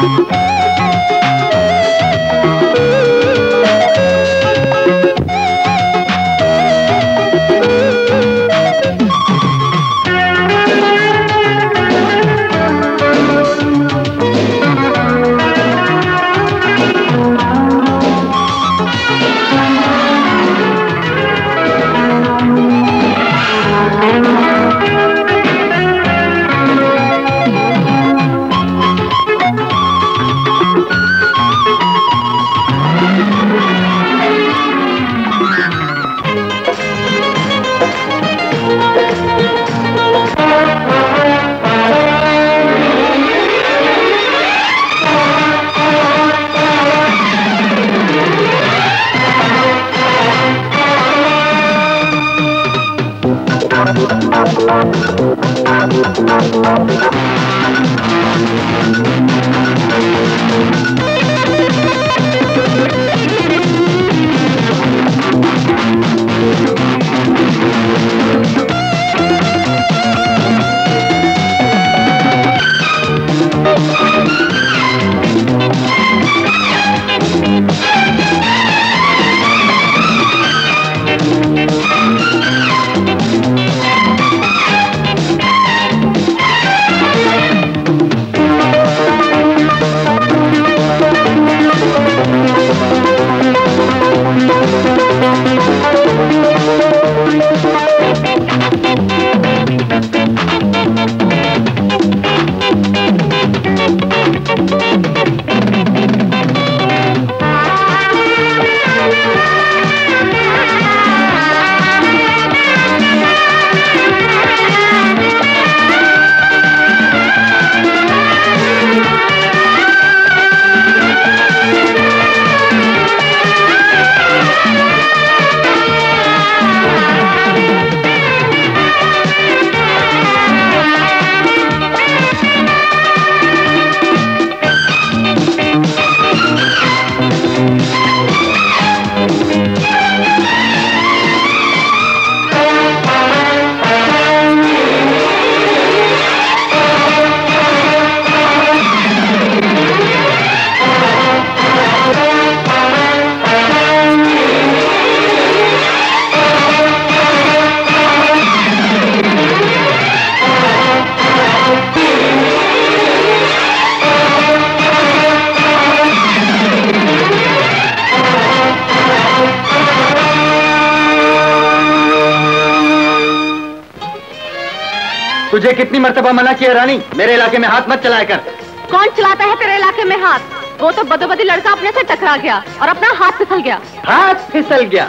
तुझे कितनी मर्तबा मना किया रानी, मेरे इलाके में हाथ मत चलाया कर। कौन चलाता है तेरे इलाके में हाथ? वो तो बदोबदी लड़का अपने से टकरा गया और अपना हाथ फिसल गया। हाथ फिसल गया?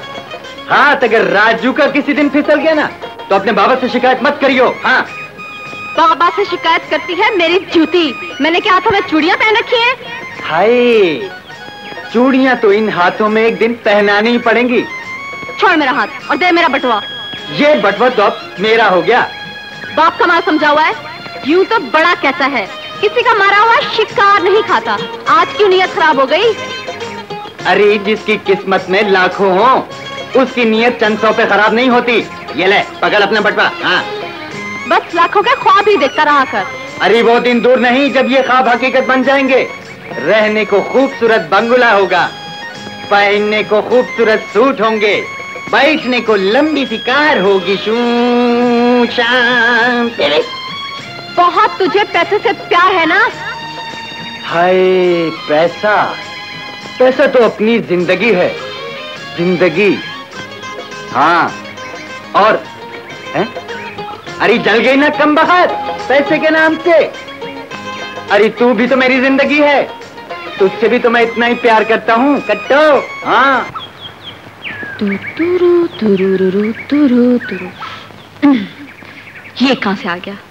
हाथ अगर राजू का किसी दिन फिसल गया ना तो अपने बाबा से शिकायत मत करियो। हाँ, बाबा से शिकायत करती है मेरी जूती। मैंने क्या हाथों में चूड़ियां पहन रखी हैं? हाय, चूड़ियां तो इन हाथों में एक दिन पहनानी ही पड़ेंगी। छोड़ मेरा हाथ और दे मेरा बटुआ। ये बटुआ तो अब मेरा हो गया। बाप का माल समझा हुआ है? यूं तो बड़ा कहता है किसी का मारा हुआ शिकार नहीं खाता। आज क्यों नीयत खराब हो गई? अरे जिसकी किस्मत में लाखों हो उसकी नीयत चंद सौ पे खराब नहीं होती। ये ले पकड़ अपना बटुआ। हाँ, बस लाखों के ख्वाब ही देखता रहा कर। अरे वो दिन दूर नहीं जब ये ख्वाब हकीकत बन जाएंगे। रहने को खूबसूरत बंगला होगा, पहनने को खूबसूरत सूट होंगे, बैठने को लंबी सी कार होगी। शाम बहुत तुझे पैसे से प्यार है ना? हाय, पैसा पैसा तो अपनी जिंदगी है, जिंदगी। हाँ, और है? अरे जल गई ना कम बखत पैसे के नाम से। अरे तू भी तो मेरी जिंदगी है, तुझसे भी तो मैं इतना ही प्यार करता हूँ कट्टो। हाँ, तुरु तुरु तुरु तुरु। ये कहां से आ गया?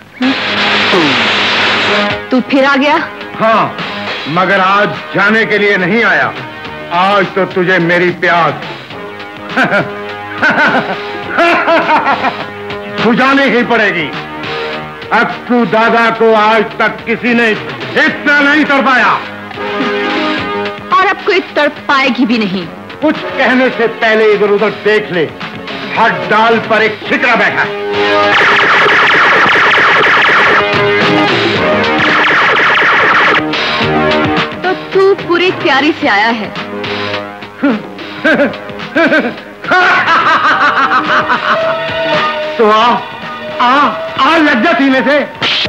तू फिर आ गया? हाँ, मगर आज जाने के लिए नहीं आया। आज तो तुझे मेरी प्यास बुझानी ही पड़ेगी। अक्कू दादा को आज तक किसी ने इतना नहीं तड़पाया और अब कोई तड़प पाएगी भी नहीं। कुछ कहने से पहले इधर उधर देख ले, हर डाल पर एक छिकरा बैठा है। एक प्यारी से आया है। तो आ लज्जा सीने से।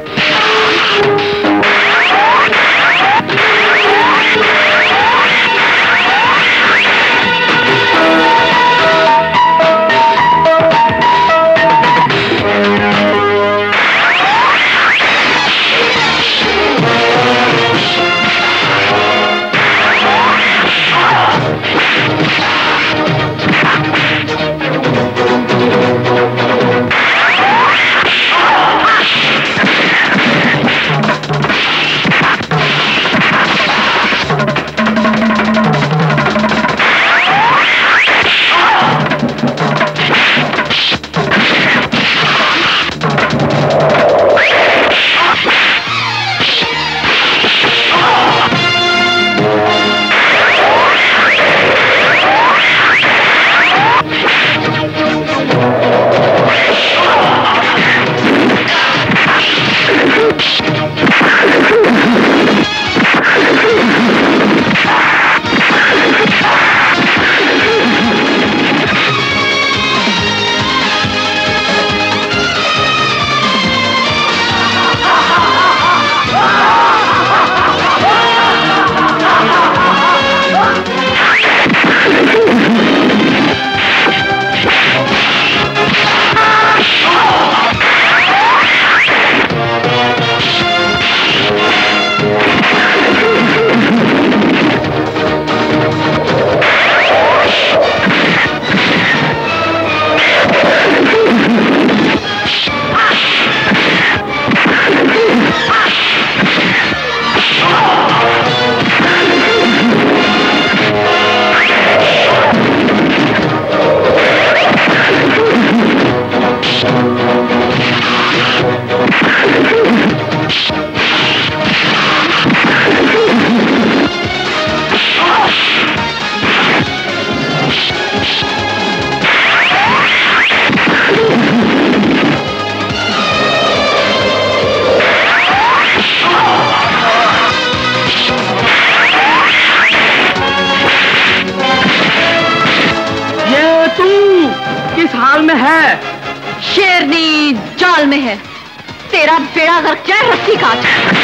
शेरनी जाल में है, तेरा बेड़ा गर्क जाए रस्सी काट।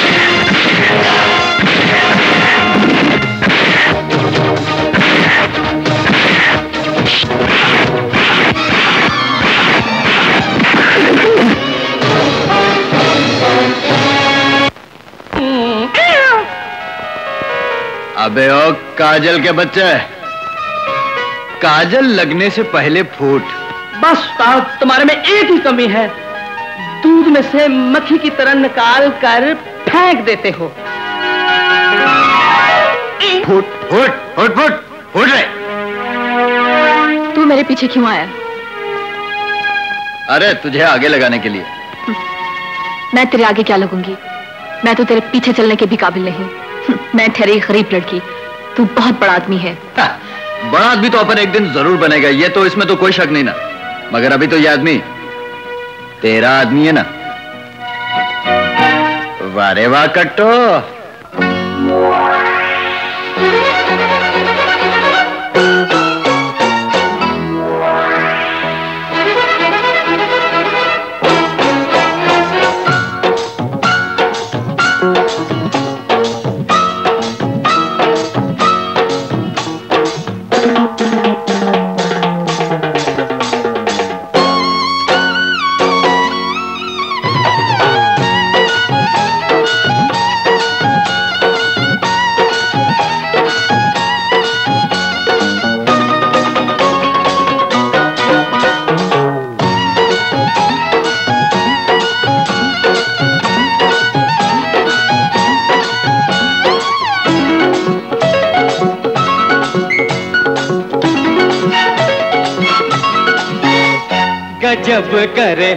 अबे ओ काजल के बच्चे, काजल लगने से पहले फूट। बस तुम्हारे में एक ही कमी है, दूध में से मक्खी की तरह निकाल कर फेंक देते हो। फूट फूट फूट फूट फूट रहे। तू मेरे पीछे क्यों आया? अरे तुझे आगे लगाने के लिए। मैं तेरे आगे क्या लगूंगी? मैं तो तेरे पीछे चलने के भी काबिल नहीं। मैं ठहरी गरीब लड़की, तू बहुत बड़ा आदमी है। बड़ा आदमी तो अपन एक दिन जरूर बनेगा, ये तो इसमें तो कोई शक नहीं ना। मगर अभी तो ये आदमी तेरा आदमी है ना। वारे वाह कट्टो। गजब करे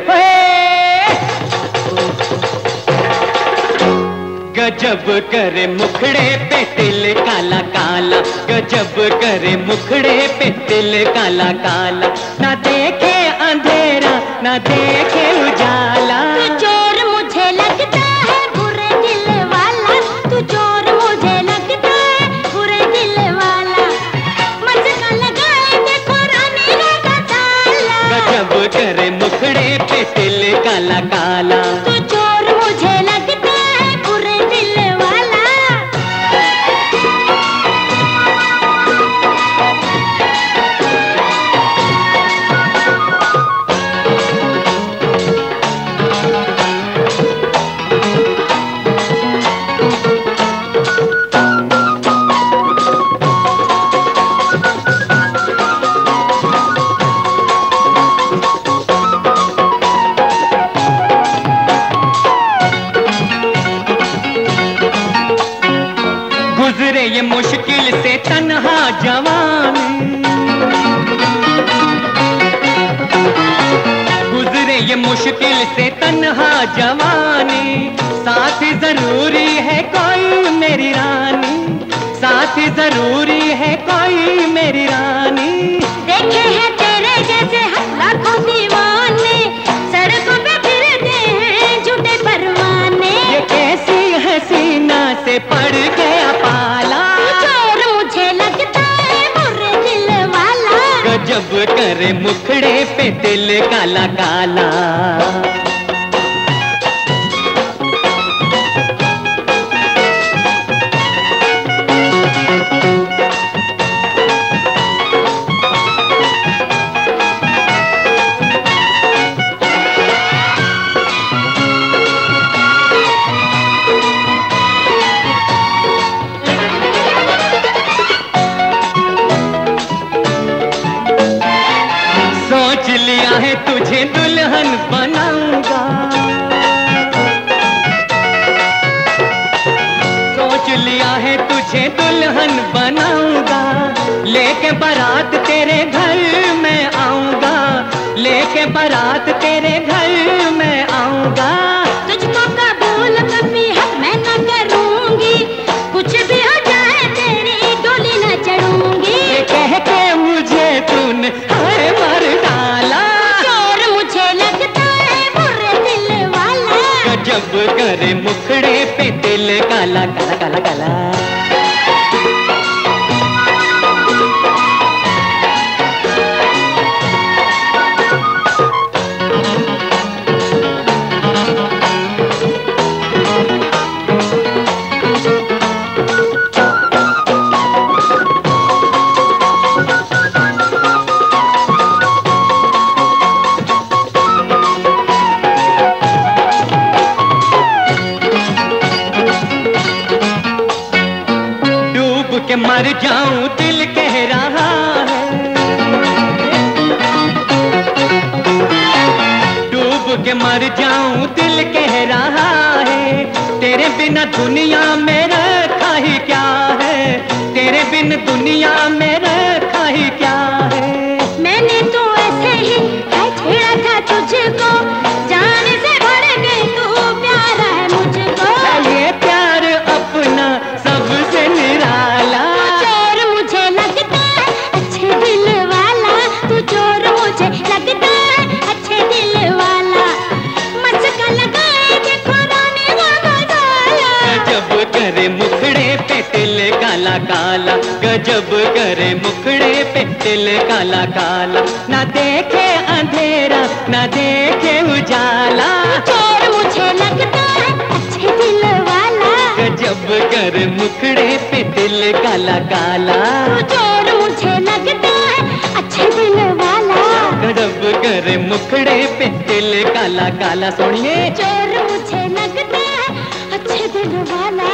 गजब करे मुखड़े पे तिल काला काला, गजब करे मुखड़े पे तिल काला काला। ना देखे अंधेरा ना देखे उजाला, तू चोर मुझे लगता है बुरे दिल वाला, तू चोर मुझे लगता है बुरे गुजरे ये मुश्किल से तन्हा जवानी, गुजरे ये मुश्किल से तन्हा जवानी, साथ जरूरी है कोई मेरी रानी, साथ जरूरी है कोई मेरी रानी। देखे हैं तेरे जैसे लाखों दीवाने, सड़कों पे फिरते हैं झूठे परवाने। ये कैसी हसीना से पड़ गया पाला, चोर मुझे लगता है बुरे दिल वाला। गजब करे मुखड़े पे दिल काला काला। तुझे दुल्हन बनाऊंगा, सोच लिया है तुझे दुल्हन बनाऊंगा, लेके बारात तेरे घर में आऊंगा, लेके बारात तेरे घर में आऊंगा। तुझको कबूल कभी हक मैं न करूंगी, कुछ भी हो जाए तेरी डोली न चढ़ूंगी। ये कह के मुझे तूने हाय मार डाला, जब करे मुखड़े पे दिल काला काला काला काला। के मर जाऊं दिल कह रहा है, डूब के मर जाऊं दिल कह रहा है। तेरे बिना दुनिया में रखा ही क्या है, तेरे बिन दुनिया में रखा ही क्या है। मैंने तो ऐसे ही छेड़ा था तुझको, जान से भर गई तू प्यारा है मुझको। ये प्यार अपना सबसे निराला, चोर मुझे लगता है अच्छे दिल वाला, तू चोर मुझे लगता है अच्छे दिल वाला। मस्का लगाए देखो रानी का गजाला, गजब करे मुखड़े पे दिल काला काला, गजब करे मुखड़े पे दिल काला काला। ना देखे अंधेरा ना देखे उजाला, चोर मुझे लगता है अच्छे दिल वाला। गजब करे मुखड़े पे दिल काला काला, चोर मुझे लगता है अच्छे दिल वाला। गजब करे मुखड़े पे दिल काला काला। सुनिए, चोर मुझे लगता है अच्छे दिल वाला।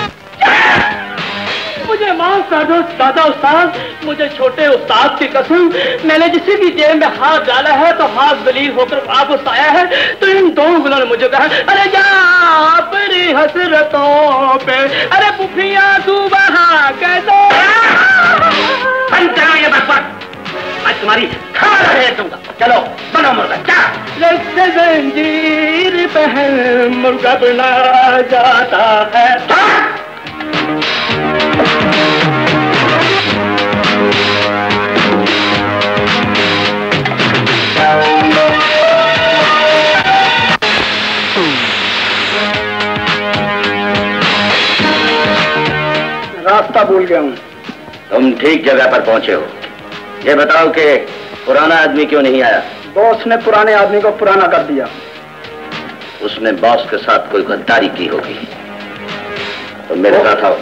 मुझे माफ कर दो दादा उस्ताद, मुझे छोटे उस्ताद की कसम, मैंने किसी की जेब में हाथ डाला है तो हाथ दलील होकर वापस आया है। तो इन दो गुलों ने मुझे कहा, अरे जा अपनी हसरतों पे, अरे पुफिया तू बहा कह दो। ये बकवास आज तुम्हारी खाना है दूंगा। चलो बनो मुर्गा, क्या रस्ते जंजीर पहन मुर्गा बना जाता है। रास्ता भूल गया हूँ। तुम ठीक जगह पर पहुंचे हो। ये बताओ कि पुराना आदमी क्यों नहीं आया? बॉस ने पुराने आदमी को पुराना कर दिया। उसने बॉस के साथ कोई गद्दारी की होगी। तो मेरे साथ आओ।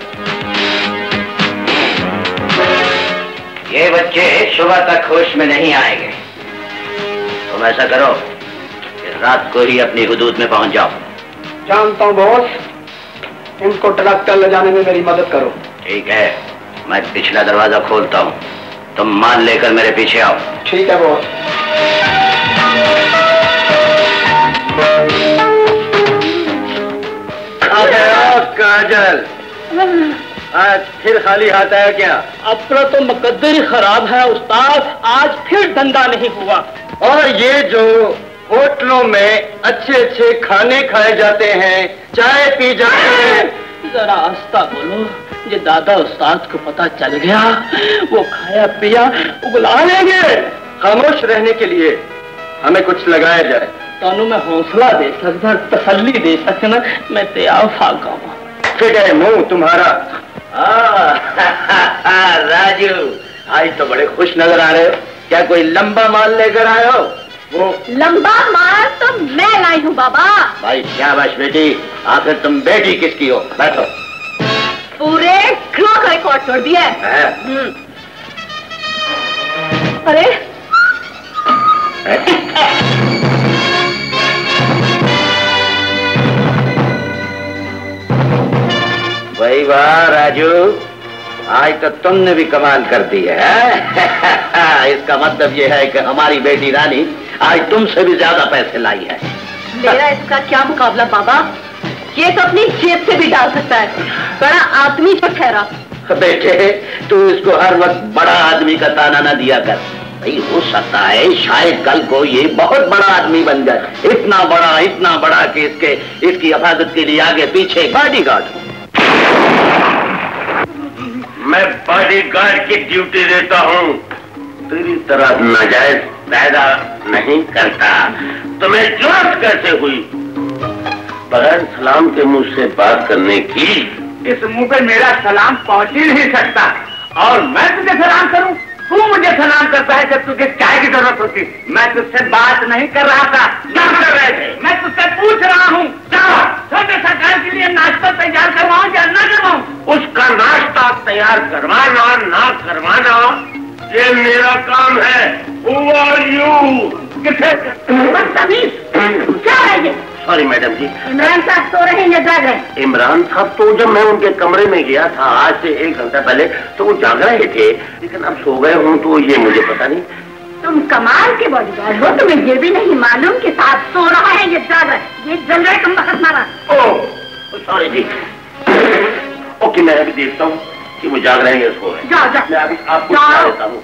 ये बच्चे सुबह तक होश में नहीं आएंगे। तुम ऐसा करो कि रात को ही अपनी हुदूद में पहुंच जाओ। जानता हूँ बॉस, इनको ट्रैक्टर ले जाने में मेरी मदद करो। ठीक है, मैं पिछला दरवाजा खोलता हूँ, तुम माल लेकर मेरे पीछे आओ। ठीक है बॉस। काजल, आज फिर खाली हाथ आया क्या? अपना तो मुकद्दर ही खराब है उस्ताद, आज फिर धंधा नहीं हुआ। और ये जो होटलों में अच्छे अच्छे खाने खाए जाते हैं, चाय पी जाते हैं, जरा आस्ता बोलो, ये दादा उस्ताद को पता चल गया, वो खाया पिया उगला लेंगे। खामोश रहने के लिए हमें कुछ लगाया जाए। तानू मैं हौसला दे सकता, तसल्ली दे सकता, मैं तैयार फागा हूँ। फिट है मुंह तुम्हारा। राजू, आज तो बड़े खुश नजर आ रहे हो। क्या कोई लंबा माल लेकर आए हो? वो लंबा माल तो मैं लाई हूँ बाबा। भाई शाबाश बेटी, आखिर तुम बेटी किसकी हो? बैठो। पूरे क्रो का रिकॉर्ड तोड़ दिया है। अरे भाई वाह राजू, आज तो तुमने भी कमाल कर दी है। इसका मतलब ये है कि हमारी बेटी रानी आज तुमसे भी ज्यादा पैसे लाई है। मेरा इसका क्या मुकाबला बाबा, ये तो अपनी जेब से भी डाल सकता है। बड़ा आदमी जो ठहरा। बेटे, तू इसको हर वक्त बड़ा आदमी का ताना ना दिया कर। भाई हो सकता है शायद कल को ये बहुत बड़ा आदमी बन जाए, इतना बड़ा कि इसकी हिफाजत के लिए आगे पीछे बॉडीगार्ड। मैं बॉडीगार्ड की ड्यूटी देता हूँ, तेरी तरह नाजायज पैदा नहीं करता। तुम्हें जरूरत कैसे हुई बगैर सलाम के मुझसे बात करने की? इस मुंह पे मेरा सलाम पहुंच ही नहीं सकता, और मैं तुझे सलाम करूं? तू मुझे सलाम करता है जब तुझे चाय की जरूरत होती। मैं तुझसे बात नहीं कर रहा था। क्या कर रहे थे? मैं तुझसे पूछ रहा हूँ, छोटे सरकार के लिए नाश्ता तैयार करवाऊं या ना करवाऊं? उसका नाश्ता तैयार करवाना ना करवाना ये मेरा काम है। Who are you? किसे? क्या है ये? सॉरी मैडम जी। इमरान साहब सो रहे हैं या जाग रहे हैं? इमरान साहब तो जब मैं उनके कमरे में गया था आज से 1 घंटा पहले तो वो जाग रहे थे, लेकिन अब सो गए हूँ तो ये मुझे पता नहीं। तुम कमाल के बॉडीगार्ड हो, तुम्हें ये भी नहीं मालूम कि साहब सो रहा है या जाग रहा है। ये जल रहा है कम वक्त मारा। ओह सॉरी जी। ओके, मैं अभी देखता हूँ कि वो जाग रहे हैं या सो रहे हैं। जाओ। मैं अभी आपको बता देता हूँ।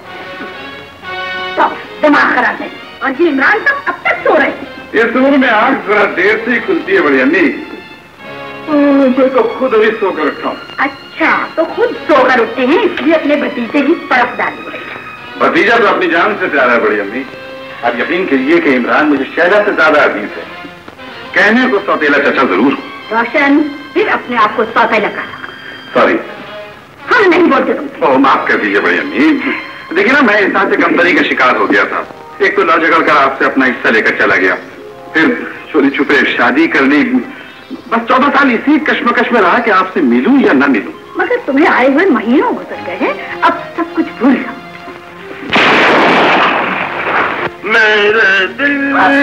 दिमाग खराब है। और ये इमरान साहब अब तक सो रहे हैं। इस उम्र में आंख जरा देर से ही खुलती है बड़ी अम्मी। मुझे तो खुद अभी सोकर रखा हूँ। अच्छा, तो खुद सोकर उठते हैं इसलिए अपने भतीजे की तरफ डाली। भतीजा तो अपनी जान से प्यारा है बड़ी अम्मी। अब यकीन कीजिए कि इमरान मुझे शहजा से ज्यादा अजीज है। कहने को सौतेला चचा जरूर हूँ। रोशन फिर अपने आप को सौतेला कहा। सॉरी। हम नहीं बोलते तुमसे। ओह माफ कर दीजिए बड़ी अम्मी। देखिए ना, मैं इंसान से कमतरी का शिकार हो गया था। एक तो लौ झगड़ कर आपसे अपना हिस्सा लेकर चला गया, फिर चोरी छुपे शादी कर ली। बस 14 साल इसी कश्मकश में रहा कि आपसे मिलूं या ना मिलूं। मगर तुम्हें आए हुए महीनों गुजर गए हैं, अब सब कुछ भूल जाओ। मेरे दिल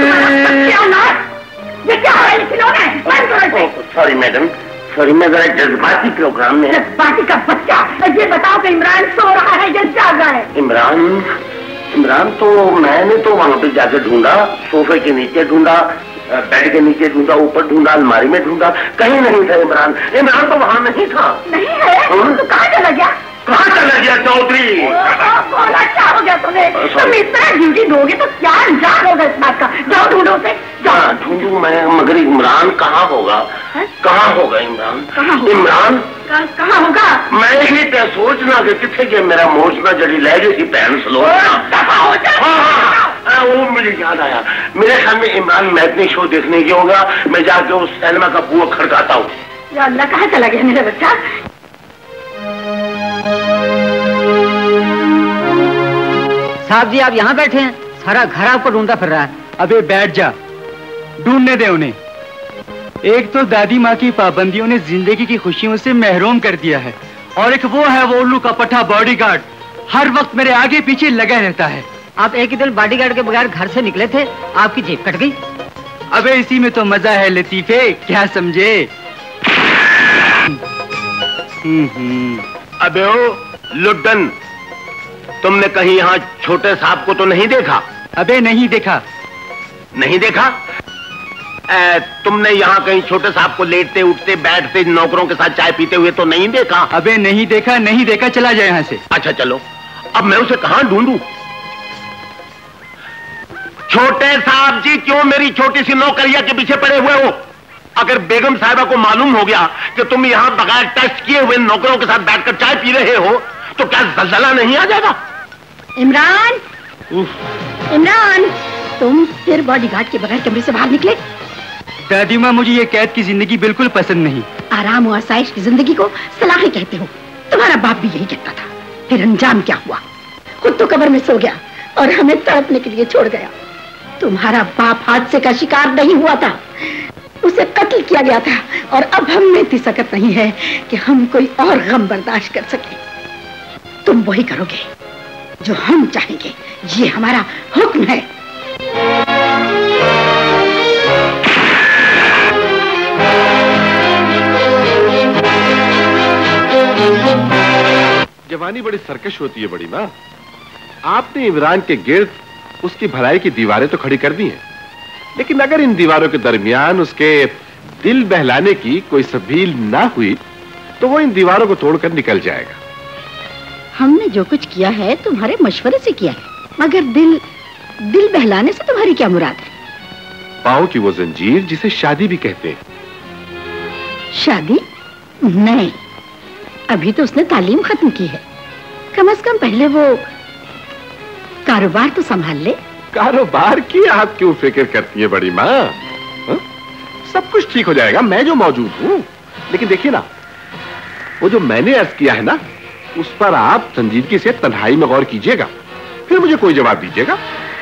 ये क्या है खिलौने? सॉरी मैडम, सॉरी, मैं जरा जज्बाती प्रोग्राम में। जज्बाती का बच्चा, ये बताओ कि इमरान सो रहा है या जाग रहा है? इमरान तो मैंने तो वहां पे जाके ढूंढा, सोफे के नीचे ढूंढा, बेड के नीचे ढूंढा, ऊपर ढूंढा, अलमारी में ढूंढा, कहीं नहीं था इमरान। इमरान तो वहां नहीं था। नहीं है? तो कहाँ चला गया? कहाँ चला गया चौधरी? बोला क्या हो गया तुम्हें? तुम इस तरह ड्यूटी दोगे तो क्या अंजाम होगा इस बात का? जाओ ढूंढो उसे। ढूंढू मैं, मगर इमरान कहाँ होगा? कहाँ होगा इमरान? इमरान कहाँ होगा? मैं ही तो सोचना कि कितने के मेरा मोचना जड़ी ले गई थी पैन स्लो। वो मुझे याद आया, मेरे ख्याल में इमरान मैथनी शो देखने की होगा। मैं जाके उस सिनेमा का बुआ खड़काता हूँ। या अल्लाह, कहाँ चला गया मेरा बच्चा? साहब जी आप यहाँ बैठे हैं, सारा घर आपको ढूंढता फिर रहा है। अबे बैठ जा, ढूंढने दे उन्हें। एक तो दादी माँ की पाबंदियों ने जिंदगी की खुशियों से महरूम कर दिया है, और एक वो है वो उल्लू का पट्टा बॉडीगार्ड, हर वक्त मेरे आगे पीछे लगा रहता है। आप एक ही दिन बॉडीगार्ड के बगैर घर से निकले थे, आपकी जेब कट गई। अबे इसी में तो मजा है लतीफे, क्या समझे? अबे ओ लुड्डन, तुमने कहीं यहाँ छोटे साहब को तो नहीं देखा? अबे नहीं देखा। नहीं देखा? तुमने यहाँ कहीं छोटे साहब को लेटते उठते बैठते नौकरों के साथ चाय पीते हुए तो नहीं देखा? अबे नहीं देखा, चला जाए यहाँ से। अच्छा चलो, अब मैं उसे कहाँ ढूंढूं? छोटे साहब जी, क्यों मेरी छोटी सी नौकरिया के पीछे पड़े हुए हो? अगर बेगम साहिबा को मालूम हो गया कि तुम यहाँ बगैर टेस्ट किए हुए नौकरों के साथ बैठकर चाय पी रहे हो तो क्या जलजला नहीं आ जाएगा? इमरान, इमरान, तुम फिर बॉडीगार्ड के बगैर कमरे से बाहर निकले? दादी माँ, मुझे ये कैद की जिंदगी बिल्कुल पसंद नहीं। आराम और आसाइश की जिंदगी को सलाखें कहते हो। तुम्हारा बाप भी यही कहता था। फिर अंजाम क्या हुआ? खुद तो कब्र में सो गया और हमें तड़पने के लिए छोड़ गया। तुम्हारा बाप हादसे का शिकार नहीं हुआ था, उसे कत्ल किया गया था। और अब हम में इतनी सकत नहीं है कि हम कोई और गम बर्दाश्त कर सके। तुम वही करोगे जो हम चाहेंगे, ये हमारा हुक्म है। जवानी बड़ी सरकश होती है बड़ी माँ। आपने इमरान के गिर्द उसकी भलाई की दीवारें तो खड़ी कर दी हैं, लेकिन अगर इन दीवारों के दरमियान उसके दिल बहलाने की कोई सबील ना हुई तो वो इन दीवारों को तोड़कर निकल जाएगा। हमने जो कुछ किया है तुम्हारे मशवरे से किया है, मगर दिल बहलाने से तुम्हारी क्या मुराद है? पाँव की वो जंजीर जिसे शादी भी कहते हैं। शादी नहीं, अभी तो उसने तालीम खत्म की है। कम से कम पहले वो कारोबार तो संभाल ले। कारोबार की आप क्यों फिक्र करती है बड़ी माँ? सब कुछ ठीक हो जाएगा, मैं जो मौजूद हूँ। लेकिन देखिए ना, वो जो मैंने अर्ज किया है ना, उस पर आप संजीदगी से तन्हाई में गौर कीजिएगा, फिर मुझे कोई जवाब दीजिएगा।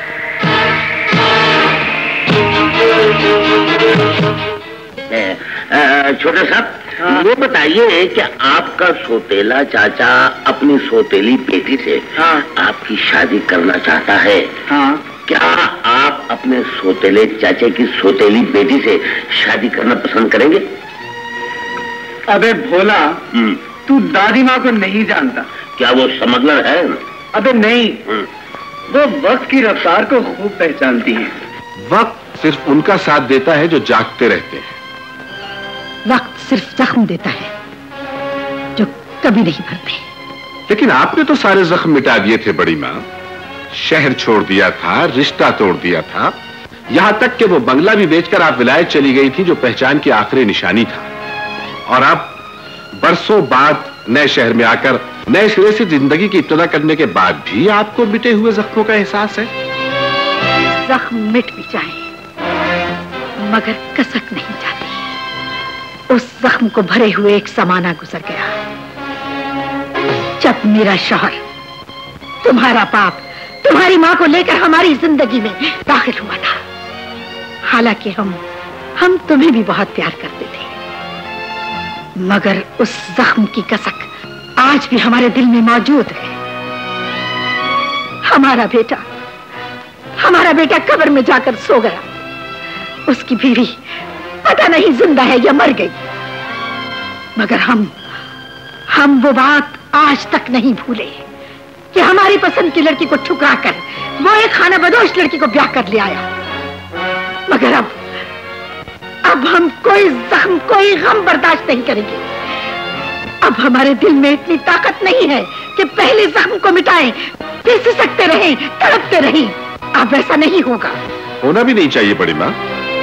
छोटे साहब, ये बताइए कि आपका सोतेला चाचा अपनी सोतेली बेटी से आपकी शादी करना चाहता है। क्या आप अपने सोतेले चाचे की सोतेली बेटी से शादी करना पसंद करेंगे? अबे भोला, तू दादी माँ को नहीं जानता। क्या वो स्मगलर है? अबे नहीं, वो वक्त की रफ्तार को खूब पहचानती है। वक्त सिर्फ उनका साथ देता है जो जागते रहते हैं। वक्त सिर्फ जख्म देता है जो कभी नहीं भरते। लेकिन आपने तो सारे जख्म मिटा दिए थे बड़ी माँ। शहर छोड़ दिया था, रिश्ता तोड़ दिया था, यहां तक कि वो बंगला भी बेचकर आप विलायत चली गई थी जो पहचान की आखिरी निशानी था। और अब बरसों बाद नए शहर में आकर नए सिरे से जिंदगी की इब्तिदा करने के बाद भी आपको मिटे हुए जख्मों का एहसास है। जख्म मिट भी जाए मगर कसक नहीं जाती। उस जख्म को भरे हुए एक समाना गुजर गया जब मेरा शौहर, तुम्हारा बाप, तुम्हारी माँ को लेकर हमारी जिंदगी में दाखिल हुआ था। हालांकि हम तुम्हें भी बहुत प्यार करते थे, मगर उस जख्म की कसक आज भी हमारे दिल में मौजूद है। हमारा बेटा कब्र में जाकर सो गया। उसकी बीवी पता नहीं जिंदा है या मर गई, मगर हम वो बात आज तक नहीं भूले कि हमारी पसंद की लड़की को ठुकराकर वो एक खाना बदोश लड़की को ब्याह कर ले आया। मगर अब हम कोई जख्म, कोई गम बर्दाश्त नहीं करेंगे। अब हमारे दिल में इतनी ताकत नहीं है कि पहले जख्म को मिटाएं, फिर सिसकते रहें, तड़पते रहें। अब ऐसा नहीं होगा। होना भी नहीं चाहिए बड़ी माँ,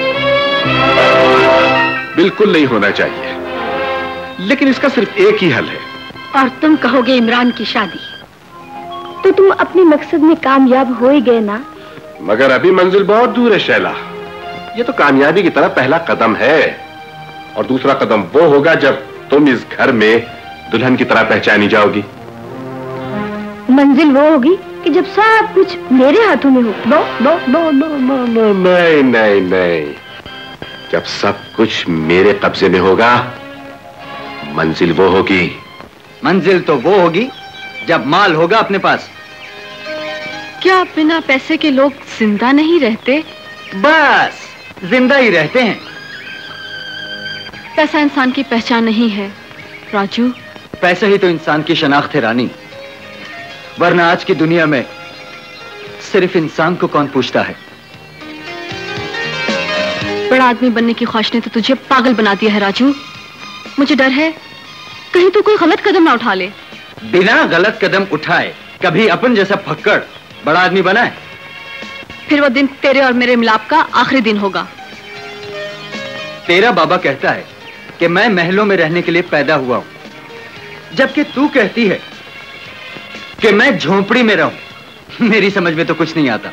बिल्कुल नहीं होना चाहिए। लेकिन इसका सिर्फ एक ही हल है। और तुम कहोगे इमरान की शादी, तो तुम अपने मकसद में कामयाब हो ही गए ना। मगर अभी मंजिल बहुत दूर है शैला। ये तो कामयाबी की तरफ पहला कदम है, और दूसरा कदम वो होगा जब तुम इस घर में दुल्हन की तरह पहचानी जाओगी। मंजिल वो होगी कि जब सब कुछ मेरे हाथों में हो। No no no no no no, नहीं नहीं नहीं, जब सब कुछ मेरे कब्जे में होगा, मंजिल वो होगी। मंजिल तो वो होगी जब माल होगा अपने पास। क्या बिना पैसे के लोग जिंदा नहीं रहते? बस जिंदा ही रहते हैं। पैसा इंसान की पहचान नहीं है राजू। पैसा ही तो इंसान की शनाख्त है रानी, वरना आज की दुनिया में सिर्फ इंसान को कौन पूछता है। बड़ा आदमी बनने की ख्वाहिश ने तो तुझे पागल बना दिया है राजू। मुझे डर है कहीं तू कोई गलत कदम ना उठा ले। बिना गलत कदम उठाए कभी अपन जैसा फक्कड़ बड़ा आदमी बना है? फिर वो दिन तेरे और मेरे मिलाप का आखिरी दिन होगा। तेरा बाबा कहता है कि मैं महलों में रहने के लिए पैदा हुआ हूं, जबकि तू कहती है कि मैं झोंपड़ी में रहूं। मेरी समझ में तो कुछ नहीं आता।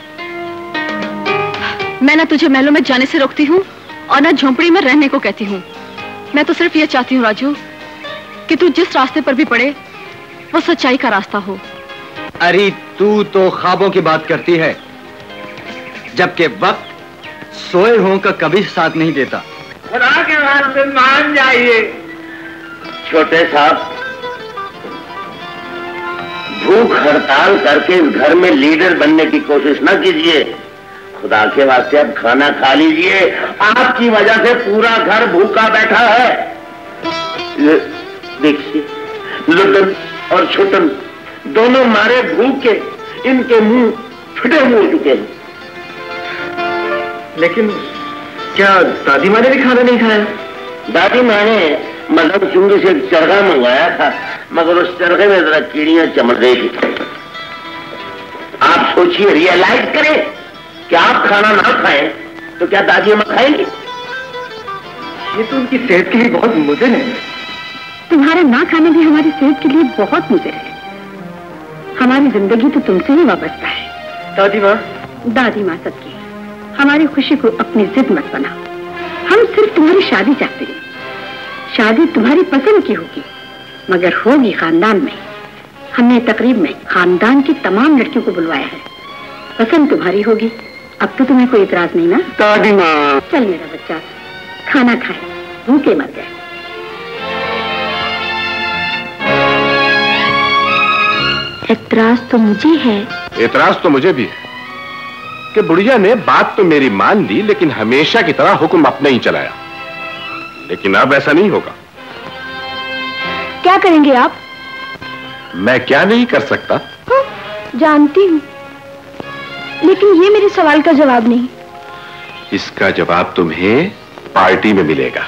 मैं ना तुझे महलों में जाने से रोकती हूँ और ना झोंपड़ी में रहने को कहती हूँ। मैं तो सिर्फ ये चाहती हूँ राजू कि तू जिस रास्ते पर भी पड़े वो सच्चाई का रास्ता हो। अरे तू तो ख्वाबों की बात करती है, जबकि वक्त सोए हों का कभी साथ नहीं देता। खुदा के वास्ते मान जाइए छोटे साहब, भूख हड़ताल करके इस घर में लीडर बनने की कोशिश न कीजिए। खुदा के वास्ते अब खाना खा लीजिए। आपकी वजह से पूरा घर भूखा बैठा है। ये देखिए, लुटन और छुटन दोनों मारे भूख के इनके मुंह फटे हुए हो चुके हैं। लेकिन क्या दादी माँ ने भी खाना नहीं खाया? दादी माँ ने मदन चुंगी से एक चरगा मंगवाया था, मगर उस चरगे में जरा कीड़ियां चमक गई थी। आप सोचिए, रियलाइज करें कि आप खाना ना खाएं तो क्या दादी अम्मा खाएंगी? ये तो उनकी सेहत के लिए बहुत मुज़र है। तुम्हारा ना खाना भी हमारी सेहत के लिए बहुत मुज़र है। हमारी जिंदगी तो तुमसे ही वाबस्ता है। दादी माँ, दादी माँ सबकी हमारी खुशी को अपनी जिद मत बना। हम सिर्फ तुम्हारी शादी चाहते हैं। शादी तुम्हारी पसंद की होगी, मगर होगी खानदान में। हमने तकरीब में खानदान की तमाम लड़कियों को बुलवाया है। पसंद तुम्हारी होगी। अब तो तुम्हें कोई इतराज नहीं ना? दादी माँ, चल मेरा बच्चा, खाना खाए, भूखे मर गए। एतराज तो मुझे है। एतराज तो मुझे भी है कि बुढ़िया ने बात तो मेरी मान ली, लेकिन हमेशा की तरह हुक्म अपने ही चलाया। लेकिन अब ऐसा नहीं होगा। क्या करेंगे आप? मैं क्या नहीं कर सकता? जानती हूँ, लेकिन ये मेरे सवाल का जवाब नहीं। इसका जवाब तुम्हें पार्टी में मिलेगा।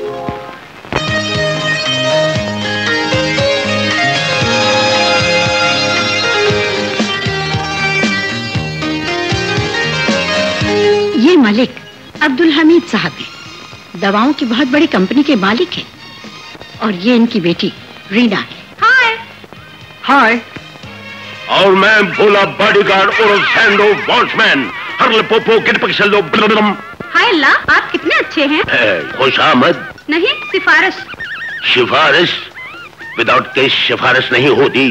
ये मालिक अब्दुल हमीद साहब हैं, दवाओं की बहुत बड़ी कंपनी के मालिक हैं। और ये इनकी बेटी रीना है। हाय हाय। और मैं भोला बॉडीगार्ड और सैंडो वॉचमैन हरले पोपो किटपकशलो ब्लम। हाय अल्लाह, आप कितने अच्छे हैं। खुशामद नहीं, सिफारिश। सिफारिश विदाउट केस सिफारिश नहीं होती।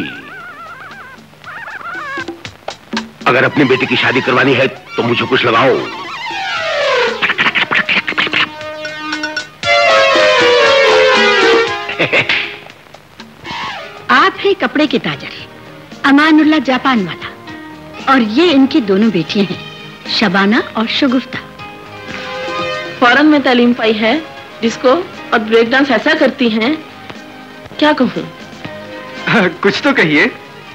अगर अपनी बेटी की शादी करवानी है तो मुझे कुछ लगाओ। आप हैं कपड़े के ताजर अमानुल्लाह जापान वाला, और ये इनकी दोनों बेटियां हैं, शबाना और शगुफ्ता। फौरन में तालीम पाई है डिस्को और ब्रेक डांस ऐसा करती हैं, क्या कहूँ। कुछ तो कहिए।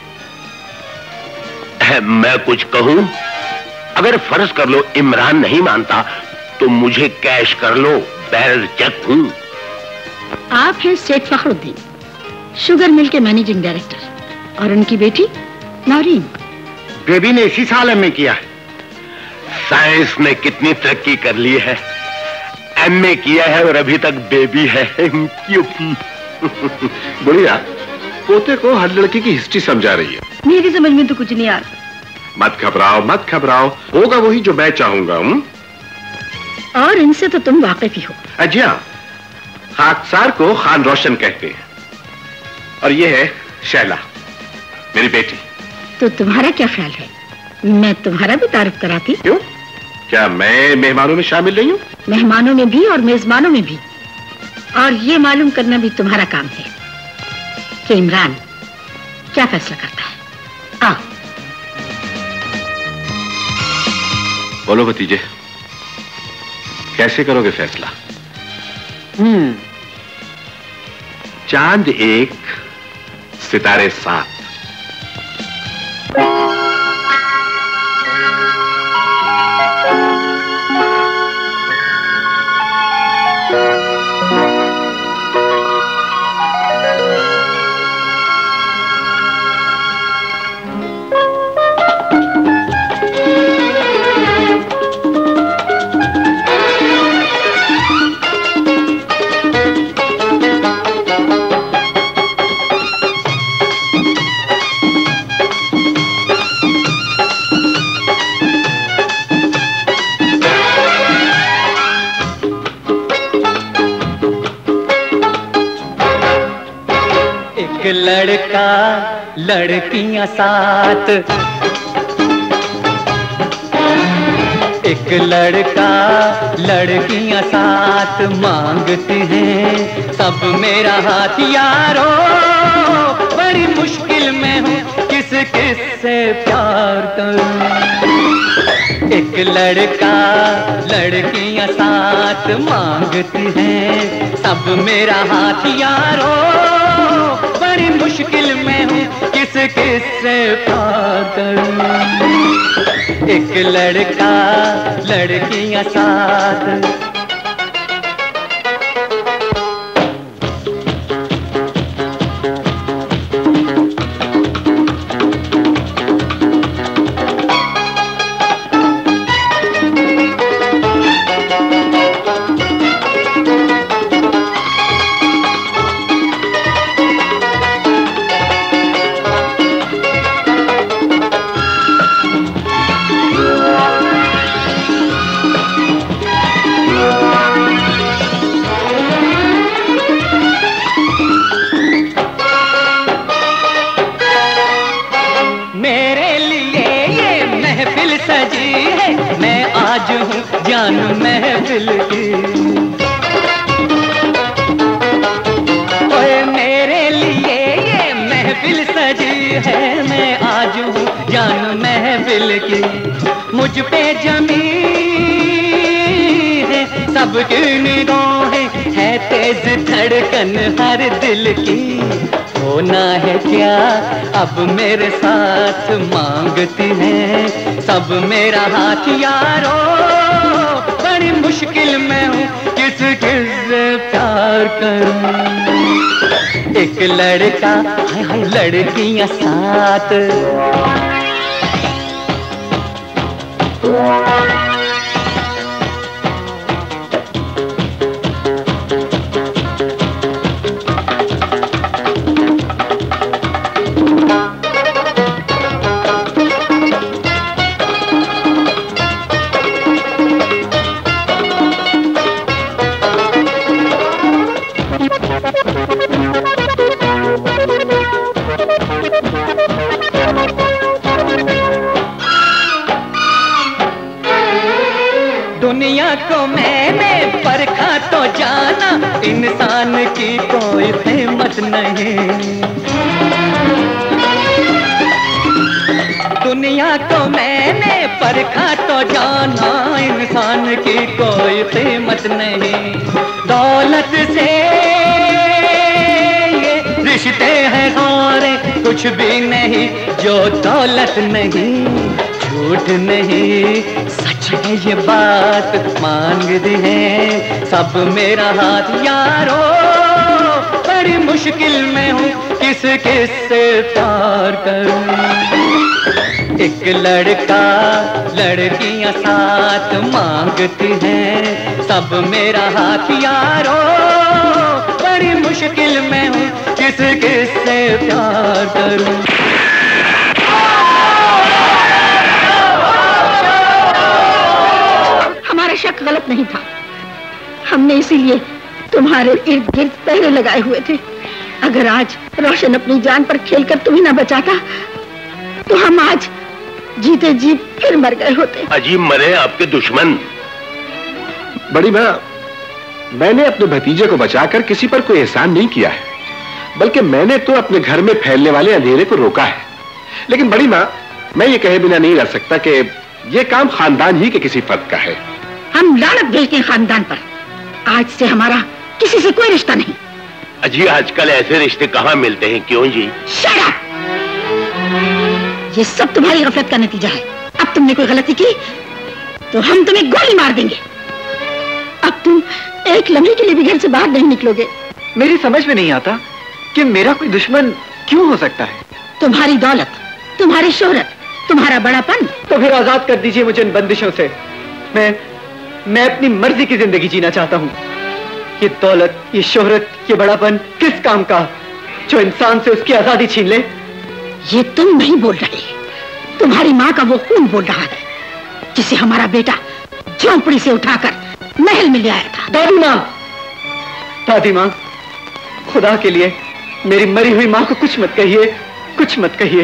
मैं कुछ कहूँ? अगर फर्ज कर लो इमरान नहीं मानता तो मुझे कैश कर लो, बैरल चेक हूँ। आप हैं शेख फखरुद्दीन, शुगर मिल के मैनेजिंग डायरेक्टर, और उनकी बेटी नौरीन। बेबी ने इसी साल एमए किया है। साइंस ने कितनी तरक्की कर ली है। एमए किया है और अभी तक बेबी है। क्यों? बुढ़िया पोते को हर लड़की की हिस्ट्री समझा रही है। मेरी समझ में तो कुछ नहीं आ रहा। मत घबराओ, मत घबराओ, होगा वही जो मैं चाहूंगा। और इनसे तो तुम वाकिफ ही हो। जी हाँ, खाकसार को खान रोशन कहते हैं, और ये है शैला, मेरी बेटी। तो तुम्हारा क्या ख्याल है, मैं तुम्हारा भी तारुफ कराती? क्यों? क्या मैं मेहमानों में शामिल नहीं हूँ? मेहमानों में भी और मेजबानों में भी। और ये मालूम करना भी तुम्हारा काम है कि इमरान क्या फैसला करता है। आओ बोलो भतीजे, कैसे करोगे फैसला? चांद एक, सितारे सात। एक लड़का लड़कियां साथ, एक लड़का लड़कियां साथ मांगते हैं सब मेरा हाथ यारो, बड़ी मुश्किल में हूँ किस किस से प्यार करूं। एक लड़का लड़कियां साथ मांगती हैं सब मेरा हाथ यारो, बड़ी मुश्किल में हूँ किस किस से प्यार करूं। एक लड़का लड़कियां साथ। महफिल की ओए मेरे लिए ये महफिल सजी है, मैं आज हूँ जान महफिल की। मुझ पे जमी है सबकी निगाहें, है तेज धड़कन हर दिल की। होना है क्या अब मेरे साथ मांगती हैं सब मेरा हाथ यारो, बड़ी मुश्किल में हूँ किस किस से प्यार करूं। एक लड़का हाय हाय लड़कियां साथ। दुनिया को मैंने परखा तो जाना, इंसान की कोई कीमत नहीं। दुनिया को मैंने परखा तो जाना, इंसान की कोई कीमत नहीं। दौलत से ये रिश्ते हैं सारे कुछ भी नहीं, जो दौलत नहीं झूठ नहीं सच है ये बात मांगती है सब मेरा हाथ यारो, बड़ी मुश्किल में हूँ किस किस से प्यार करूं। एक लड़का लड़कियां साथ मांगती हैं सब मेरा हाथ यारो, बड़ी मुश्किल में हूँ किस किस से प्यार करूं। हमारा शक गलत नहीं था, हमने इसीलिए तुम्हारे इर्द गिर्द पहरे लगाए हुए थे। अगर आज रोशन अपनी जान पर खेलकर तुम्हें न बचाता तो हम आज जीते जी फिर मर गए होते। अजीब मरे आपके दुश्मन। बड़ी माँ, मैंने अपने भतीजे को बचाकर किसी पर कोई एहसान नहीं किया है, बल्कि मैंने तो अपने घर में फैलने वाले अंधेरे को रोका है। लेकिन बड़ी माँ, मैं ये कहे बिना नहीं रह सकता कि ये काम खानदान ही के किसी फर्द का है। हम लानत भेजते हैं खानदान पर। आज से हमारा किसी से कोई रिश्ता नहीं। अजी आजकल ऐसे रिश्ते कहाँ मिलते हैं, क्यों जी? Shut up! ये सब तुम्हारी गफलत का नतीजा है। अब तुमने कोई गलती की तो हम तुम्हें गोली मार देंगे। अब तुम एक लम्हे के लिए भी घर से बाहर नहीं निकलोगे। मेरी समझ में नहीं आता कि मेरा कोई दुश्मन क्यों हो सकता है। तुम्हारी दौलत, तुम्हारी शोहरत, तुम्हारा बड़ापन। तो फिर आजाद कर दीजिए मुझे इन बंदिशों से। मैं अपनी मर्जी की जिंदगी जीना चाहता हूँ। ये दौलत, ये शोहरत, ये बड़ापन किस काम का, जो इंसान से उसकी आजादी छीन ले। ये तुम नहीं बोल रहे, तुम्हारी माँ का वो खून बोल रहा है जिसे हमारा बेटा झोंपड़ी से उठाकर महल में ले आया था। दादी माँ, खुदा के लिए मेरी मरी हुई माँ को कुछ मत कहिए, कुछ मत कहिए।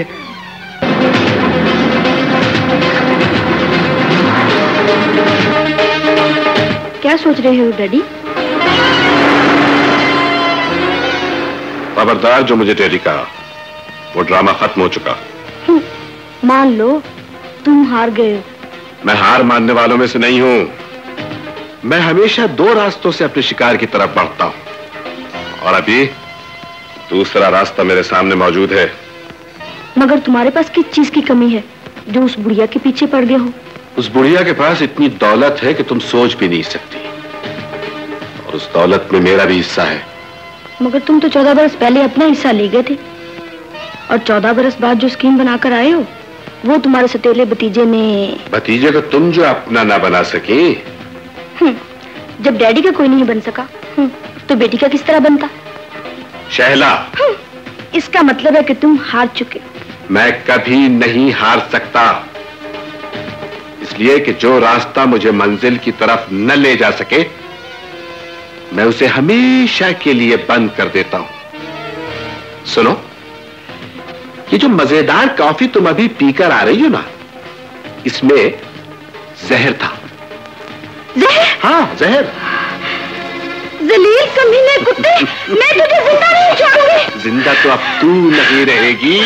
क्या सोच रहे हो डैडी? खबरदार, जो मुझे डैडी कहा वो ड्रामा खत्म हो चुका। मान लो तुम हार गए हो। मैं हार मानने वालों में से नहीं हूं। मैं हमेशा दो रास्तों से अपने शिकार की तरफ बढ़ता हूं और अभी दूसरा रास्ता मेरे सामने मौजूद है। मगर तुम्हारे पास किस चीज की कमी है जो उस बुढ़िया के पीछे पड़ गए हो? उस बुढ़िया के पास इतनी दौलत है कि तुम सोच भी नहीं सकती, और उस दौलत में मेरा भी हिस्सा है। मगर तुम तो 14 बरस पहले अपना हिस्सा ले गए थे, और 14 बरस बाद जो स्कीम बनाकर आए हो वो तुम्हारे सतेले भतीजे ने। भतीजे को तुम जो अपना ना बना सके। जब डैडी का कोई नहीं बन सका तो बेटी का किस तरह बनता? शहला, इसका मतलब है कि तुम हार चुके। मैं कभी नहीं हार सकता, इसलिए कि जो रास्ता मुझे मंजिल की तरफ न ले जा सके मैं उसे हमेशा के लिए बंद कर देता हूं। सुनो, ये जो मजेदार कॉफी तुम अभी पीकर आ रही हो ना, इसमें जहर था। जहर? हाँ, जहर। जलील कमीने कुत्ते, मैं तुझे जिंदा नहीं छोड़ूंगी। जिंदा तो अब तू नहीं रहेगी।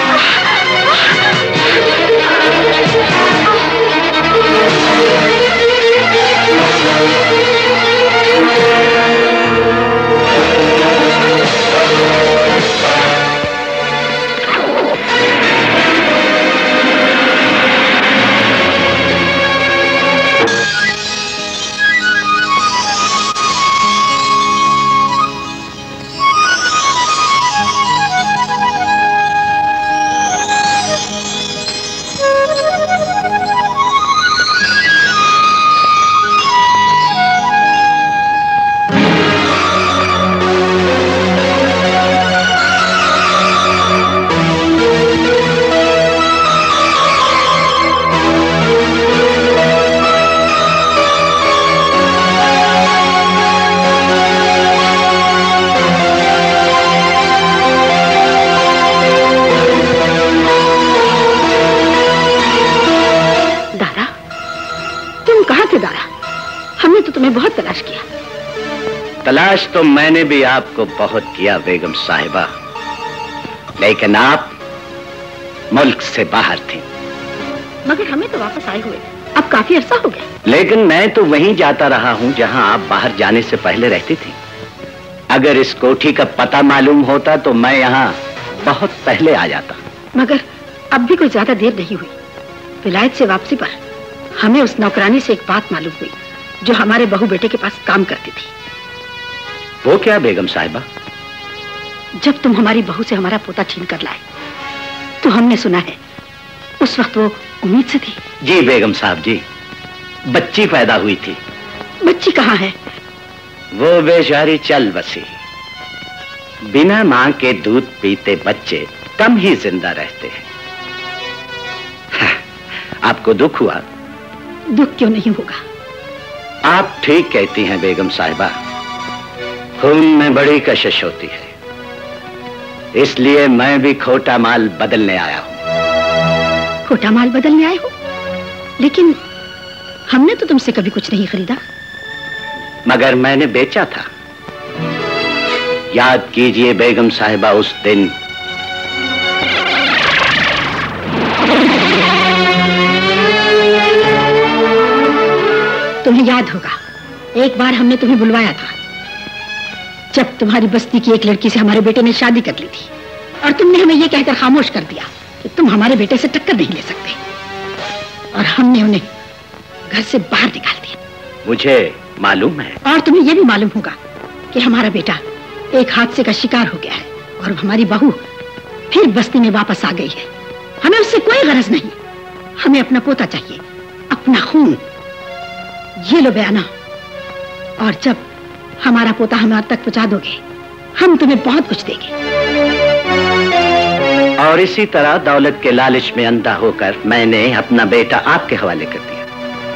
बहुत तलाश किया। तलाश तो मैंने भी आपको बहुत किया बेगम साहिबा, लेकिन आप मुल्क से बाहर थी। मगर हमें तो वापस आए हुए अब काफी अरसा हो गया। लेकिन मैं तो वहीं जाता रहा हूं जहां आप बाहर जाने से पहले रहती थी। अगर इस कोठी का पता मालूम होता तो मैं यहाँ बहुत पहले आ जाता। मगर अब भी कोई ज्यादा देर नहीं हुई। विलायत से वापसी पर हमें उस नौकरानी से एक बात मालूम हुई जो हमारे बहू बेटे के पास काम करती थी। वो क्या बेगम साहिबा? जब तुम हमारी बहू से हमारा पोता छीन कर लाए तो हमने सुना है उस वक्त वो उम्मीद से थी। जी बेगम साहब जी, बच्ची पैदा हुई थी। बच्ची कहाँ है? वो बेचारी चल बसी। बिना मां के दूध पीते बच्चे कम ही जिंदा रहते हैं। आपको दुख हुआ? दुख क्यों नहीं होगा? आप ठीक कहती हैं बेगम साहिबा, खून में बड़ी कशिश होती है, इसलिए मैं भी खोटा माल बदलने आया हूं। खोटा माल बदलने आए हो? लेकिन हमने तो तुमसे कभी कुछ नहीं खरीदा। मगर मैंने बेचा था। याद कीजिए बेगम साहिबा उस दिन। तुम्हें याद होगा एक बार हमने तुम्हें बुलवाया था जब तुम्हारी बस्ती की एक लड़की से हमारे बेटे ने शादी कर ली थी, और तुमने हमें यह कहकर खामोश कर दिया कि तुम हमारे बेटे से टक्कर नहीं ले सकते, और हमने उन्हें घर से बाहर निकाल दिया। मुझे मालूम है। और तुम्हें यह भी मालूम होगा कि हमारा बेटा एक हादसे का शिकार हो गया है और हमारी बहू फिर बस्ती में वापस आ गई है। हमें उससे कोई गरज नहीं, हमें अपना पोता चाहिए, अपना खून। ये लो बयाना, और जब हमारा पोता हमारे तक पहुंचा दोगे हम तुम्हें बहुत कुछ देंगे। और इसी तरह दौलत के लालच में अंधा होकर मैंने अपना बेटा आपके हवाले कर दिया,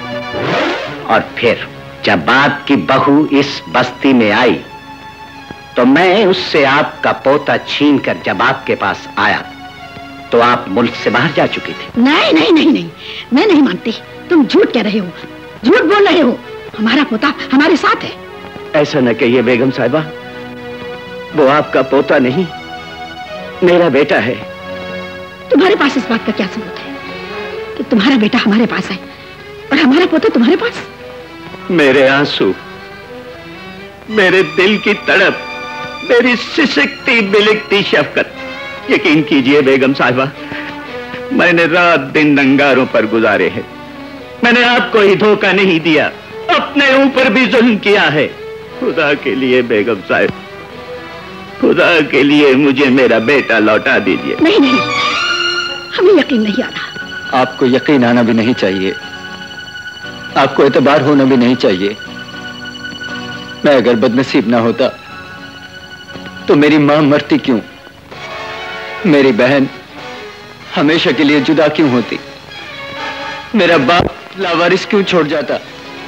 और फिर जब आपकी बहू इस बस्ती में आई तो मैं उससे आपका पोता छीन कर जब आपके पास आया तो आप मुल्क से बाहर जा चुकी थी। नहीं नहीं नहीं नहीं, मैं नहीं मानती। तुम झूठ कह रहे हो, झूठ बोल रहे हो। हमारा पोता हमारे साथ है। ऐसा न कहिए बेगम साहिबा, वो आपका पोता नहीं, मेरा बेटा है। तुम्हारे पास इस बात का क्या सबूत है कि तुम्हारा बेटा हमारे पास है और हमारा पोता तुम्हारे पास? मेरे आंसू, मेरे दिल की तड़प, मेरी सिसकती बिलकती शफकत। यकीन कीजिए बेगम साहिबा, मैंने रात दिन अंगारों पर गुजारे हैं। मैंने आपको ही धोखा नहीं दिया, अपने ऊपर भी जुल्म किया है। खुदा के लिए बेगम साहिब, खुदा के लिए मुझे मेरा बेटा लौटा दीजिए। नहीं नहीं, हमें यकीन नहीं आ रहा। आपको यकीन आना भी नहीं चाहिए, आपको एतबार होना भी नहीं चाहिए। मैं अगर बदनसीब ना होता तो मेरी मां मरती क्यों, मेरी बहन हमेशा के लिए जुदा क्यों होती, मेरा बाप लावारिस क्यों छोड़ जाता।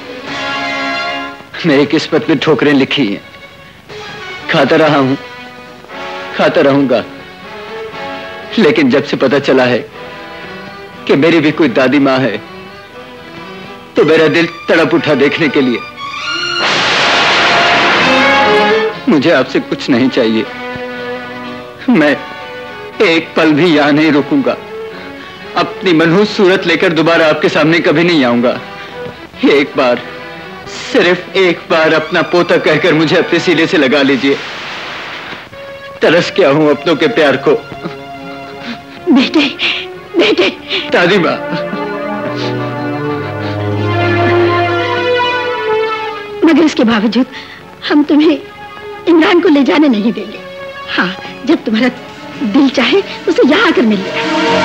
मेरी किस्मत में ठोकरें लिखी हैं, खाता रहा हूं, खाता रहूंगा। लेकिन जब से पता चला है कि मेरी भी कोई दादी मां है तो मेरा दिल तड़प उठा देखने के लिए। मुझे आपसे कुछ नहीं चाहिए, मैं एक पल भी यहां नहीं रुकूंगा। अपनी मनहूस सूरत लेकर दोबारा आपके सामने कभी नहीं आऊंगा। एक बार, सिर्फ एक बार अपना पोता कहकर मुझे अपने सीने से लगा लीजिए। तरस क्या हूं अपनों के प्यार को। बेटे, बेटे। दादी माँ, मगर इसके बावजूद हम तुम्हें इमरान को ले जाने नहीं देंगे। हाँ, जब तुम्हारा दिल चाहे उसे यहाँ आकर मिल ले।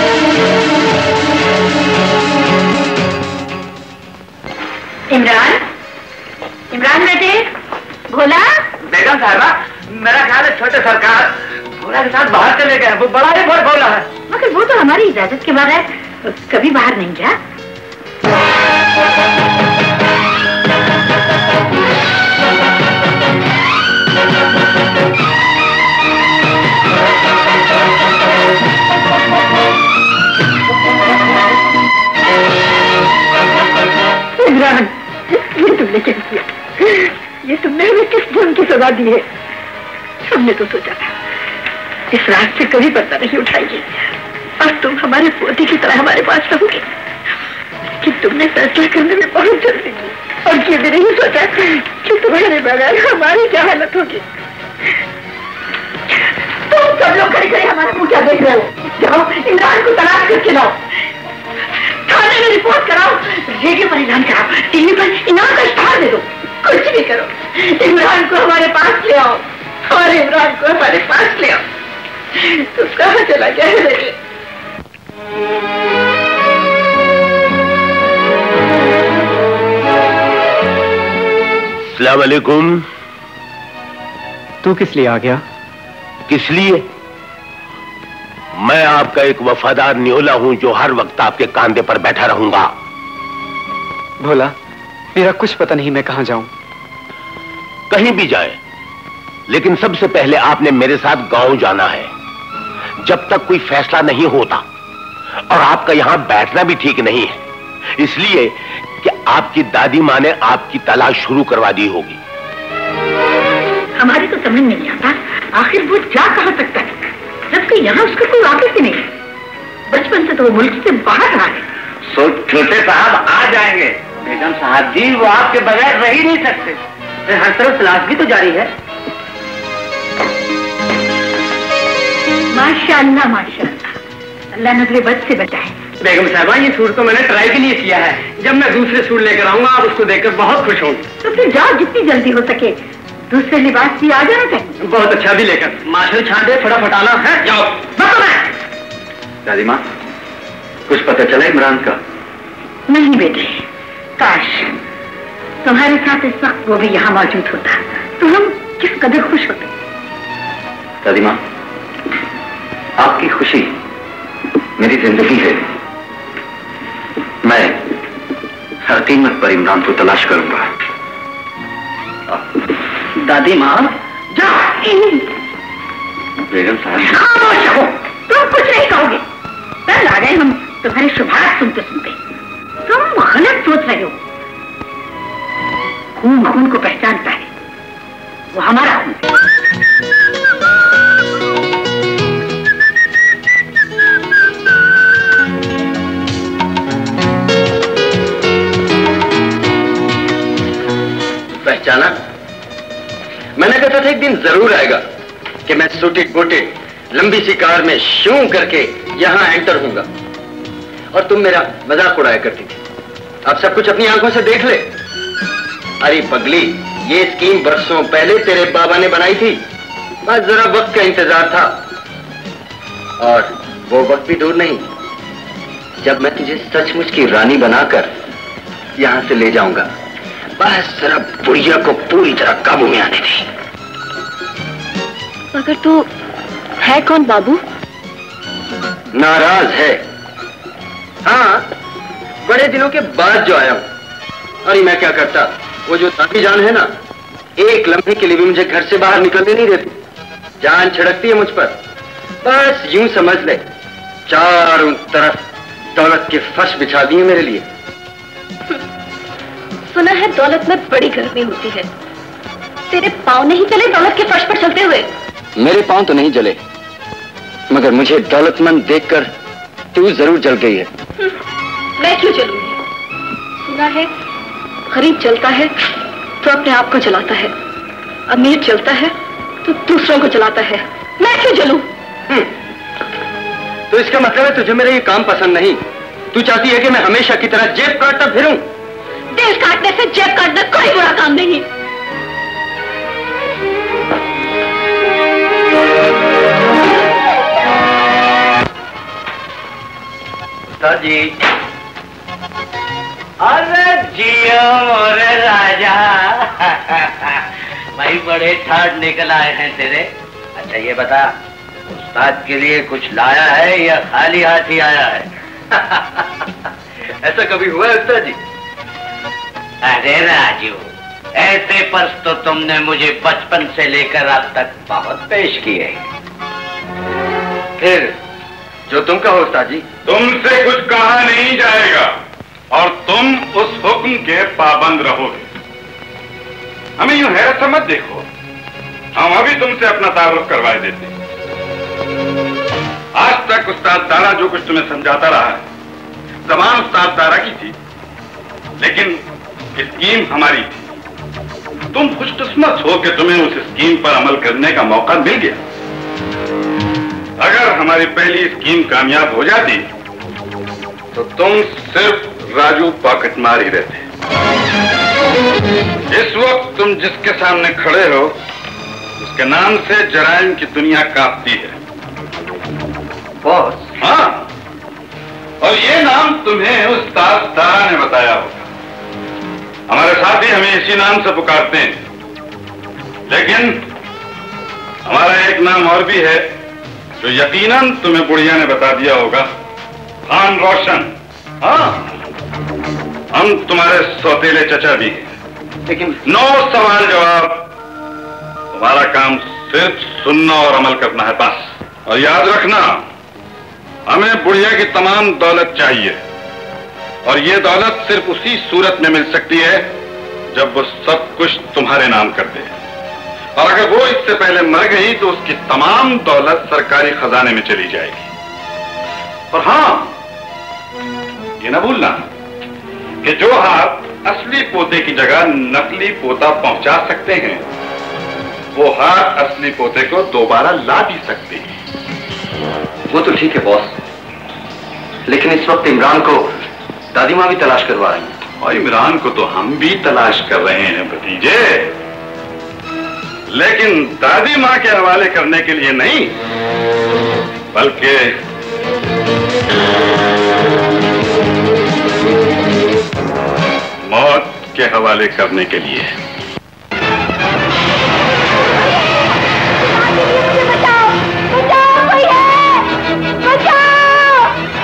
इमरान, इमरान बेटे। भोला। बेगम साहिबा, मेरा ख्याल है छोटे सरकार भोला के साथ बाहर चले गए। वो बड़ा ही भोला है। मगर वो तो हमारी इजाजत के बगैर कभी बाहर नहीं गया। इमरान, ये तुमने क्या किया? ये तुमने हमें किस जुर्म की सजा दी है? हमने तो सोचा था इस रात से कभी पर्दा नहीं उठाएगी और तुम हमारे पोते की तरह हमारे पास रहोगे। कि तुमने फैसला करने में बहुत जल्दी की और ये भी नहीं सोचा कि तुम्हारे बगैर हमारी क्या हालत होगी। तुम सब लोग खड़े खड़े हमारे मुंह क्या देख रहे हो? जाओ इमरान को तलाश करके लाओ, थाने में रिपोर्ट कराओ, रेडियो पर ऐलान कराओ, टीवी पर इनाम का इश्तेहार दे दो, कुछ भी करो। इमरान को हमारे पास ले आओ और इमरान को हमारे पास ले आओ। तो कहाँ चला गया है बेटे? अस्सलाम वालेकुम। तू किस लिए आ गया? किस लिए? मैं आपका एक वफादार न्योला हूं जो हर वक्त आपके कांधे पर बैठा रहूंगा। भोला, मेरा कुछ पता नहीं मैं कहां जाऊं। कहीं भी जाए, लेकिन सबसे पहले आपने मेरे साथ गांव जाना है। जब तक कोई फैसला नहीं होता, और आपका यहां बैठना भी ठीक नहीं है, इसलिए कि आपकी दादी मां ने आपकी तलाश शुरू करवा दी होगी। हमारी तो समझ नहीं आता आखिर वो जा कहां सकता है, जबकि यहाँ उसका कोई वाकिफ ही नहीं। बचपन से तो वो मुल्क से बाहर रहा है। सो छोटे साहब आ जाएंगे। बेगम साहब जी, वो आपके बगैर रह ही नहीं सकते। हर तरफ तलाश भी तो जारी है। माशाअल्लाह माशाअल्लाह, अल्लाह नजरे बद से बचाए। बेगम साहबा, ये सूट तो मैंने ट्राई के लिए किया है। जब मैं दूसरे सूट लेकर आऊंगा आप उसको देखकर बहुत खुश होंगे। तो फिर जाओ, जितनी जल्दी हो सके दूसरे लिबास भी आ जाना चाहिए। बहुत अच्छा भी लेकर माशल छाट दे, थोड़ा फटाना है। जाओ। दादी माँ, कुछ पता चला इमरान का? नहीं बेटे, काश तुम्हारे साथ इस वक्त वो भी यहाँ मौजूद होता तो हम किस कदर खुश होते। दादी माँ, आपकी खुशी मेरी जिंदगी है। मैं हर कीमत पर इमरान को तलाश करूंगा। दादी माँ, जा। बेगम साहब खामोश रहो, तुम कुछ नहीं कहोगे। कल आ गए हम तुम्हारे शुभारंभ सुनते सुनते, तुम गलत सोच रहे हो। खून खून को पहचानता है, वो हमारा खून है। पहचाना? मैंने कहा था एक दिन जरूर आएगा कि मैं सूटेड बूटेड लंबी सी कार में शूं करके यहां एंटर होऊंगा और तुम मेरा मजाक उड़ाया करती थी। अब सब कुछ अपनी आंखों से देख ले। अरे पगली, ये स्कीम बरसों पहले तेरे बाबा ने बनाई थी, बस जरा वक्त का इंतजार था। और वो वक्त भी दूर नहीं जब मैं तुझे सचमुच की रानी बनाकर यहां से ले जाऊंगा। बस जरा बुढ़िया को पूरी तरह काबू में आने दे। मगर तू है कौन बाबू? नाराज है? हाँ, बड़े दिनों के बाद जो आया हूं। अरे मैं क्या करता, वो जो दादी जान है ना, एक लम्हे के लिए भी मुझे घर से बाहर निकलने नहीं देती। जान छिड़कती है मुझ पर। बस यूं समझ ले, चारों तरफ दौलत के फर्श बिछा दिए मेरे लिए। सुना है दौलत में बड़ी गर्मी होती है। तेरे पाँव नहीं चले दौलत के फर्श पर चलते हुए? मेरे पाँव तो नहीं जले, मगर मुझे दौलतमंद देखकर तू जरूर जल गई है। मैं क्यों जलूंगी? सुना है गरीब जलता है तो अपने आप को जलाता है, अमीर जलता है तो दूसरों को जलाता है। मैं क्यों जलूं? तो इसका मतलब है तुझे मेरा ये काम पसंद नहीं। तू चाहती है कि मैं हमेशा की तरह जेब काटता फिरूं? दिल काटने से जेब काटना कोई बुरा काम नहीं। जी, अरे जियो मोरे राजा। भाई बड़े ठाट निकल आए हैं तेरे। अच्छा ये बता, उस्ताद के लिए कुछ लाया है या खाली हाथ ही आया है? ऐसा कभी हुआ है उस्ताद जी? अरे राजू, ऐसे पर्स तो तुमने मुझे बचपन से लेकर अब तक बहुत पेश किए। फिर जो तुम कहो उस्ताद जी। तुमसे कुछ कहा नहीं जाएगा और तुम उस हुक्म के पाबंद रहोगे। हमें यूं हैरत से मत देखो, हम अभी तुमसे अपना तारुफ करवाए देते। आज तक उस्ताद दारा जो कुछ तुम्हें समझाता रहा है, जबान उस्ताद दारा की थी, लेकिन स्कीम हमारी थी। तुम खुशकिस्मत हो कि तुम्हें उस स्कीम पर अमल करने का मौका मिल गया। अगर हमारी पहली स्कीम कामयाब हो जाती तो तुम सिर्फ राजू पॉकेटमार ही रहते। इस वक्त तुम जिसके सामने खड़े हो उसके नाम से जराइम की दुनिया कांपती है। बॉस? हाँ, और ये नाम तुम्हें उस्ताद दारा ने बताया होगा। हमारे साथी हमें इसी नाम से पुकारते हैं, लेकिन हमारा एक नाम और भी है जो यकीनन तुम्हें बुढ़िया ने बता दिया होगा, खान रोशन। हाँ, हम तुम्हारे सौतेले चचा भी हैं। लेकिन नो सवाल जवाब, तुम्हारा काम सिर्फ सुनना और अमल करना है बस। और याद रखना, हमें बुढ़िया की तमाम दौलत चाहिए और ये दौलत सिर्फ उसी सूरत में मिल सकती है जब वो सब कुछ तुम्हारे नाम कर दे। और अगर वो इससे पहले मर गई तो उसकी तमाम दौलत सरकारी खजाने में चली जाएगी। और हाँ, ये ना भूलना कि जो हाथ असली पोते की जगह नकली पोता पहुंचा सकते हैं, वो हाथ असली पोते को दोबारा ला भी सकते हैं। वो तो ठीक है बॉस, लेकिन इस वक्त इमरान को दादी माँ भी तलाश करवा रही है। और इमरान को तो हम भी तलाश कर रहे हैं भतीजे, लेकिन दादी माँ के हवाले करने के लिए नहीं, बल्कि मौत के हवाले करने के लिए। बचाओ, बचाओ, कोई है, बचाओ,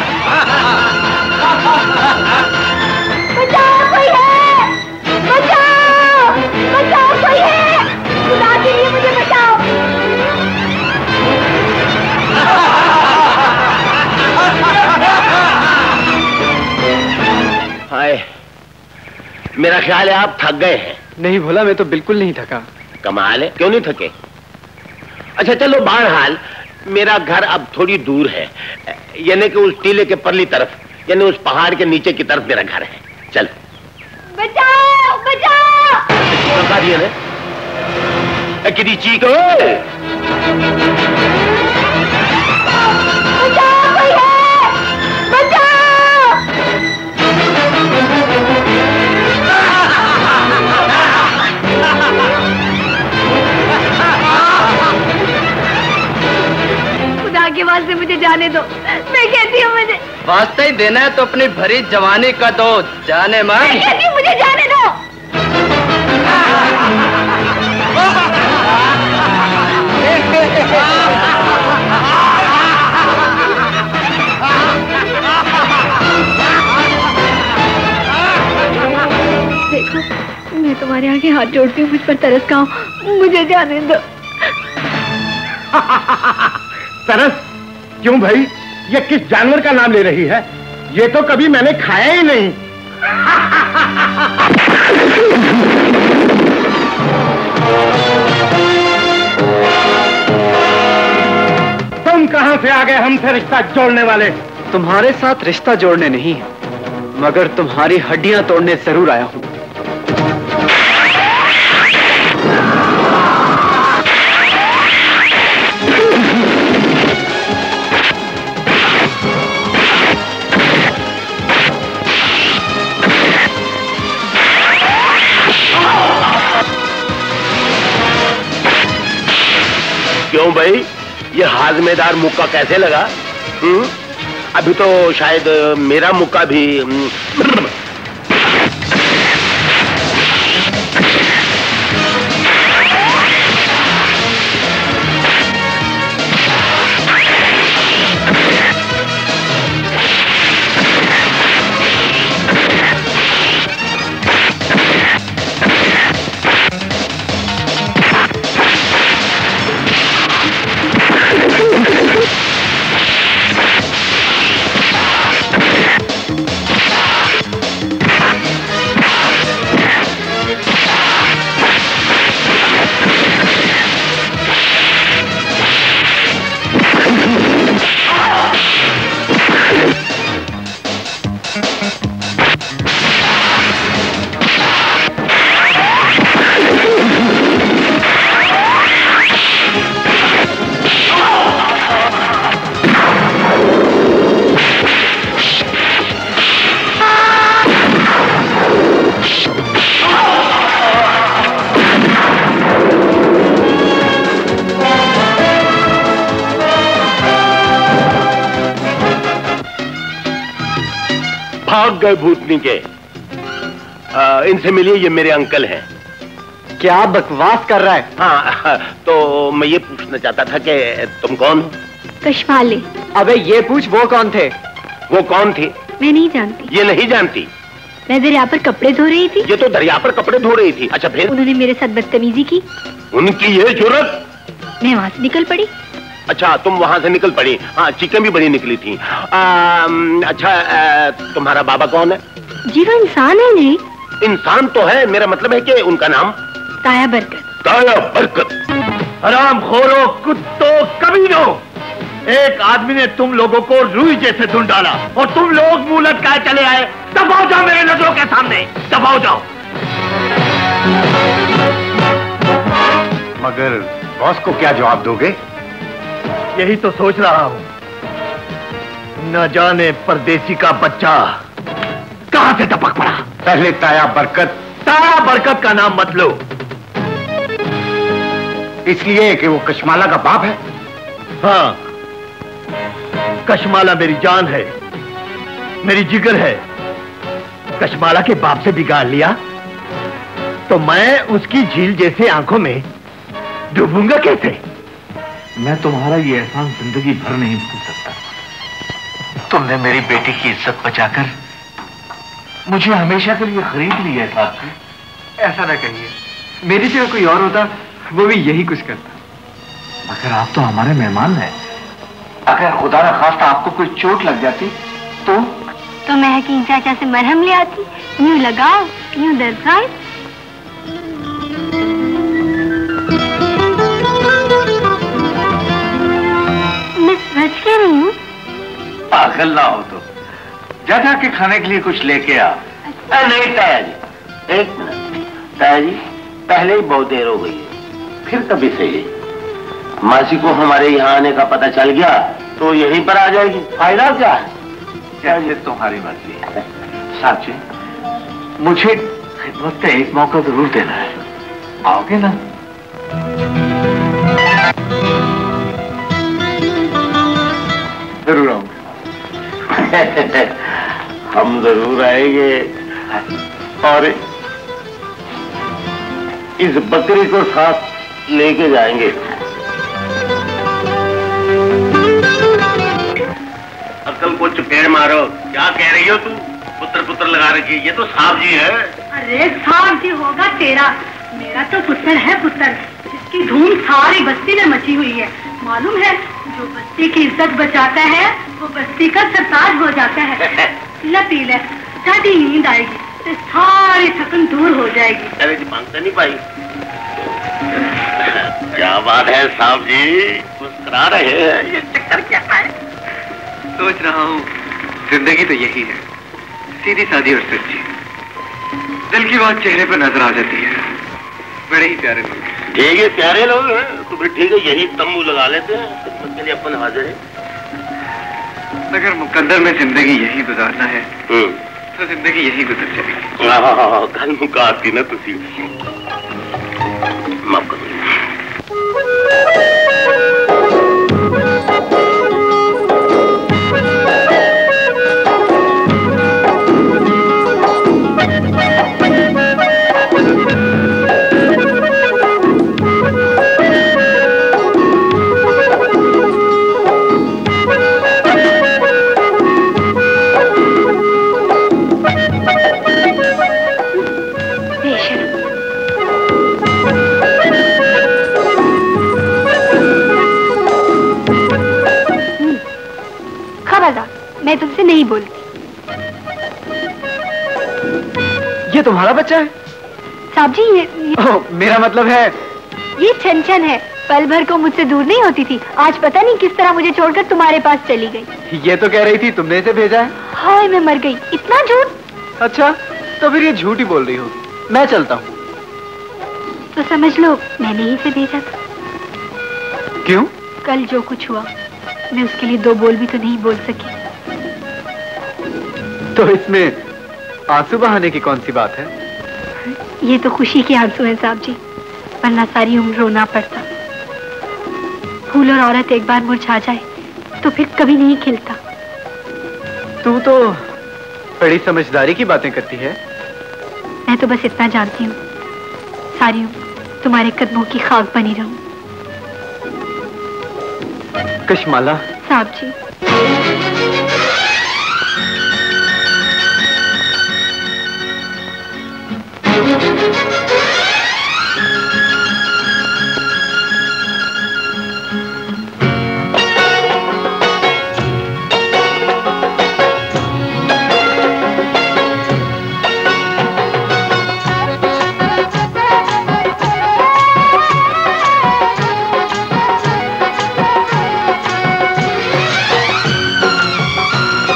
बचाओ, कोई है, बचाओ, बचाओ, कोई है, खुदा के लिए मुझे बचाओ, मेरा ख्याल है आप थक गए हैं। नहीं भोला, मैं तो बिल्कुल नहीं थका। कमाल है, क्यों नहीं थके? अच्छा चलो, बहरहाल मेरा घर अब थोड़ी दूर है, यानी कि उस टीले के परली तरफ, यानी उस पहाड़ के नीचे की तरफ मेरा घर है। चल बचाओ बचाओ। बता दिया ना किसी चीख। बचाओ भैया, बचाओ। खुदा के वास्ते मुझे जाने दो, मैं कहती हूँ मुझे। वास्ते ही देना है तो अपनी भरी जवानी का दो, जाने मत। मैं कहती हूँ मुझे जाने दो। देखो, मैं तुम्हारे आगे हाथ जोड़ती हूँ, मुझ पर तरस खाओ, मुझे जाने दो। तरस? क्यों भाई, ये किस जानवर का नाम ले रही है? ये तो कभी मैंने खाया ही नहीं। तुम कहां से आ गए हमसे रिश्ता जोड़ने वाले? तुम्हारे साथ रिश्ता जोड़ने नहीं, मगर तुम्हारी हड्डियां तोड़ने जरूर आया हूं। क्यों भाई, ये हाजमेदार मुक्का कैसे लगा? अभी तो शायद मेरा मुक्का भी भाग गए भूतनी के। इनसे मिलिए, ये मेरे अंकल हैं। क्या बकवास कर रहा है? हाँ, तो मैं ये पूछना चाहता था कि तुम कौन हो? कशमाले। अबे ये पूछ, वो कौन थे? वो कौन थी? मैं नहीं जानती। ये नहीं जानती? मैं दरिया पर कपड़े धो रही थी। ये तो दरिया पर कपड़े धो रही थी। अच्छा फिर? उन्होंने मेरे साथ बदतमीजी की। उनकी ये जुर्रत? मैं वहाँ से निकल पड़ी। अच्छा, तुम वहां से निकल पड़ी। हाँ, चीखें भी बड़ी निकली थी। अच्छा, तुम्हारा बाबा कौन है? जी वो इंसान है। नहीं, इंसान तो है, मेरा मतलब है कि उनका नाम? ताया बरकत। ताया बरकत। हराम खोरो, कुत्तों, कमीनों, एक आदमी ने तुम लोगों को रूई जैसे ढूंढ डाला और तुम लोग मुंह लटकाए चले आए। दबाओ जाओ मेरे नजरों के सामने, दबाओ जाओ। मगर बॉस को क्या जवाब दोगे? यही तो सोच रहा हूं। न जाने परदेसी का बच्चा कहां से टपक पड़ा। पहले ताया बरकत का नाम मत लो, इसलिए कि वो कशमाला का बाप है। हाँ, कशमाला मेरी जान है, मेरी जिगर है। कशमाला के बाप से बिगाड़ लिया तो मैं उसकी झील जैसे आंखों में डूबूंगा कैसे? मैं तुम्हारा ये एहसान जिंदगी भर नहीं भूल सकता। तुमने मेरी बेटी की इज्जत बचाकर मुझे हमेशा के लिए खरीद लिया साहब जी। ऐसा ना कहिए, मेरी जगह कोई और होता वो भी यही कुछ करता। मगर आप तो हमारे मेहमान हैं। अगर खुदा न खास्ता आपको कोई चोट लग जाती तो तो मैं हकीम चाचा से मरहम ले आती, यूं लगाओ यूं दर्द। मैं समझ के रही हूँ। पागल ना हो तो जा के खाने के लिए कुछ लेके आ। नहीं ताया जी, एक मिनट। ताया जी, पहले ही बहुत देर हो गई है, फिर कभी सही। मासी को हमारे यहाँ आने का पता चल गया तो यहीं पर आ जाएगी, फायदा क्या है? जैसे तुम्हारी मर्जी है। साहब जी, मुझे खिदमत का एक मौका जरूर देना है, आओगे ना? जरूर आऊंगा। हम जरूर आएंगे और इस बकरी को साथ लेके जाएंगे। अक्ल को चपेड़ मारो। क्या कह रही हो तू? पुत्र पुत्र लगा रखी, ये तो साहब जी है। अरे साहब जी होगा तेरा, मेरा तो पुत्र है पुत्र, जिसकी धूम सारी बस्ती में मची हुई है। मालूम है, जो बस्ती की इज्जत बचाता है वो बस्ती का सरताज हो जाता है। पी ले, ज्यादा नींद आएगी तो सारी थकन दूर हो जाएगी। अरे जी, मांगता नहीं पाई। क्या बात है साहब जी, मुस्कुरा रहे हैं, ये चक्कर क्या है? सोच रहा हूँ, जिंदगी तो यही है, सीधी सादी और सच्ची। दिल की बात चेहरे पर नजर आ जाती है। बड़े ही प्यारे लोग। ठीक है, प्यारे लोग हैं तो फिर ठीक है, यही तंबू लगा लेते हैं, खिदमत के लिए अपन हाजिर है। अगर मुकद्दर में जिंदगी यही गुजारना है तो जिंदगी यही गुजर जाएगी। कल मुकाती ना तुसी। माफ करो। मैं तुमसे नहीं बोलती। ये तुम्हारा बच्चा है? साहब जी ये मेरा मतलब है ये छन है, पल भर को मुझसे दूर नहीं होती थी, आज पता नहीं किस तरह मुझे छोड़कर तुम्हारे पास चली गई। ये तो कह रही थी तुमने इसे भेजा है। हाय मैं मर गई, इतना झूठ। अच्छा तो फिर ये झूठ ही बोल रही हो। मैं चलता हूँ। तो समझ लो मैंने ही इसे भेजा था। क्यों? कल जो कुछ हुआ मैं उसके लिए दो बोल भी तो नहीं बोल सकी। तो इसमें आंसू बहाने की कौन सी बात है? ये तो खुशी के आंसू हैं साहब जी, वरना सारी उम्र रोना पड़ता। फूल और औरत एक बार मुरझा जाए तो फिर कभी नहीं खिलता। तू तो बड़ी समझदारी की बातें करती है। मैं तो बस इतना जानती हूँ, सारी उम्र तुम्हारे कदमों की खाक बनी रहूं। कशमाला। साहब जी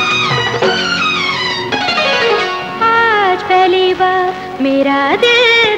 मेरा दिल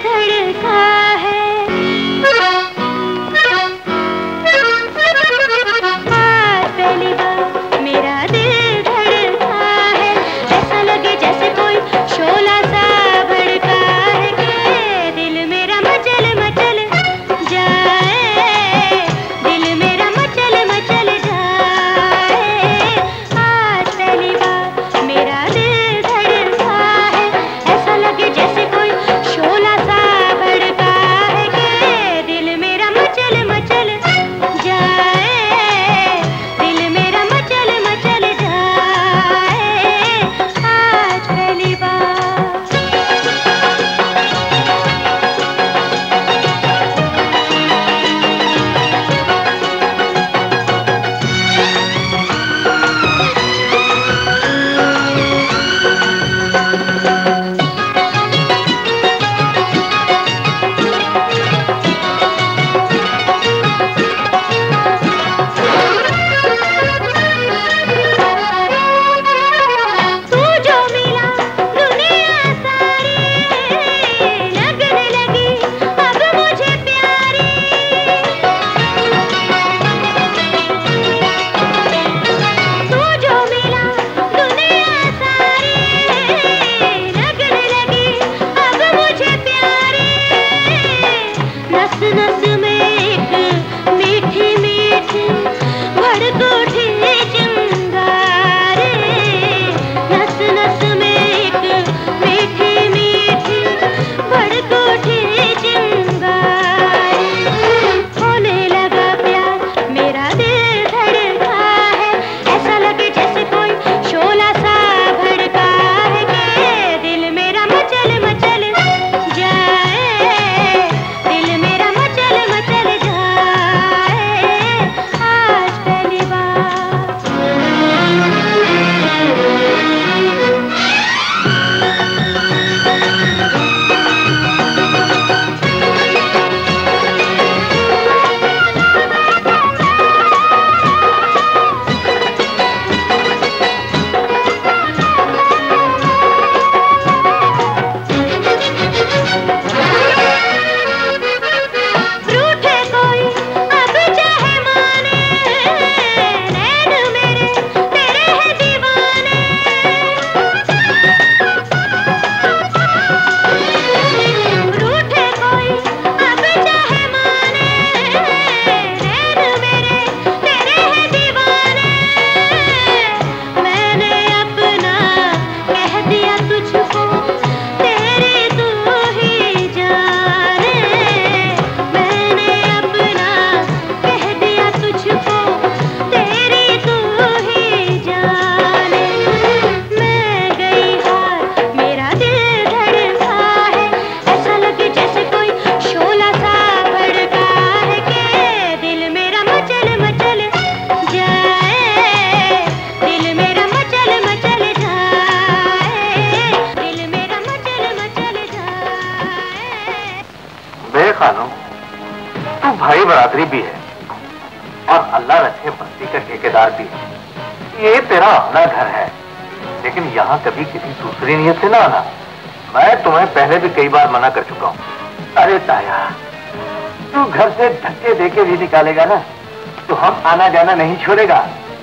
बरादरी भी है और अल्लाह रखे बस्ती का ठेकेदार भी है। ये तेरा अपना घर है, लेकिन यहाँ कभी किसी दूसरी नीयत से ना आना। मैं तुम्हें पहले भी कई बार मना कर चुका हूँ। अरे ताया, तू घर से धक्के देके भी निकालेगा ना तो हम आना जाना नहीं छोड़ेगा।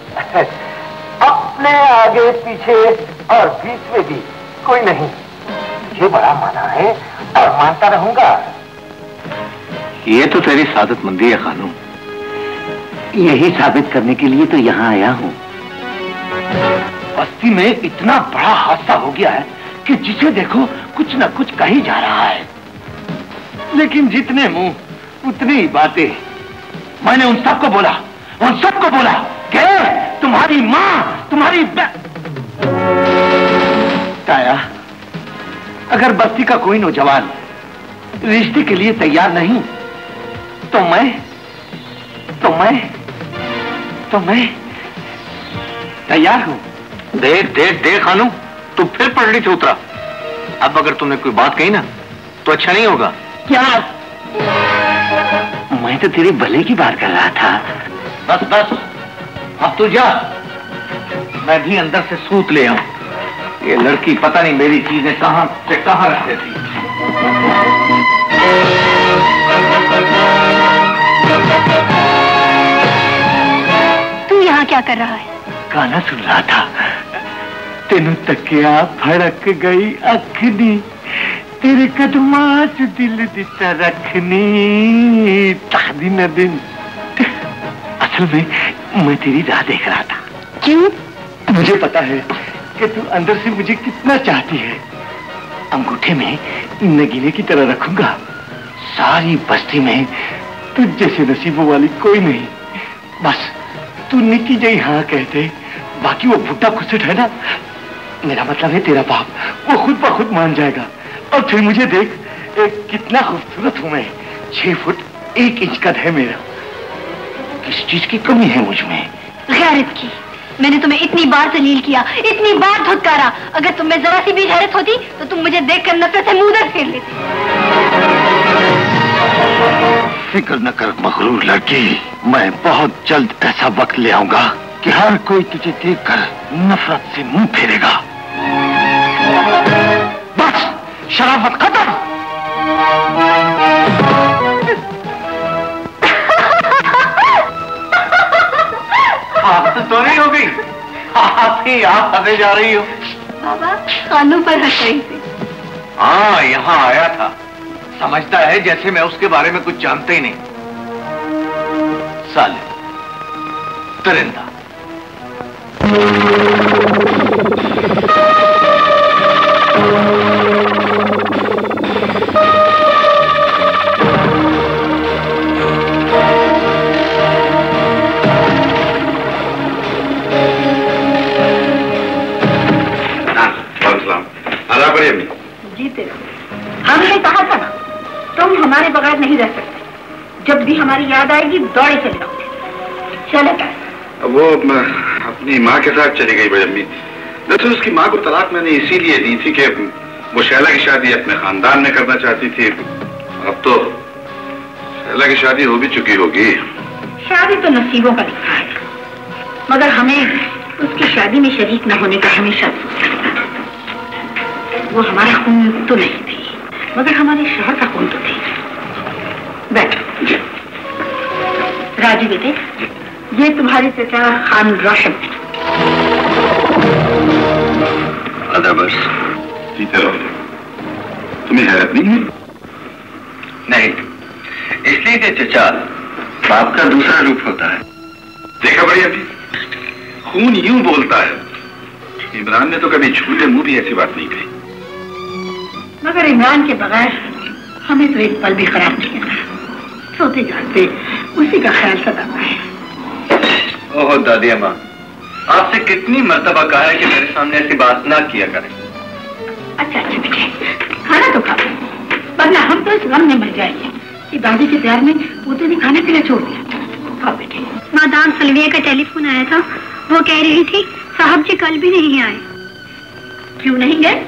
अपने आगे पीछे और बीच में भी कोई नहीं। ये बड़ा माना है और मानता रहूंगा। ये तो तेरी सादतमंदी है खानू। यही साबित करने के लिए तो यहाँ आया हूँ। बस्ती में इतना बड़ा हादसा हो गया है कि जिसे देखो कुछ न कुछ कही जा रहा है, लेकिन जितने मुंह उतनी ही बातें। मैंने उन सबको बोला कि तुम्हारी माँ, तुम्हारी ताया, अगर बस्ती का कोई नौजवान रिश्ते के लिए तैयार नहीं तो मैं तैयार हूं। देख खानू, तू फिर पटड़ी से उतरा। अब अगर तुमने कोई बात कही ना तो अच्छा नहीं होगा। क्या? मैं तो तेरे भले की बात कर रहा था। बस अब तू जा, मैं भी अंदर से सूत ले आऊं। ये लड़की पता नहीं मेरी चीजें कहां से कहां रख देती। तू यहाँ क्या कर रहा है? गाना सुन रहा था। तेनू तकिया फड़क गई अखनी, तेरे कदमां च दिल दिता रखनी, दिन दिन। असल में मैं तेरी राह देख रहा था। क्यों? मुझे पता है कि तू अंदर से मुझे कितना चाहती है। अंगूठे में नगीने की तरह रखूंगा। सारी बस्ती में तुझ जैसे नसीबों वाली कोई नहीं। बस तू निकी जई हाँ कहते, बाकी वो बुड्ढा खुसट है ना, मेरा मतलब है तेरा बाप, वो खुद ब खुद मान जाएगा। और फिर मुझे देख, कितना खूबसूरत हूं मैं। 6 फुट 1 इंच कद है मेरा। किस चीज की कमी है मुझ में? गैरत की। मैंने तुम्हें इतनी बार जलील किया, इतनी बार धुतकारा। अगर तुम में जरा सी भी गैरत होती तो तुम मुझे देखकर नफरत से मुंह फेर लेती। फिक्र न कर मगरूर लड़की, मैं बहुत जल्द ऐसा वक्त ले आऊंगा कि हर कोई तुझे देखकर नफरत से मुंह फेरेगा। बस शराफत खत्म। आप तो नहीं हो गई, आप हंसने जा रही हो। बाबा खानू पर हंस रही थी। हाँ, यहाँ आया था। समझता है जैसे मैं उसके बारे में कुछ जानते ही नहीं। साले परिंदा। जीते रहो। हमने कहा था ना, तुम हमारे बगैर नहीं रह सकते। जब भी हमारी याद आएगी दौड़े चले जाओगे। चले क्या? वो अपनी माँ के साथ चली गई बड़ी अम्मी। दरअसल उसकी माँ को तलाक मैंने इसीलिए दी थी कि वो शैला की शादी अपने खानदान में करना चाहती थी। अब तो शैला की शादी हो भी चुकी होगी। शादी तो नसीबों का लिखा है, मगर हमें उसकी शादी में शरीक न होने का हमेशा अफसोस था। वो हमारा खून तो नहीं थी, मगर हमारे शहर का खून तो थी। बैठो। राजू बेटे, ये तुम्हारी चचा खान रोशन है। बस जीते रहो। तुम्हें हैरत नहीं है? नहीं, इसलिए कि चचा बाप का दूसरा रूप होता है। देखा बड़ी अभी, खून यूं बोलता है। इमरान ने तो कभी झूठे मुंह भी ऐसी बात नहीं कही। मगर इमरान के बगैर हमें तो एक पल भी खराब नहीं करना। सोते जागते उसी का ख्याल सताता है। ओहो दादी अम्मा, आपसे कितनी मर्तबा कहा है कि मेरे सामने ऐसी बात ना किया करें। अच्छा बेटे, खाना तो खा, वरना हम तो इस गम में मर जाएंगे कि दादी के प्यार में पोते ने खाना पीना छोड़ दिया। खाओ बेटे। मादाम सलविया का टेलीफोन आया था, वो कह रही थी साहब जी कल भी नहीं आए। क्यों नहीं गए?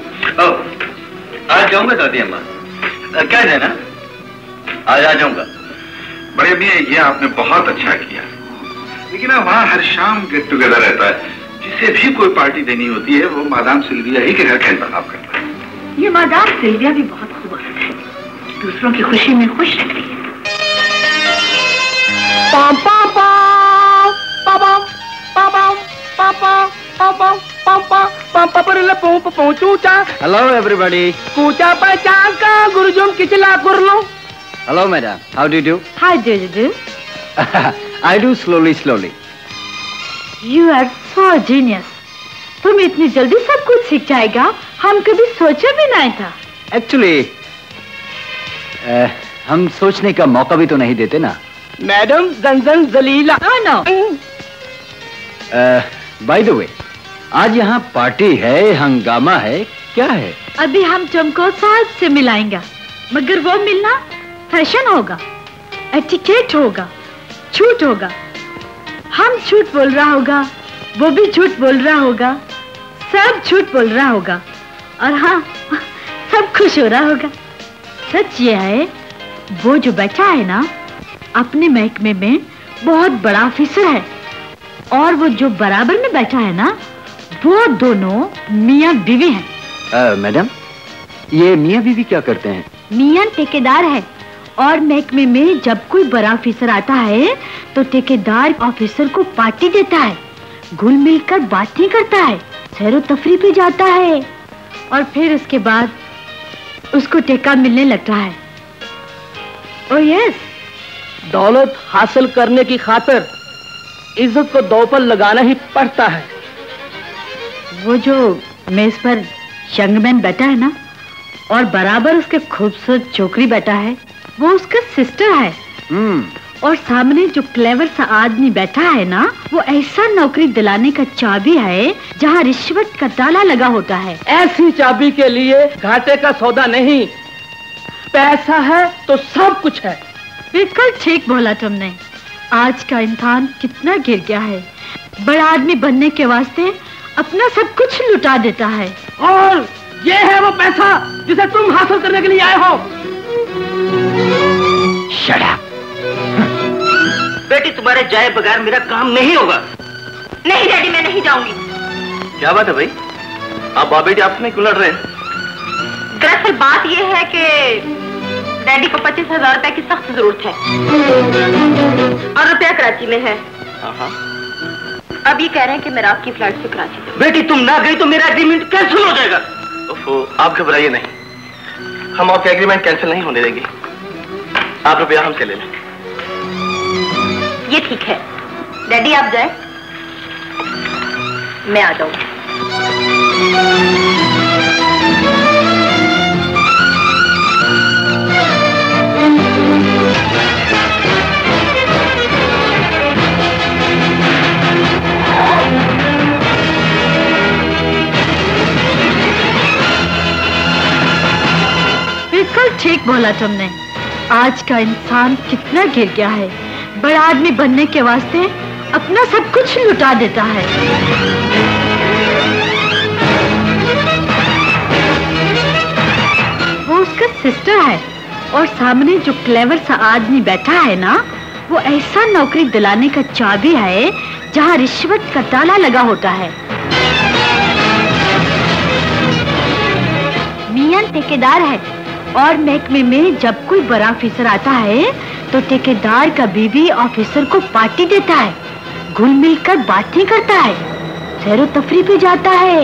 आज जाऊंगा दादी अम्मा, कह देना आज आ जाऊंगा। बड़े मियाँ ये आपने बहुत अच्छा किया, लेकिन वहाँ हर शाम गेट टुगेदर रहता है। जिसे भी कोई पार्टी देनी होती है वो मादाम सिल्विया ही के घर का इंतजाम करता है। ये मादाम सिल्विया भी बहुत खूबसूरत है, दूसरों की खुशी में खुश रहती है। Hello everybody. कूचा पहचान का गुरुजुम किचला कर लो। Hello madam. How do you do? How do you do? I do slowly. You are so genius. तुम इतनी जल्दी सब कुछ सीख जाएगा, हम कभी सोचा भी नहीं था। Actually, हम सोचने का मौका भी तो नहीं देते ना। मैडम जंजन जलीला। No. By the way, आज यहाँ पार्टी है, हंगामा है, क्या है? अभी हम तुमको साथ से मिलाएंगे, मगर वो मिलना फैशन होगा, एटिकेट होगा, झूठ होगा। हम झूठ बोल रहा होगा, वो भी झूठ बोल रहा होगा, सब झूठ बोल रहा होगा, और हाँ, सब खुश हो रहा होगा। सच ये है, वो जो बैठा है ना, अपने महकमे में बहुत बड़ा ऑफिसर है, और वो जो बराबर में बैठा है ना, वो दोनों मियाँ बीवी हैं। मैडम, ये मियाँ बीवी क्या करते हैं? मियाँ ठेकेदार है, और महकमे में जब कोई बड़ा ऑफिसर आता है तो ठेकेदार ऑफिसर को पार्टी देता है, घुल मिलकर बातें करता है, सैरो तफरी पे जाता है, और फिर उसके बाद उसको ठेका मिलने लगता है। ओह यस, दौलत हासिल करने की खातिर इज्जत को दो पर लगाना ही पड़ता है। वो जो मेज पर यंगमैन बैठा है ना, और बराबर उसके खूबसूरत छोकरी बैठा है, वो उसका सिस्टर है। और सामने जो क्लेवर सा आदमी बैठा है ना, वो ऐसा नौकरी दिलाने का चाबी है जहाँ रिश्वत का ताला लगा होता है। ऐसी चाबी के लिए घाटे का सौदा नहीं, पैसा है तो सब कुछ है। बिल्कुल ठीक बोला तुमने। आज का इंसान कितना गिर गया है, बड़ा आदमी बनने के वास्ते अपना सब कुछ लुटा देता है। और ये है वो पैसा जिसे तुम हासिल करने के लिए आए हो। Shut up. बेटी, तुम्हारे जाए बगैर मेरा काम नहीं होगा। नहीं डैडी, मैं नहीं जाऊंगी। क्या बात है भाई, आप बाबा जी आपसे नहीं क्यों लड़ रहे हैं? दरअसल बात यह है कि डैडी को 25,000 रुपए की सख्त जरूरत है, और रुपया कराची में है। अब ये कह रहे हैं कि मैं रात की फ्लाइट से कराची जाऊं। बेटी, तुम ना गई तो मेरा एग्रीमेंट कैंसिल हो जाएगा। आप घबराइए नहीं, हम आपका एग्रीमेंट कैंसिल नहीं होने देंगे। आप रुपया हमसे ले लें। ये ठीक है डैडी, आप जाए, मैं आ जाऊंगी। बिल्कुल ठीक बोला तुमने। आज का इंसान कितना गिर गया है, बड़ा आदमी बनने के वास्ते अपना सब कुछ लुटा देता है। वो उसका सिस्टर है, और सामने जो क्लेवर सा आदमी बैठा है ना, वो ऐसा नौकरी दिलाने का चाबी है जहाँ रिश्वत का ताला लगा होता है। मियाँ ठेकेदार है, और महकमे में जब कोई बड़ा ऑफिसर आता है तो ठेकेदार का बीवी ऑफिसर को पार्टी देता है, घुल मिलकर बातें करता है, सैरो तफरी पे जाता है।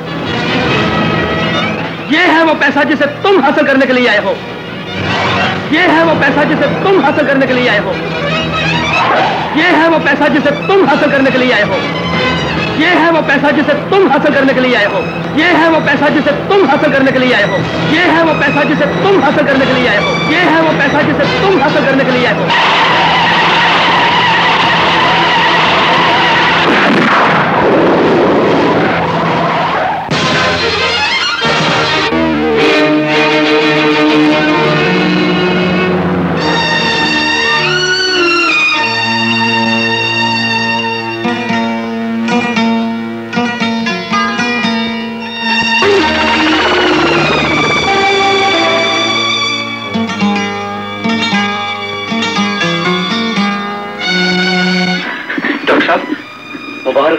ये है वो पैसा जिसे तुम हासिल करने के लिए आए हो। ये है वो पैसा जिसे तुम हासिल करने के लिए आए हो। ये है वो पैसा जिसे तुम हासिल करने के लिए आए हो। ये है वो पैसा जिसे तुम हासिल करने के लिए आए हो। ये है वो पैसा जिसे तुम हासिल करने के लिए आए हो। ये है वो पैसा जिसे तुम हासिल करने के लिए आए हो। ये है वो पैसा जिसे तुम हासिल करने के लिए आए हो।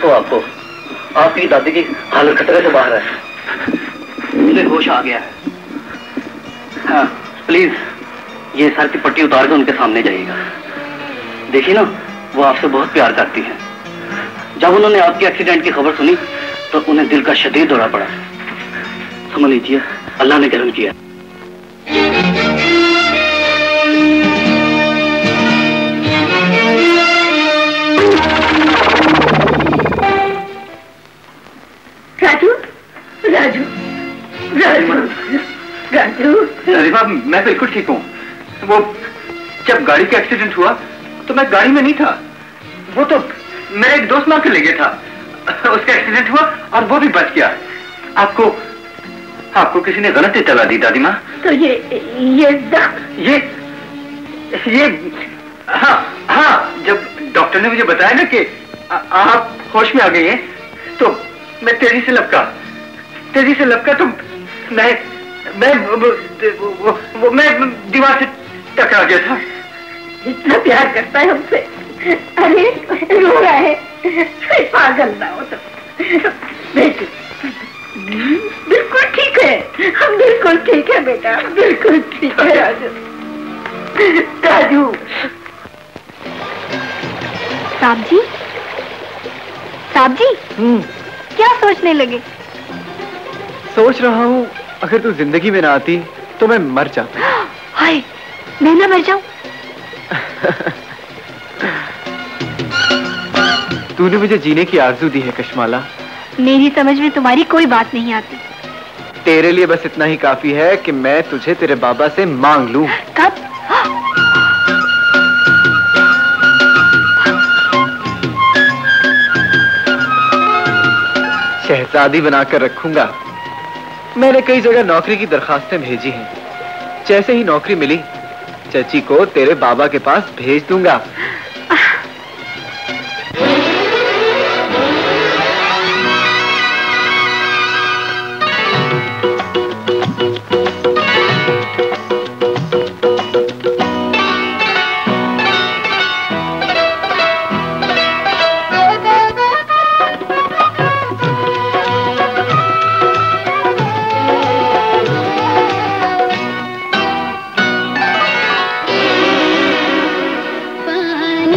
हूँ आपको, आपकी दादी की हालत खतरे से बाहर है। मुझे होश आ गया है। हाँ, प्लीज ये सर की पट्टी उतार के उनके सामने जाइएगा। देखिए ना, वो आपसे बहुत प्यार करती हैं। जब उन्होंने आपके एक्सीडेंट की खबर सुनी तो उन्हें दिल का शदीद दौरा पड़ा। समझ लीजिए अल्लाह ने करम किया। राजू, राजू, राजू, राजू। शरीफा, मैं बिल्कुल ठीक हूँ। वो जब गाड़ी का एक्सीडेंट हुआ तो मैं गाड़ी में नहीं था। वो तो मेरा एक दोस्त मार के ले गया था। उसका एक्सीडेंट हुआ और वो भी बच गया। आपको किसी ने गलत इत्तला दी दादी माँ। तो ये हाँ, जब डॉक्टर ने मुझे बताया ना कि आप होश में आ गई हैं, तो मैं तेजी से लपका तो मैं दीवार से टकरा गया था। इतना प्यार करता है हमसे, अरे रो रहा है, पागल ना हो तो। बिल्कुल ठीक है, हम बिल्कुल ठीक है बेटा, बिल्कुल ठीक है राजू। राजू। साहब जी, क्या सोचने लगे? सोच रहा हूँ अगर तू जिंदगी में ना आती तो मैं मर जाता। हाय, मैं ना मर जाऊं? तूने मुझे जीने की आरज़ू दी है कशमाला। मेरी समझ में तुम्हारी कोई बात नहीं आती। तेरे लिए बस इतना ही काफी है कि मैं तुझे तेरे बाबा से मांग लूं। कब? शहजादी बनाकर रखूंगा। मैंने कई जगह नौकरी की दरखास्तें भेजी हैं। जैसे ही नौकरी मिली चची को तेरे बाबा के पास भेज दूंगा। पानी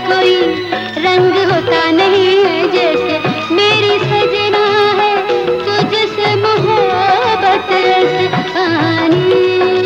कोई रंग होता नहीं है जैसे मेरी सजना है तुझसे मोहब्बत से पानी।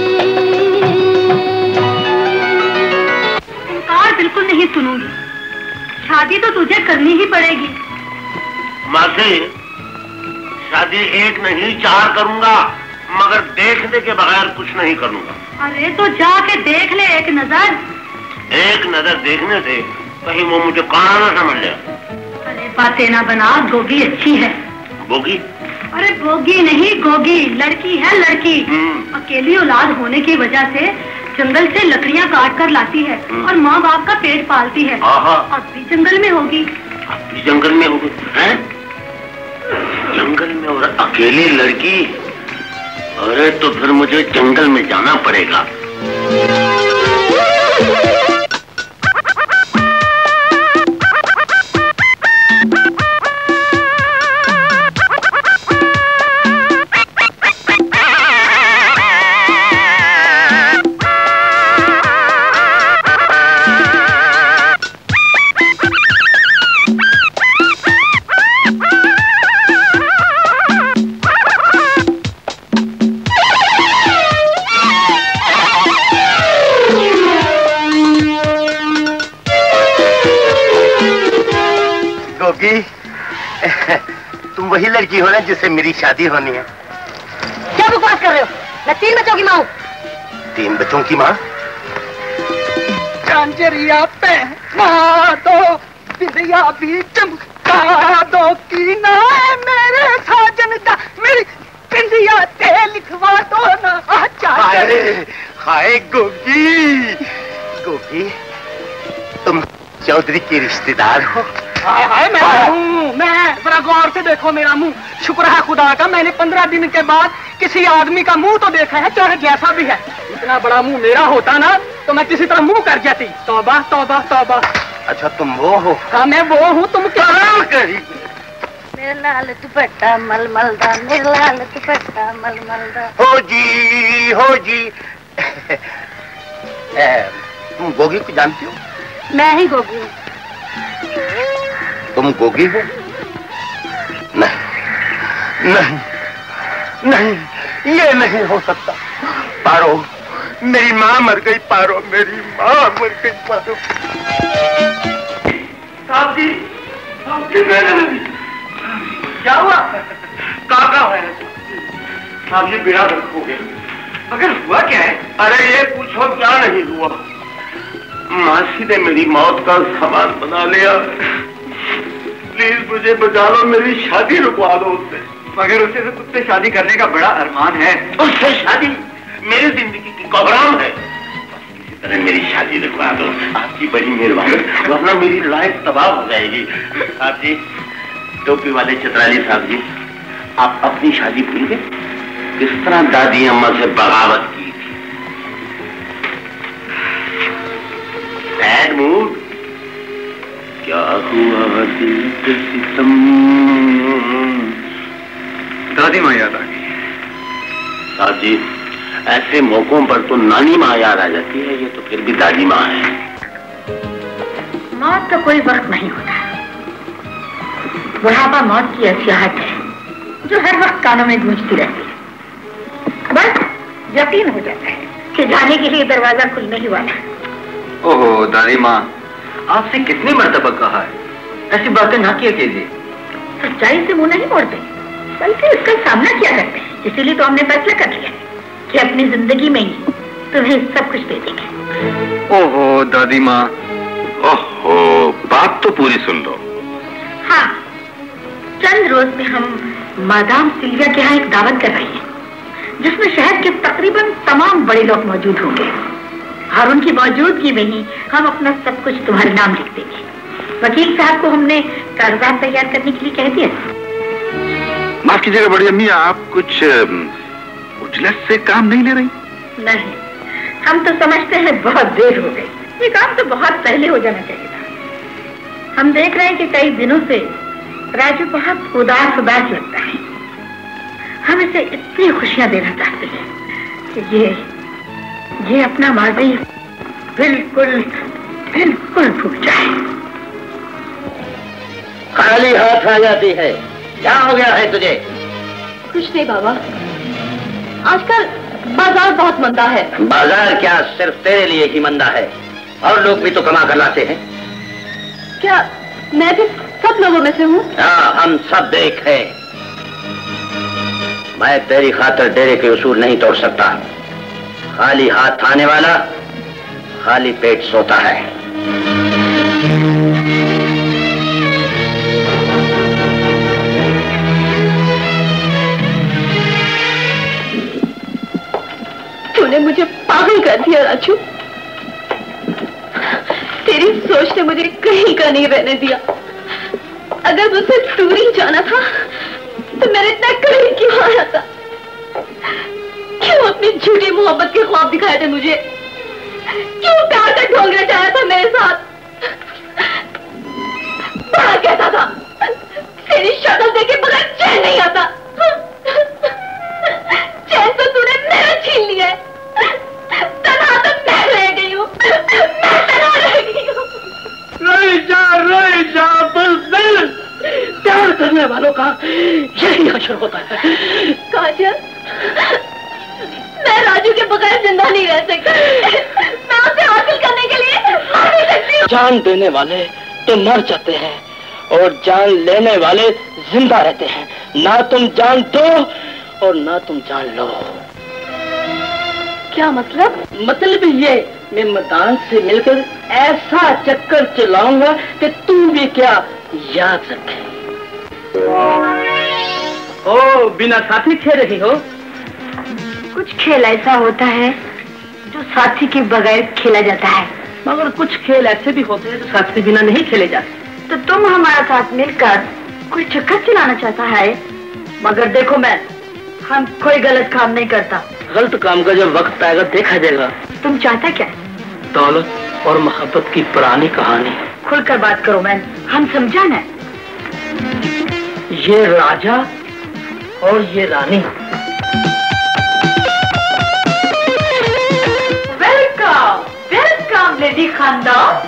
इनकार बिल्कुल नहीं सुनूंगी, शादी तो तुझे करनी ही पड़ेगी। मासी, शादी एक नहीं 4 करूंगा, मगर देखने के बगैर कुछ नहीं करूंगा। अरे तो जाके देख ले एक नजर। एक नजर देखने से कहीं वो मुझे काना ना समझ ले। अरे बातें ना बना, गोगी अच्छी है। गोगी? अरे गोगी नहीं, गोगी लड़की है, लड़की। अकेली औलाद होने की वजह से जंगल से लकड़ियां काट कर लाती है और माँ बाप का पेट पालती है। अब भी जंगल में होगी। अब भी जंगल में होगी? हैं? जंगल में और अकेली लड़की? अरे तो फिर मुझे जंगल में जाना पड़ेगा। तुम वही लड़की हो ना जिससे मेरी शादी होनी है। क्या बकवास कर रहे हो? मैं 3 बच्चों की माँ हूँ। 3 बच्चों की माँ? झांझरिया पे दो बिंदिया भी चमका दो की ना मेरे साजन का मेरी बिंदिया ते लिखवा दो ना। हाय गोगी, गोगी तुम चौधरी के रिश्तेदार हो? हाय हाय मैं हूँ, मैं जरा गौर से देखो मेरा मुंह। शुक्र है खुदा का मैंने 15 दिन के बाद किसी आदमी का मुंह तो देखा है, चाहे जैसा भी है। इतना बड़ा मुंह मेरा होता ना तो मैं किसी तरह मुंह कर जाती। तौबा तौबा तौबा। अच्छा तुम वो हो? हाँ मैं वो हूँ। तुम क्या करी? मेरा लाल दुपट्टा मलमलदा, मेरा लाल दुपट्टा मलमलदा। हो जी तुम गोगी को जानती हो? मैं ही गोगी हूँ। तुम गोगी हो? नहीं, ये नहीं हो सकता। पारो, मेरी माँ मर गई। पारो, मेरी माँ मर गई। पारो। साहब जी, क्या हुआ? काका है साहब जी, बिना हो गया। मगर हुआ क्या है? अरे ये पूछो क्या नहीं हुआ। मासी ने मेरी मौत का सामान बना लिया। प्लीज मुझे बचा लो, मेरी शादी रुकवा दो उससे। मगर उसे तो तुझसे शादी करने का बड़ा अरमान है। उससे शादी मेरी जिंदगी की कोबराम है। किसी तरह मेरी शादी रुकवा दो, आपकी बड़ी मेहरबानी, वरना मेरी लाइफ तबाह हो जाएगी। साहब जी, टोपी वाले चतराली साहब जी, आप अपनी शादी भूल गए? किस तरह दादी अम्मा से बगावत की थी। Sad mood. क्या हुआ दिल के सितम। दादी माँ याद आ गई। साहब जी, ऐसे मौकों पर तो नानी माँ याद आ जाती है, ये तो फिर भी दादी माँ है। मौत का कोई वक्त नहीं होता। बुढ़ापा मौत की ऐसी आहट है जो हर वक्त कानों में गूंजती रहती है। बस यकीन हो जाता है कि जाने के लिए दरवाजा खुलने ही वाला है। ओहो दादी माँ, आपसे कितनी मर्तबा कहा है ऐसी बातें ना किया कीजिए। सच्चाई से मुंह नहीं मोड़ते, बल्कि उसका सामना किया करते हैं। इसीलिए तो हमने फैसला कर लिया कि अपनी जिंदगी में ही तुम्हें सब कुछ दे देंगे। ओहो दादी माँ। ओहो, बात तो पूरी सुन लो। हाँ, चंद रोज में हम मादाम सिल्विया के यहाँ एक दावत कर रही हैं, जिसमें शहर के तकरीबन तमाम बड़े लोग मौजूद होंगे और उनकी मौजूदगी में ही हम अपना सब कुछ तुम्हारे नाम लिख देंगे। वकील साहब को हमने कागजात तैयार करने के लिए कह दिया। माफ कीजिएगा बड़ी अम्मी, आप कुछ उजलत से काम नहीं ले रही? नहीं, हम तो समझते हैं बहुत देर हो गई। ये काम तो बहुत पहले हो जाना चाहिए था। हम देख रहे हैं कि कई दिनों से राजू बहुत उदास लगता है। हम इसे इतनी खुशियां देना चाहते हैं कि ये अपना माजी बिल्कुल बिल्कुल भूल जाए। खाली हाथ आ जाती है, क्या हो गया है तुझे? कुछ नहीं बाबा, आजकल बाजार बहुत मंदा है। बाजार क्या, सिर्फ तेरे लिए ही मंदा है, और लोग भी तो कमा कर लाते हैं। क्या मैं भी सब लोगों में से हूँ? हाँ, हम सब देख हैं। मैं तेरी खातिर डेरे के उसूल नहीं तोड़ सकता। खाली हाथ आने वाला खाली पेट सोता है। तूने मुझे पागल कर दिया राजू। तेरी सोच ने मुझे कहीं का नहीं रहने दिया। अगर मुझसे दूर ही जाना था तो मैंने इतना करीब क्यों आया था? क्यों अपनी झूठी मोहब्बत के ख्वाब दिखाए थे मुझे? क्यों प्यार का ढोंग रचाया था मेरे साथ? बड़ा कहता था तेरी शक्ल देख के बगैर चैन नहीं आता। चैन तो तूने मेरा छीन लिया है। तन्हा तो मैं रह गई हूँ, मैं तन्हा रह गई हूँ। रह जा बस। प्यार करने वालों का यही हश्र होता है। काजल, मैं राजू के बगैर जिंदा नहीं रह सकती। मैं उसे हासिल करने के लिए मर नहीं सकती हूँ। जान देने वाले तो मर जाते हैं और जान लेने वाले जिंदा रहते हैं। ना तुम जान दो और ना तुम जान लो। क्या मतलब? मतलब ये, मैं मैदान से मिलकर ऐसा चक्कर चलाऊंगा कि तुम भी क्या याद रखे। ओ, बिना साथी खेल रही हो? कुछ खेल ऐसा होता है जो साथी के बगैर खेला जाता है, मगर कुछ खेल ऐसे भी होते हैं जो साथी बिना नहीं खेले जाते। तो तुम हमारे साथ मिलकर कोई चक्कर चलाना चाहता है। मगर देखो मैं, हम कोई गलत काम नहीं करता। गलत काम का जब वक्त आएगा देखा जाएगा। तुम चाहता क्या? दौलत और मोहब्बत की पुरानी कहानी। खुलकर बात करो मैन, हम समझा ना। ये राजा और ये रानी। वेलकम वेलकम लेडी खानदान।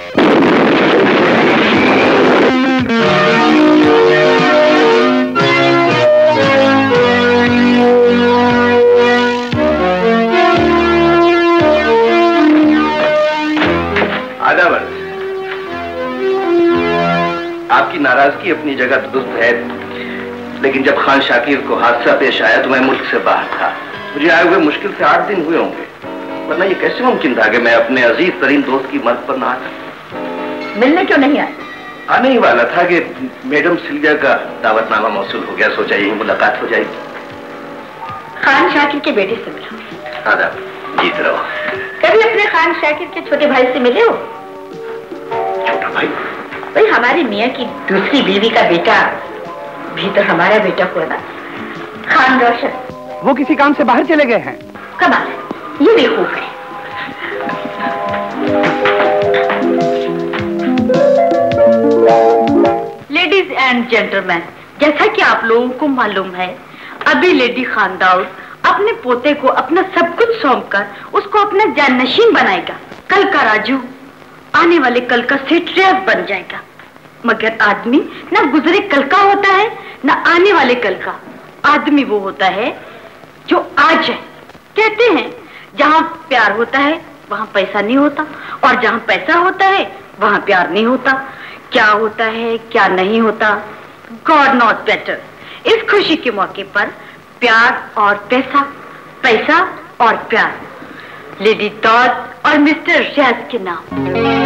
आपकी नाराजगी अपनी जगह दुरुस्त है, लेकिन जब खान शाकिर को हादसा पेश आया तो मैं मुल्क से बाहर था। मुझे आए हुए मुश्किल से 8 दिन हुए होंगे, वरना ये कैसे मुमकिन था कि मैं अपने अजीज तरीन दोस्त की मर्द पर ना आता। मिलने क्यों नहीं आए? आने ही वाला था कि मैडम सिल्विया का दावतनामा मौसूल हो गया, सोचा यही मुलाकात हो जाएगी। खान शाकिर के बेटे से मिलो। आदाब, जीत रहो। कभी अपने खान शाकिर के छोटे भाई से मिले हो? छोटा भाई? भाई हमारी मियाँ की दूसरी बीवी का बेटा भी तो हमारा बेटा हुआ ना, खान रोशन। वो किसी काम से बाहर चले गए हैं। कमाल है, ये बेवकूफ है। लेडीज एंड जेंटलमैन, जैसा कि आप लोगों को मालूम है, अभी लेडी खानदान अपने पोते को अपना सब कुछ सौंपकर उसको अपना जाननशीन बनाएगा। कल का राजू आने वाले कल का सेठ बन जाएगा। मगर आदमी ना गुजरे कल का होता है ना आने वाले कल का। आदमी वो होता है जो आज है। कहते हैं जहाँ प्यार होता है वहाँ पैसा नहीं होता, और जहाँ पैसा होता है वहाँ प्यार नहीं होता। क्या होता है क्या नहीं होता, गॉड नॉट बेटर। इस खुशी के मौके पर प्यार और पैसा, पैसा और प्यार, लेडी डॉट और मिस्टर रियाज के नाम।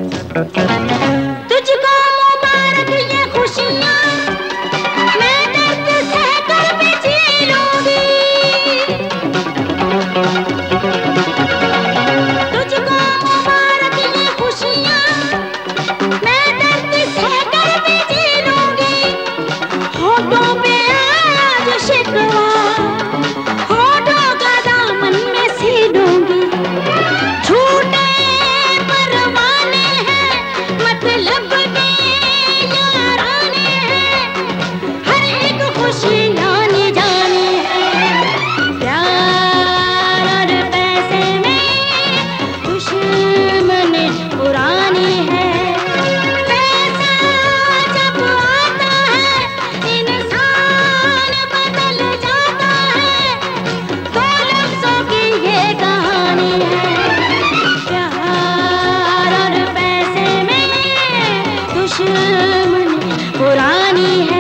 तुझको मुबारक ये खुशियाँ, मैं दर्द सहकर भी जी लूंगी। तुझको मुबारक ये खुशियाँ, मैं दर्द सहकर भी जी लूंगी। होठों पे आज शिकवा, होठों का दामन में सीलूंगी। छूटे परवाने हैं, मतलब के याराने हैं, हर एक खुशी आने जाने है। प्यार और पैसे में दुश्मनी पुरानी है। पैसा जब आता है, इंसान बदल जाता है। दो लफ्जों की ये कहानी है। प्यार और पैसे में दुश्मनी पुरानी है।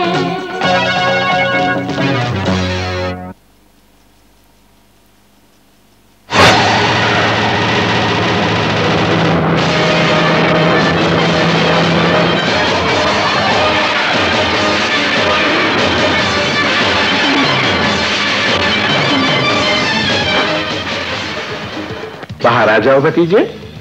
बाहर आ जाओ भतीजे।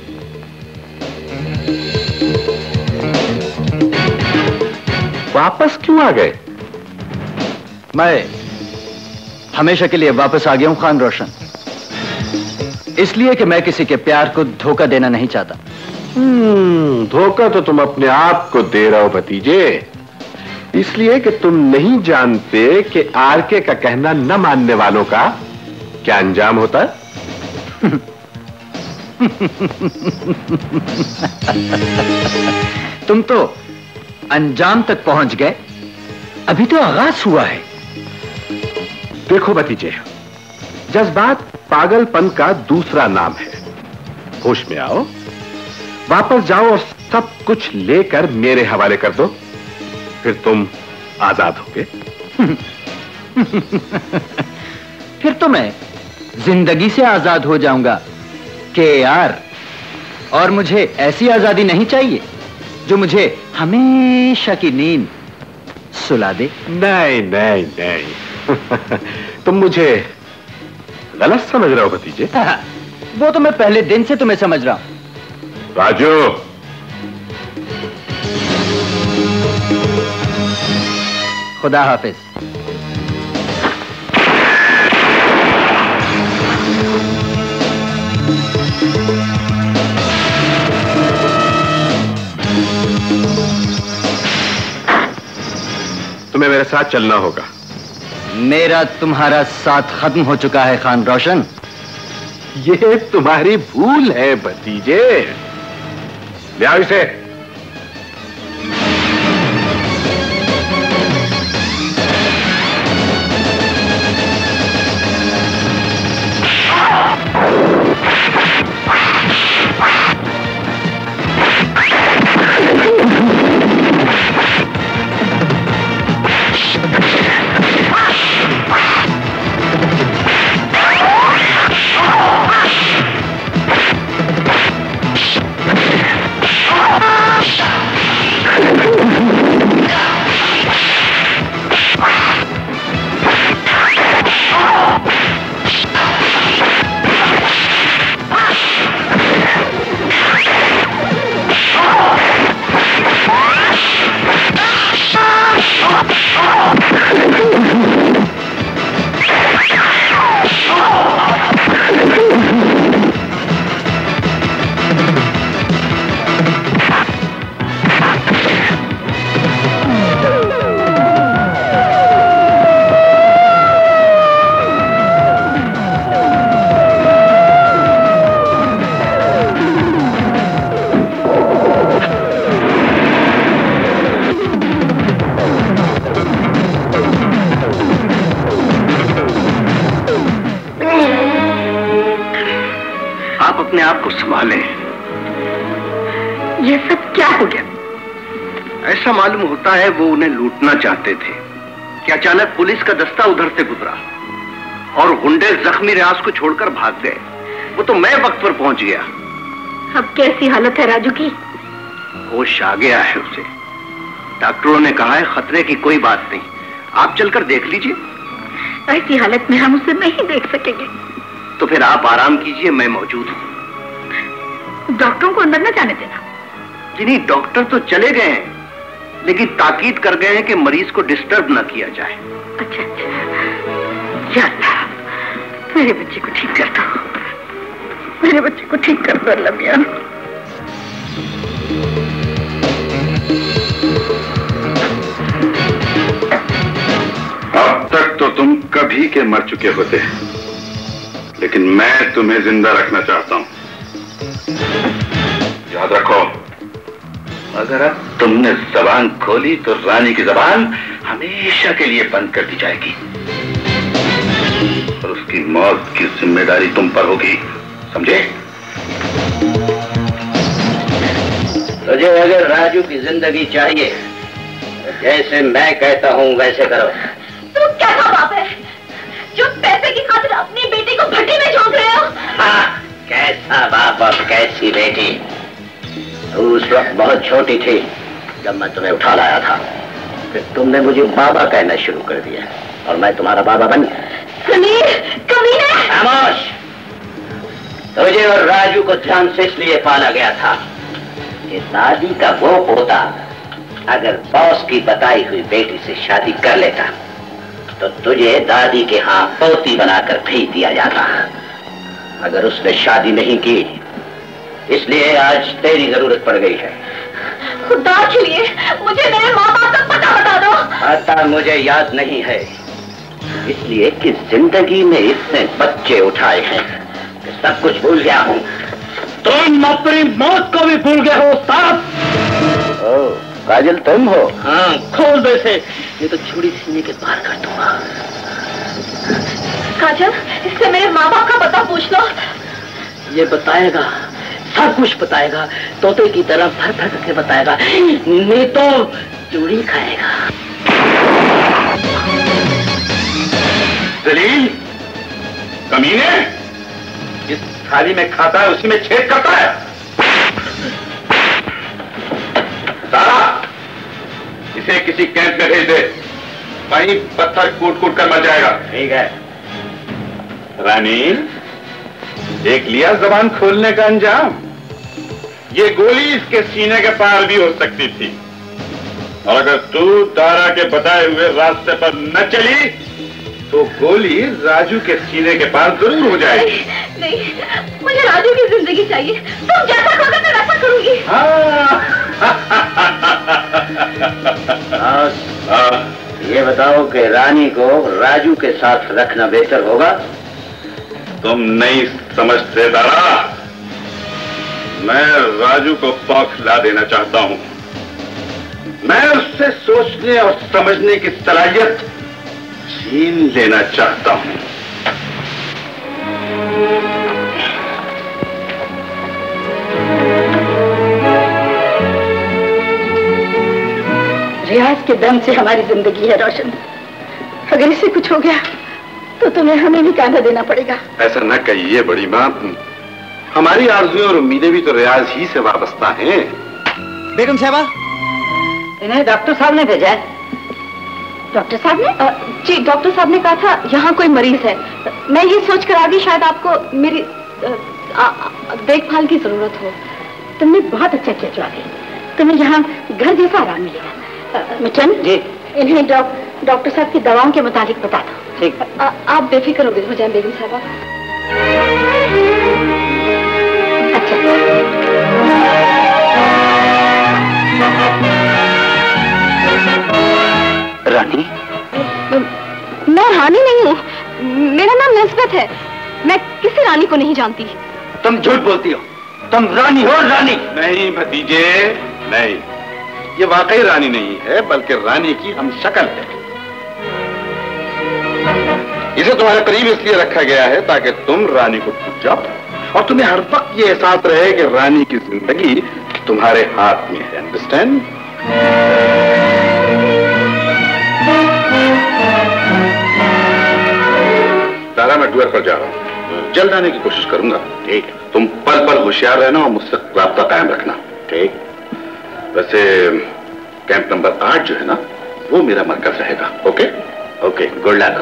वापस क्यों आ गए? मैं हमेशा के लिए वापस आ गया हूं खान रोशन, इसलिए कि मैं किसी के प्यार को धोखा देना नहीं चाहता। धोखा तो तुम अपने आप को दे रहे हो भतीजे, इसलिए कि तुम नहीं जानते कि आरके का कहना न मानने वालों का क्या अंजाम होता है। तुम तो अंजाम तक पहुंच गए, अभी तो आगाज हुआ है। देखो भतीजे, जज्बात पागलपन का दूसरा नाम है। होश में आओ, वापस जाओ और सब कुछ लेकर मेरे हवाले कर दो, फिर तुम आजाद होगे। फिर तो मैं जिंदगी से आजाद हो जाऊंगा के यार, और मुझे ऐसी आजादी नहीं चाहिए जो मुझे हमेशा की नींद सुला दे। नहीं नहीं नहीं, तुम मुझे गलत समझ रहे हो भतीजे। वो तो मैं पहले दिन से तुम्हें समझ रहा हूं। राजू, खुदा हाफिज। तुम्हें मेरे साथ चलना होगा। मेरा तुम्हारा साथ खत्म हो चुका है खान रोशन। ये तुम्हारी भूल है भतीजे। ले आओ इसे। अपने आप को संभालें। ये सब क्या हो गया? ऐसा मालूम होता है वो उन्हें लूटना चाहते थे कि अचानक पुलिस का दस्ता उधर से गुजरा और गुंडे जख्मी रियाज को छोड़कर भाग गए। वो तो मैं वक्त पर पहुंच गया, अब कैसी हालत है राजू की? होश आ गया है उसे। डॉक्टरों ने कहा है खतरे की कोई बात नहीं, आप चलकर देख लीजिए। ऐसी हालत में हम उसे नहीं देख सकेंगे। तो फिर आप आराम कीजिए, मैं मौजूद हूँ। डॉक्टरों को अंदर न जाने देना। जी नहीं, डॉक्टर तो चले गए हैं, लेकिन ताकीद कर गए हैं कि मरीज को डिस्टर्ब न किया जाए। अच्छा अच्छा, या अल्लाह, मेरे बच्चे को ठीक कर दो, मेरे बच्चे को ठीक कर दो अल्लाह मियां। अब तक तो तुम कभी के मर चुके होते, लेकिन मैं तुम्हें जिंदा रखना चाहता हूं। याद रखो, अगर अब तुमने जबान खोली तो रानी की जबान हमेशा के लिए बंद कर दी जाएगी और उसकी मौत की जिम्मेदारी तुम पर होगी, समझे? तुझे अगर राजू की जिंदगी चाहिए तो जैसे मैं कहता हूँ वैसे करो। तुम कैसा बाप है जो पैसे की खातिर अपनी बेटी को भट्टी में झोंक रहे हो? हाँ, कैसा बाप और कैसी बेटी। तू उस वक्त बहुत छोटी थी जब मैं तुम्हें उठा लाया था, फिर तुमने मुझे बाबा कहना शुरू कर दिया और मैं तुम्हारा बाबा बन गया। समीर, कमीने! खामोश! तुझे और राजू को ध्यान से इसलिए पाला गया था कि दादी का वो पोता अगर बॉस की बताई हुई बेटी से शादी कर लेता तो तुझे दादी के यहाँ पोती बनाकर भेज दिया जाता। अगर उसने शादी नहीं की, इसलिए आज तेरी जरूरत पड़ गई है। खुदा के लिए मुझे मेरे माँ बाप का पता बता दो। पता मुझे याद नहीं है, इसलिए कि जिंदगी में इतने बच्चे उठाए हैं कि सब कुछ भूल गया हूँ। तुम अपनी मौत को भी भूल गए हो साहब। काजल तुम हो? हाँ, खोल दो इसे, ये तो छुरी सीने के पार कर दूंगा। काजल, इससे मेरे माँ बाप का पता पूछ लो। ये बताएगा, सब कुछ बताएगा, तोते की तरह भर भर करके बताएगा, नहीं तो चूड़ी खाएगा। जलील, कमीने, जिस थाली में खाता है उसी में छेद करता है। सारा, इसे किसी कैंप में भेज दे, वहीं पत्थर कूट कूट कर मर जाएगा। ठीक है। रानी, देख लिया जबान खोलने का अंजाम? ये गोली इसके सीने के पार भी हो सकती थी, और अगर तू दारा के बताए हुए रास्ते पर न चली तो गोली राजू के सीने के पार जरूर हो जाएगी। नहीं, मुझे राजू की जिंदगी चाहिए। तुम जैसा कहोगे मैं वैसा करूंगी। ये बताओ कि रानी को राजू के साथ रखना बेहतर होगा? तुम नहीं समझते दारा, मैं राजू को बौखला देना चाहता हूं। मैं उससे सोचने और समझने की सलाहियत छीन लेना चाहता हूं। रियाज के दम से हमारी जिंदगी है रोशन। अगर इसे कुछ हो गया तो तुम्हें हमें भी कांधा देना पड़ेगा। ऐसा न कहिए बड़ी माँ, हमारी आरज़ुएं और उम्मीदें भी तो रियाज ही से वाबस्ता हैं। बेगम साहबा, इन्हें डॉक्टर साहब ने भेजा है। डॉक्टर साहब ने? जी, डॉक्टर साहब ने कहा था यहाँ कोई मरीज है। मैं ये सोच कर आ गई शायद आपको मेरी देखभाल की जरूरत हो। तुमने बहुत अच्छा किया जो आ गई। तुम्हें यहाँ घर जैसा आराम मिलेगा। मिचन जी, इन्हें डॉक्टर साहब की दवाओं के मुताबिक बता दो। ठीक। आप बेफिक्र हो जाए बेगम साहबा। अच्छा। रानी? मैं रानी नहीं हूँ, मेरा नाम निस्बत है। मैं किसी रानी को नहीं जानती। तुम झूठ बोलती हो, तुम रानी हो रानी। नहीं भतीजे, नहीं, ये वाकई रानी नहीं है, बल्कि रानी की हम शक्ल है। इसे तुम्हारे करीब इसलिए रखा गया है ताकि तुम रानी को भूल जाओ और तुम्हें हर वक्त ये एहसास रहे कि रानी की जिंदगी तुम्हारे हाथ में है। अंडरस्टैंड? तारा, मैं टूर पर जा रहा हूं। जल्द आने की कोशिश करूंगा। ठीक है। तुम पल पल होशियार रहना और मुझसे राब्ता कायम रखना। ठीक। वैसे कैंप नंबर 8 जो है ना, वो मेरा मरकज रहेगा। Okay okay, good luck.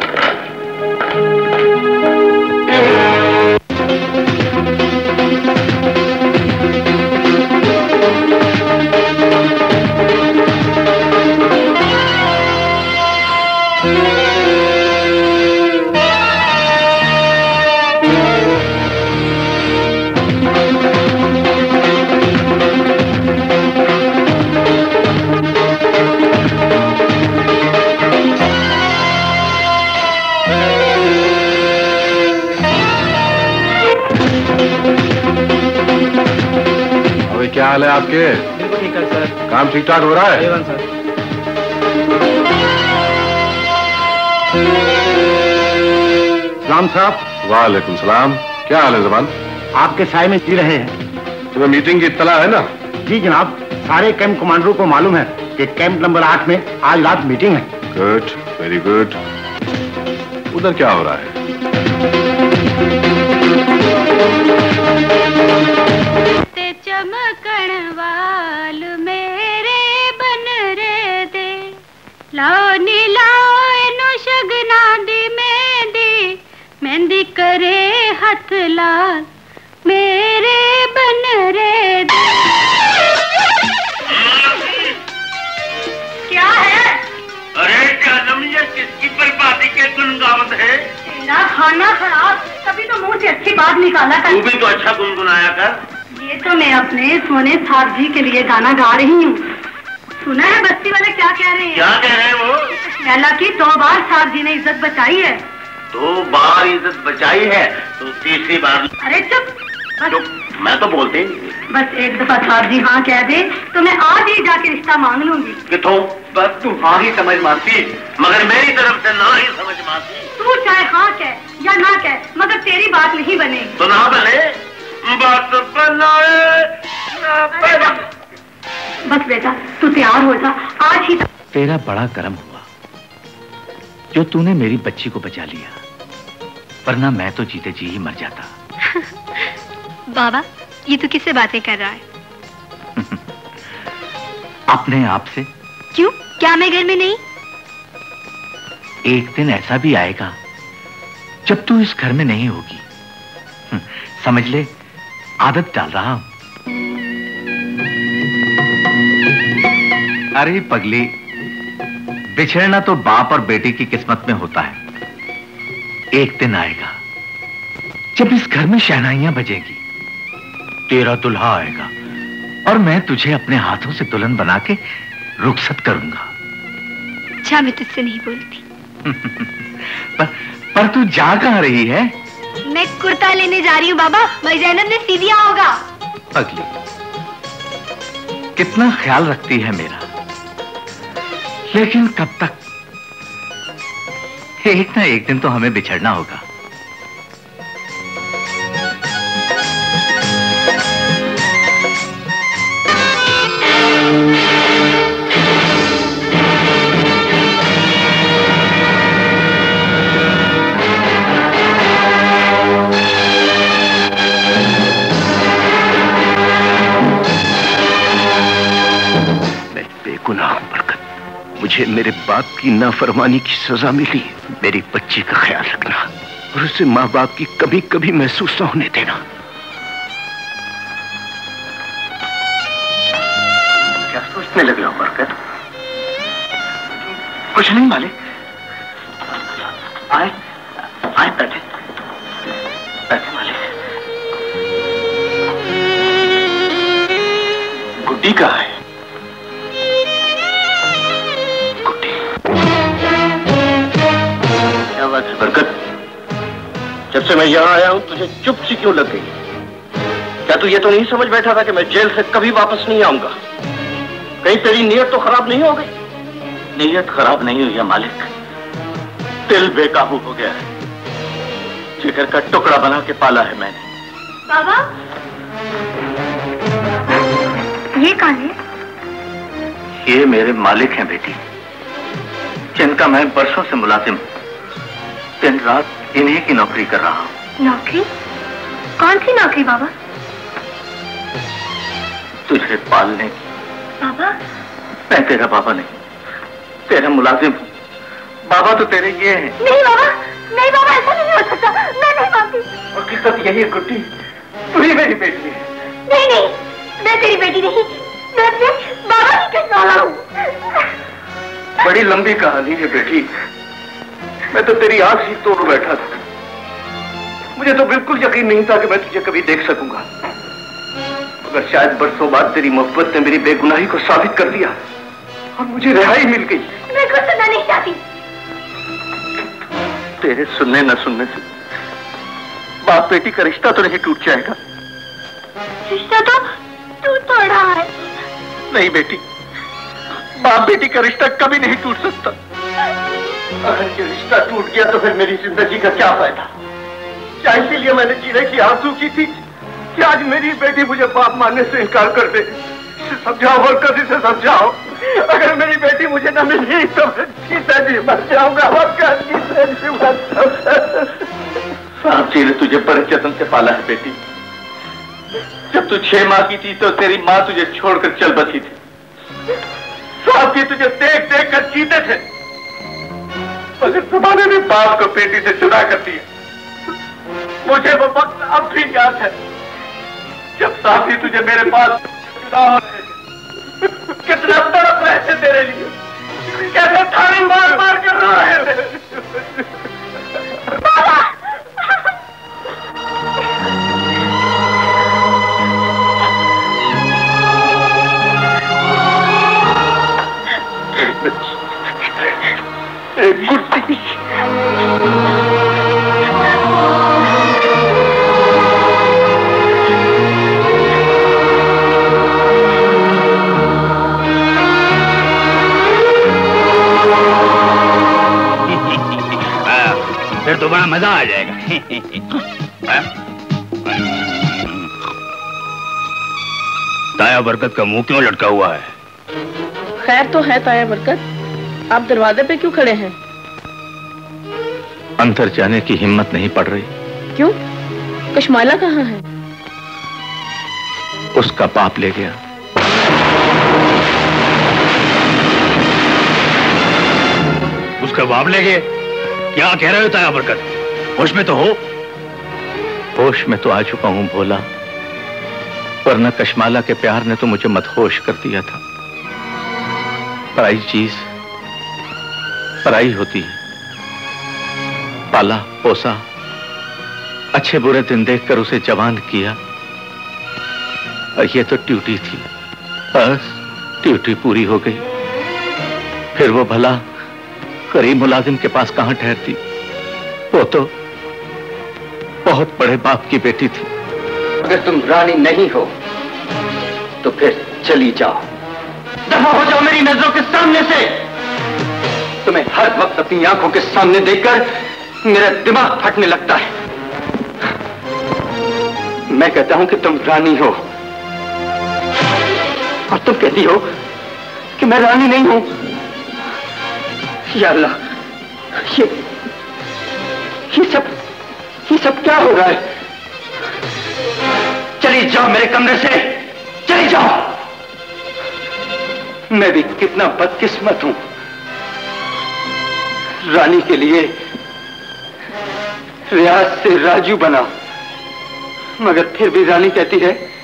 क्या हाल है आपके? बिल्कुल ठीक है सर। काम ठीक ठाक हो रहा है? A one sir. सलाम साहब। वालेकुम सलाम। क्या हाल है जबान? आपके साय में जी रहे हैं। तुम्हें मीटिंग की इत्तला है ना? जी जनाब, सारे कैंप कमांडरों को मालूम है कि कैंप नंबर 8 में आज रात मीटिंग है। Good, very good. उधर क्या हो रहा है? चमकण वाल मेरे बन रे दे लानी लाओ शगना दी मेहंदी करे हथ लाल मेरे बन रे दे। क्या है? अरे जानम, ये किसकी बर्बादी के गुनगावत है? ना खाना खराब, तभी तो मुंह से अच्छी बात निकाला था। तू भी तो अच्छा गुनगुनाया कर। ये तो मैं अपने सोने साहब जी के लिए गाना गा रही हूँ। सुना है बस्ती वाले क्या कह रहे हैं? क्या कह रहे हैं वो? लैला की 2 बार साहब जी ने इज्जत बचाई है। 2 बार इज्जत बचाई है तो तीसरी बार? अरे चुप, बस मैं तो बोलते ही। बस एक दफा साहब जी हाँ कह दे तो मैं आज ही जाके रिश्ता मांग लूंगी। किथों? बस तू हाँ ही समझ मारती, मगर मेरी तरफ से ना ही समझ मारती। तू चाहे हाँ कह या ना कह, मगर तेरी बात नहीं बनेगी। तो ना बने, बात बनाए ना बने। बस बेटा तू तैयार हो जा, आज ही। तेरा बड़ा कर्म हुआ जो तूने मेरी बच्ची को बचा लिया, वरना मैं तो जीते जी ही मर जाता। बाबा ये तो किससे बातें कर रहा है? अपने आप से। क्यों, क्या मैं घर में नहीं? एक दिन ऐसा भी आएगा जब तू इस घर में नहीं होगी। समझ ले, आदत डाल रहा हूं। अरे पगली, बिछड़ना तो बाप और बेटी की किस्मत में होता है। एक दिन आएगा जब इस घर में शहनाइयां बजेंगी, तेरा दुल्हा आएगा और मैं तुझे अपने हाथों से दुल्हन बना के रुखसत करूंगा। अच्छा मैं तुझसे नहीं बोलती। पर तू जा कहां रही है? मैं कुर्ता लेने जा रही हूँ बाबा, भाई जैनब ने सी दिया होगा। पगली, कितना ख्याल रखती है मेरा, लेकिन कब तक? एक ना एक दिन तो हमें बिछड़ना होगा। मुझे मेरे बाप की नाफरमानी की सजा मिली। मेरी बच्ची का ख्याल रखना और उसे माँ बाप की कभी कभी महसूस न होने देना। क्या सोचने लगे हो बरकत? कुछ नहीं मालिक। आए आए, बैठे बैठे मालिक। गुड्डी कहाँ है? बरकत, जब से मैं यहाँ आया हूँ तुझे चुप सी क्यों लग गई? क्या तू ये तो नहीं समझ बैठा था कि मैं जेल से कभी वापस नहीं आऊंगा? कहीं तेरी नीयत तो खराब नहीं हो गई? नीयत खराब नहीं हुई है मालिक, दिल बेकाबू हो गया है। जिगर का टुकड़ा बना के पाला है मैंने। बाबा, ये कौन है? ये मेरे मालिक हैं बेटी, जिनका मैं बरसों से मुलाजिम हूं। दिन रात इन्हीं की नौकरी कर रहा हूं। नौकरी? कौन सी नौकरी बाबा? तुझे पालने की। बाबा? मैं तेरा बाबा नहीं, तेरा मुलाजिम हूँ। बाबा तो तेरे ये हैं। नहीं बाबा, नहीं बाबा, ऐसा नहीं हो सकता, मैं नहीं मानती। हकीकत यही है गुड्डी, तू ही मेरी बेटी है। नहीं नहीं, मैं तेरी बेटी नहीं, मैं अपने बाबा की कसौला हूँ। बड़ी लंबी कहानी है बेटी, मैं तो तेरी आंख ही तोड़ बैठा था। मुझे तो बिल्कुल यकीन नहीं था कि मैं तुझे कभी देख सकूंगा, मगर शायद बरसों बाद तेरी मोहब्बत ने मेरी बेगुनाही को साबित कर दिया और मुझे रिहाई मिल गई। मैं कुछ सुनना नहीं चाहती। तेरे सुनने न सुनने से बाप बेटी का रिश्ता तो नहीं टूट जाएगा? रिश्ता तो टूट तो रहा है। नहीं बेटी, बाप बेटी का रिश्ता कभी नहीं टूट सकता। अगर ये रिश्ता टूट गया तो फिर मेरी जिंदगी का क्या फायदा? क्या इसीलिए मैंने जीने की आरज़ू की थी कि आज मेरी बेटी मुझे बाप मानने से इनकार कर दे? इसे समझाओ और कभी से समझाओ। अगर मेरी बेटी मुझे न मिली तो मैं जीते जी मर जाऊंगा। साहब जी ने तुझे बड़े जतन से पाला है बेटी। जब तू 6 माह की थी तो तेरी माँ तुझे छोड़कर चल बसी थी। साहब जी तुझे देख देख कर जीते थे, मगर जमाने ने बाप को बेटी से जुदा कर दिया। मुझे वो वक्त अब भी याद है जब साथी तुझे मेरे पास जुदा हो रहे थे। कितना तड़प रहे थे तेरे लिए, कैसे थाने मार मार कर रो रहे थे। एक गुड्डी फिर तो बड़ा मजा आ जाएगा। ताया बरकत का मुंह क्यों लटका हुआ है? खैर तो है ताया बरकत, आप दरवाजे पे क्यों खड़े हैं? अंदर जाने की हिम्मत नहीं पड़ रही। क्यों? कशमाला कहाँ है? उसका बाप ले गया। उसका बाप ले गए? क्या कह रहे हो ताया बरकत? होश में तो हो? होश में तो आ चुका हूं भोला, वरना कशमाला के प्यार ने तो मुझे मदहोश कर दिया था। पराई चीज पराई होती है। पाला पोसा, अच्छे बुरे दिन देखकर उसे जवान किया, और ये तो ड्यूटी थी, बस ड्यूटी पूरी हो गई। फिर वो भला करीब मुलाजिम के पास कहां ठहरती? वो तो बहुत बड़े बाप की बेटी थी। अगर तुम रानी नहीं हो तो फिर चली जाओ, दफा हो जाओ मेरी नजरों के सामने से। तुम्हें हर वक्त अपनी आंखों के सामने देखकर मेरा दिमाग फटने लगता है। मैं कहता हूं कि तुम रानी हो और तुम कहती हो कि मैं रानी नहीं हूं। या अल्लाह, ये सब क्या हो रहा है? चली जाओ मेरे कमरे से, चली जाओ। मैं भी कितना बदकिस्मत हूं, रानी के लिए रियाज से राजू बना, मगर फिर भी रानी कहती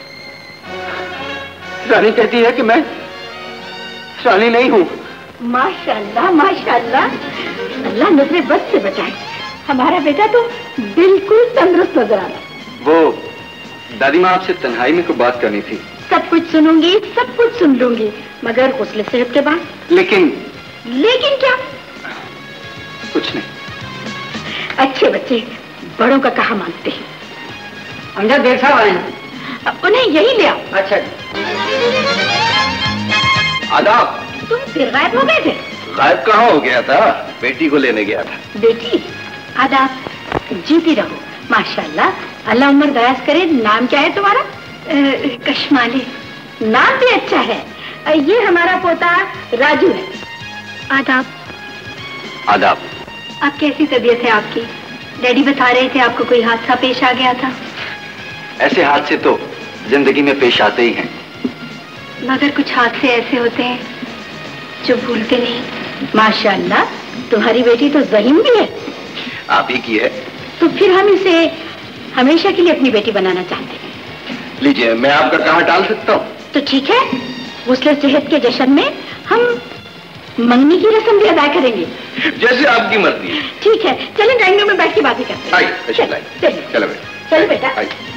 है कि मैं रानी नहीं हूं। माशाल्लाह माशाल्लाह, अल्लाह नजरे बद से बचाए। हमारा बेटा तो बिल्कुल तंदुरुस्त नजर आ रहा है। वो दादी माँ आपसे तन्हाई में कोई बात करनी थी। सब कुछ सुनूंगी, सब कुछ सुन लूंगी, मगर गुस्ले सेहत के बाद। लेकिन क्या? कुछ नहीं। अच्छे बच्चे बड़ों का कहा मानते हैं। अंदर देर साहब आए हैं, उन्हें यही ले आओ। अच्छा। आदाब। तुम फिर गायब हो गए थे? गायब कहाँ हो गया था, बेटी को लेने गया था। बेटी? आदाब, जीती रहो। माशाल्लाह, अल्लाह उम्र दराज करे। नाम क्या है तुम्हारा? कशमाली। नाम भी अच्छा है। ये हमारा पोता राजू है। आदाब। आदाब। अब कैसी तबीयत है आपकी? डैडी बता रहे थे आपको कोई हादसा पेश आ गया था। ऐसे हादसे तो जिंदगी में पेश आते ही हैं। मगर कुछ हादसे ऐसे होते हैं जो भूलते नहीं। माशाअल्लाह, तुम्हारी बेटी तो ज़हीन भी है। आप ही की है। तो फिर हम इसे हमेशा के लिए अपनी बेटी बनाना चाहते हैं। लीजिए, मैं आपका कहाँ टाल सकता हूँ? तो ठीक है, गुस्ल सेहत के जश्न में हम मंगनी की रस्म भी अदा करेंगे। जैसे आपकी मर्जी। ठीक है, चलें ड्राइंग रूम में बैठ के बातें करते हैं। चलो बेटा।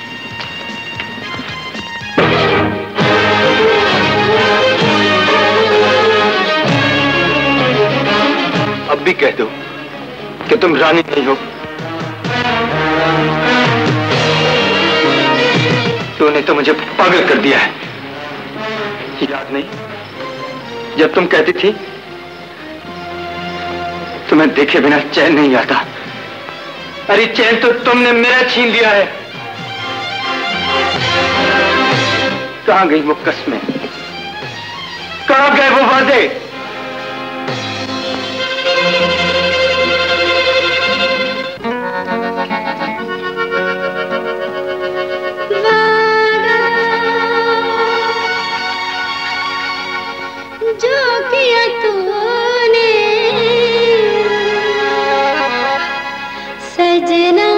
अब भी कह दो कि तुम रानी नहीं हो। तूने तो मुझे पागल कर दिया है। याद नहीं जब तुम कहती थी तुम्हें देखे बिना चैन नहीं आता। अरे चैन तो तुमने मेरा छीन लिया है। कहां गई वो कस्में? कहां गए वो वादे? जो किया तूने सजना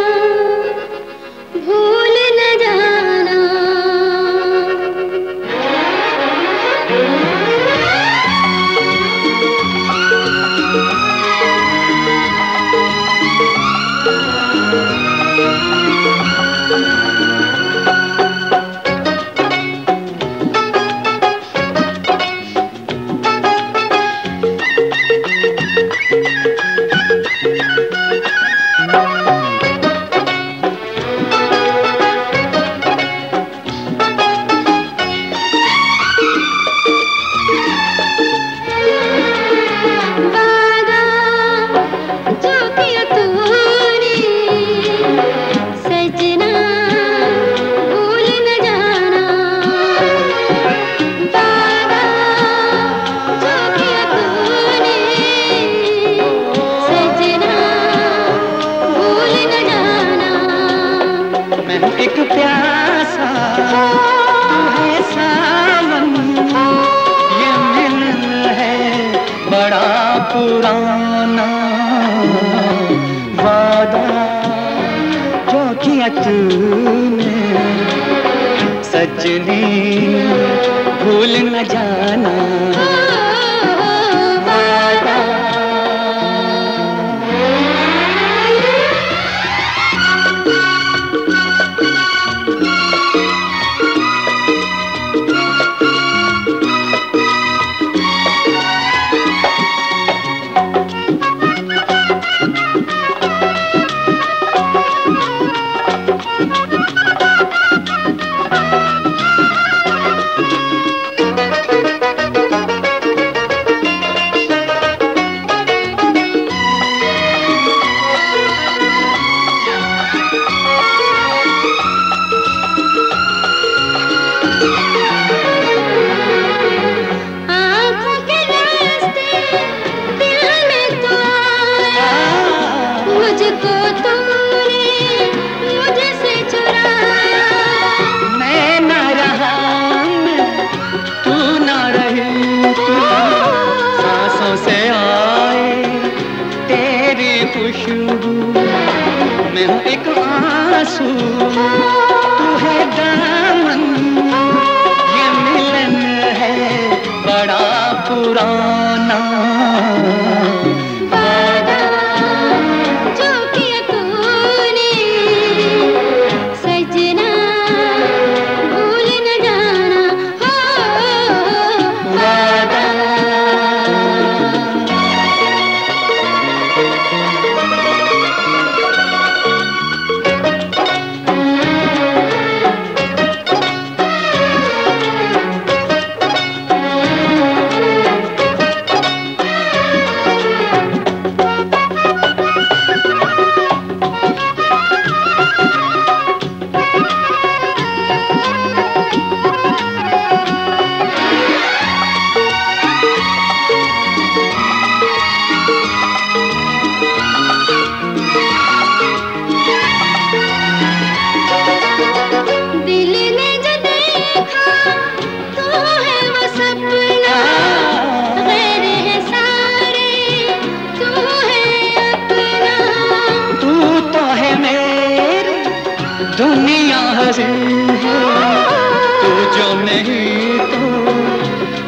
भूल न जाना। पुराना वादा जो किया तूने सजनी भूल न जाना।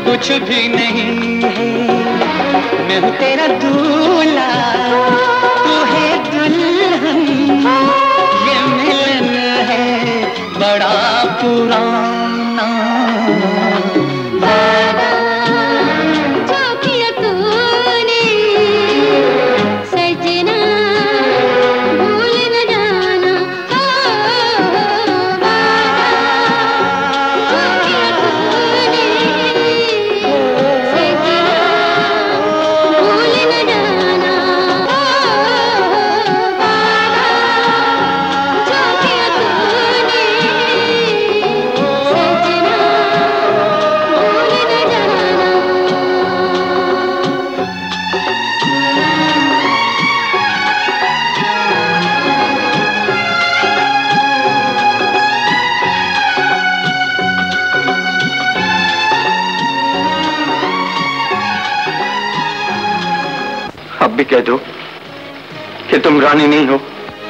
कुछ भी नहीं है, मैं हूँ तेरा दूल्हा, तू है दुल्हन, ये मिलन है बड़ा पुराना। अब भी कह दो कि तुम रानी नहीं हो।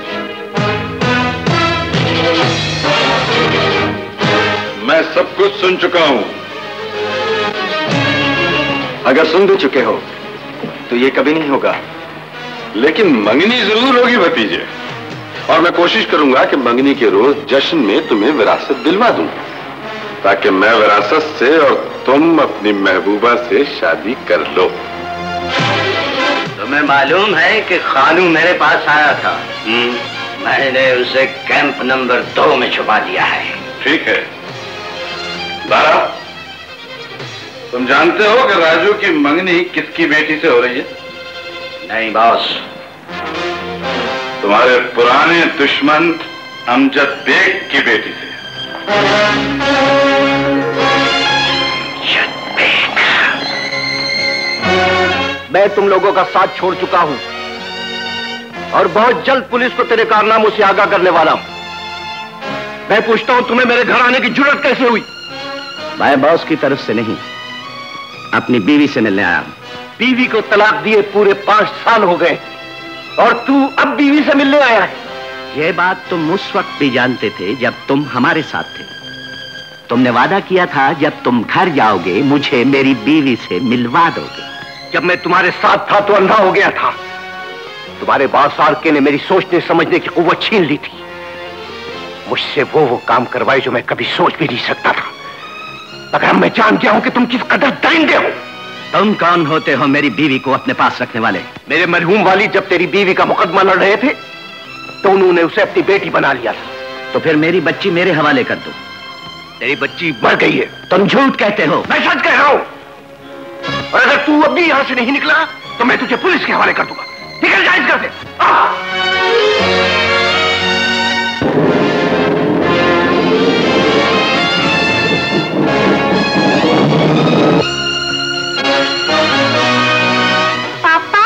मैं सब कुछ सुन चुका हूं। अगर सुन भी चुके हो तो ये कभी नहीं होगा। लेकिन मंगनी जरूर होगी भतीजे, और मैं कोशिश करूंगा कि मंगनी के रोज जश्न में तुम्हें विरासत दिलवा दूं, ताकि मैं विरासत से और तुम अपनी महबूबा से शादी कर लो। तुम्हें मालूम है कि खानू मेरे पास आया था। मैंने उसे कैंप नंबर 2 में छुपा दिया है। ठीक है बारा, तुम जानते हो कि राजू की मंगनी किसकी बेटी से हो रही है? नहीं बॉस। तुम्हारे पुराने दुश्मन अमजद बेग की बेटी से। मैं तुम लोगों का साथ छोड़ चुका हूं और बहुत जल्द पुलिस को तेरे कारनामों से आगाह करने वाला हूं। मैं पूछता हूं तुम्हें मेरे घर आने की जुर्रत कैसे हुई? मैं बॉस की तरफ से नहीं, अपनी बीवी से मिलने आया हूं। बीवी को तलाक दिए पूरे 5 साल हो गए और तू अब बीवी से मिलने आया है? यह बात तुम उस वक्त भी जानते थे जब तुम हमारे साथ थे। तुमने वादा किया था जब तुम घर जाओगे मुझे मेरी बीवी से मिलवा दोगे। जब मैं तुम्हारे साथ था तो अंधा हो गया था। तुम्हारे बासार के ने मेरी सोचने समझने की कुव्वत छीन ली थी। मुझसे वो काम करवाए जो मैं कभी सोच भी नहीं सकता था। मगर मैं जान गया हूं कि तुम किस कदर दरिंदे हो। तुम कौन होते हो मेरी बीवी को अपने पास रखने वाले? मेरे मरहूम वाली जब तेरी बीवी का मुकदमा लड़ रहे थे तो उन्होंने उसे अपनी बेटी बना लिया था। तो फिर मेरी बच्ची मेरे हवाले कर दो। तेरी बच्ची मर गई है। तुम झूठ कहते हो। मैं सच कह रहा हूं। और अगर तू अब भी यहां से नहीं निकला तो मैं तुझे पुलिस के हवाले कर दूंगा। निकल जा इस घर से। पापा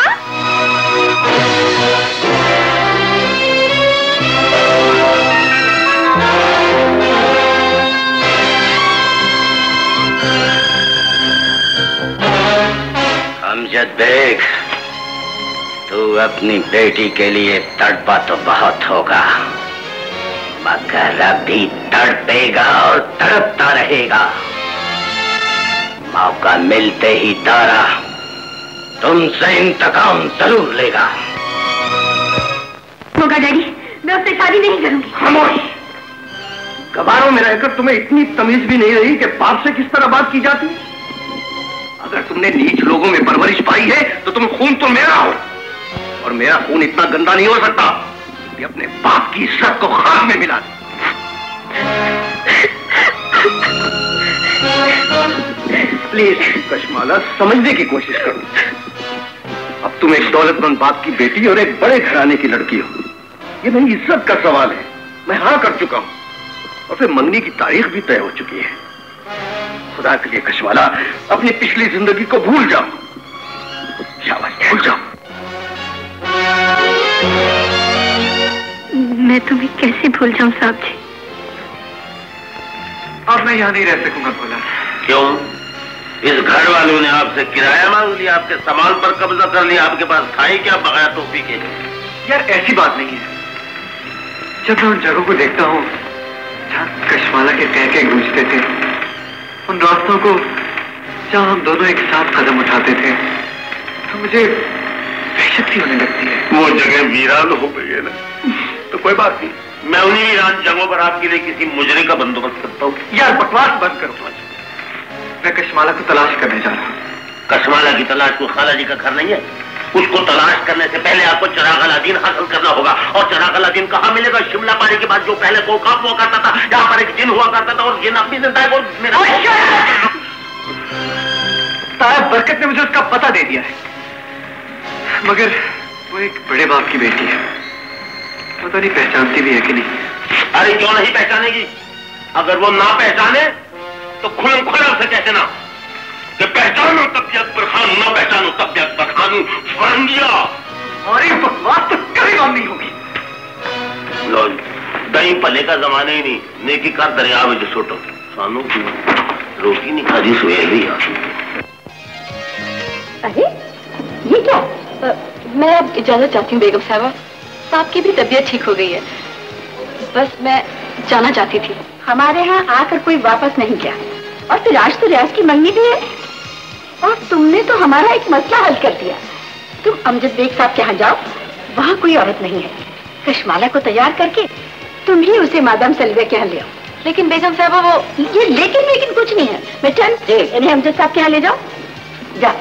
अमजद बेग, तू अपनी बेटी के लिए तड़पा तो बहुत होगा, मगर अभी तड़पेगा और तड़पता रहेगा। मौका मिलते ही तारा तुमसे इंतकाम जरूर लेगा। होगा डैडी, मैं उससे शादी नहीं करूंगी। खामोश। गवारों में रहकर तुम्हें इतनी तमीज भी नहीं रही कि बाप से किस तरह बात की जाती। अगर तुमने नीच लोगों में परवरिश पाई है तो तुम खून तो मेरा हो, और मेरा खून इतना गंदा नहीं हो सकता कि अपने बाप की इज्जत को खाक में मिला दे। प्लीज कशमाला, समझने की कोशिश करो। अब तुम एक दौलतमंद बाप की बेटी और एक बड़े घराने की लड़की हो। ये मेरी इज्जत का सवाल है। मैं हाँ कर चुका हूं और फिर मंगनी की तारीख भी तय हो चुकी है। खुदा के लिए कशमाला, अपनी पिछली जिंदगी को भूल जाओ। शाबाश, भूल जाओ। मैं तुम्हें कैसे भूल जाऊं साहब जी? अब मैं यहाँ नहीं रह सकूंगा भोला। क्यों? इस घर वालों ने आपसे किराया मांग लिया, आपके सामान पर कब्जा कर लिया, आपके पास खाई क्या बगैर टोपी के? यार ऐसी बात नहीं है। जब मैं उन जगहों को देखता हूँ जहाँ कशमाला के कह के गूंजते थे, उन रास्तों को जहाँ हम दोनों एक साथ कदम उठाते थे तो मुझे वहशत सी होने लगती है। वो जगह वीरान हो गई है ना, तो कोई बात नहीं, मैं उन्हीं वीरान जगहों पर आपके लिए किसी मुजरे का बंदोबस्त करता हूँ। यार बकवास बंद करो। मैं कशमाला को तलाश करने जा रहा हूँ। कशमाला की तलाश को खाला जी का घर नहीं है। उसको तलाश करने से पहले आपको चिराग अलादीन हासिल करना होगा। और चिराग अलादीन कहाँ मिलेगा? शिमला पानी के बाद जो पहले कोकाब हुआ करता था, यहाँ पर एक जिन हुआ करता था, और जिन अपनी जिंदा है। साहब बरकत ने मुझे उसका पता दे दिया है, मगर वो एक बड़े बाप की बेटी है, पता नहीं पहचानती भी है कि नहीं। अरे क्यों नहीं पहचानेगी? अगर वो ना पहचाने तो खुलम खुलम से कहते ना कि पहचानो तब भी अकबर खान, ना पहचानो तब भी अकबर खान। फरंगिया अरे बकवास तो कभी काम नहीं होगी। लो दही पले का जमाना ही नहीं, नेकी का दरिया में जो छोटो सानू की रोटी नहीं खाजी सुहेली। अरे ये क्या? मैं अब इजाजत चाहती हूँ बेगम साहबा, साहब की भी तबीयत ठीक हो गई है, बस मैं जाना चाहती थी। हमारे यहाँ आकर कोई वापस नहीं गया, और फिर आज तो रियाज की मंगनी भी है, और तुमने तो हमारा एक मसला हल कर दिया। तुम अमजद बेग साहब के यहाँ जाओ, वहाँ कोई औरत नहीं है। कशमाला को तैयार करके तुम ही उसे मादाम सलवे के यहाँ ले आओ। लेकिन बेगम साहबा वो ये लेकिन कुछ नहीं है। बेटन इन्हें अमजद साहब के यहाँ ले जाओ। जा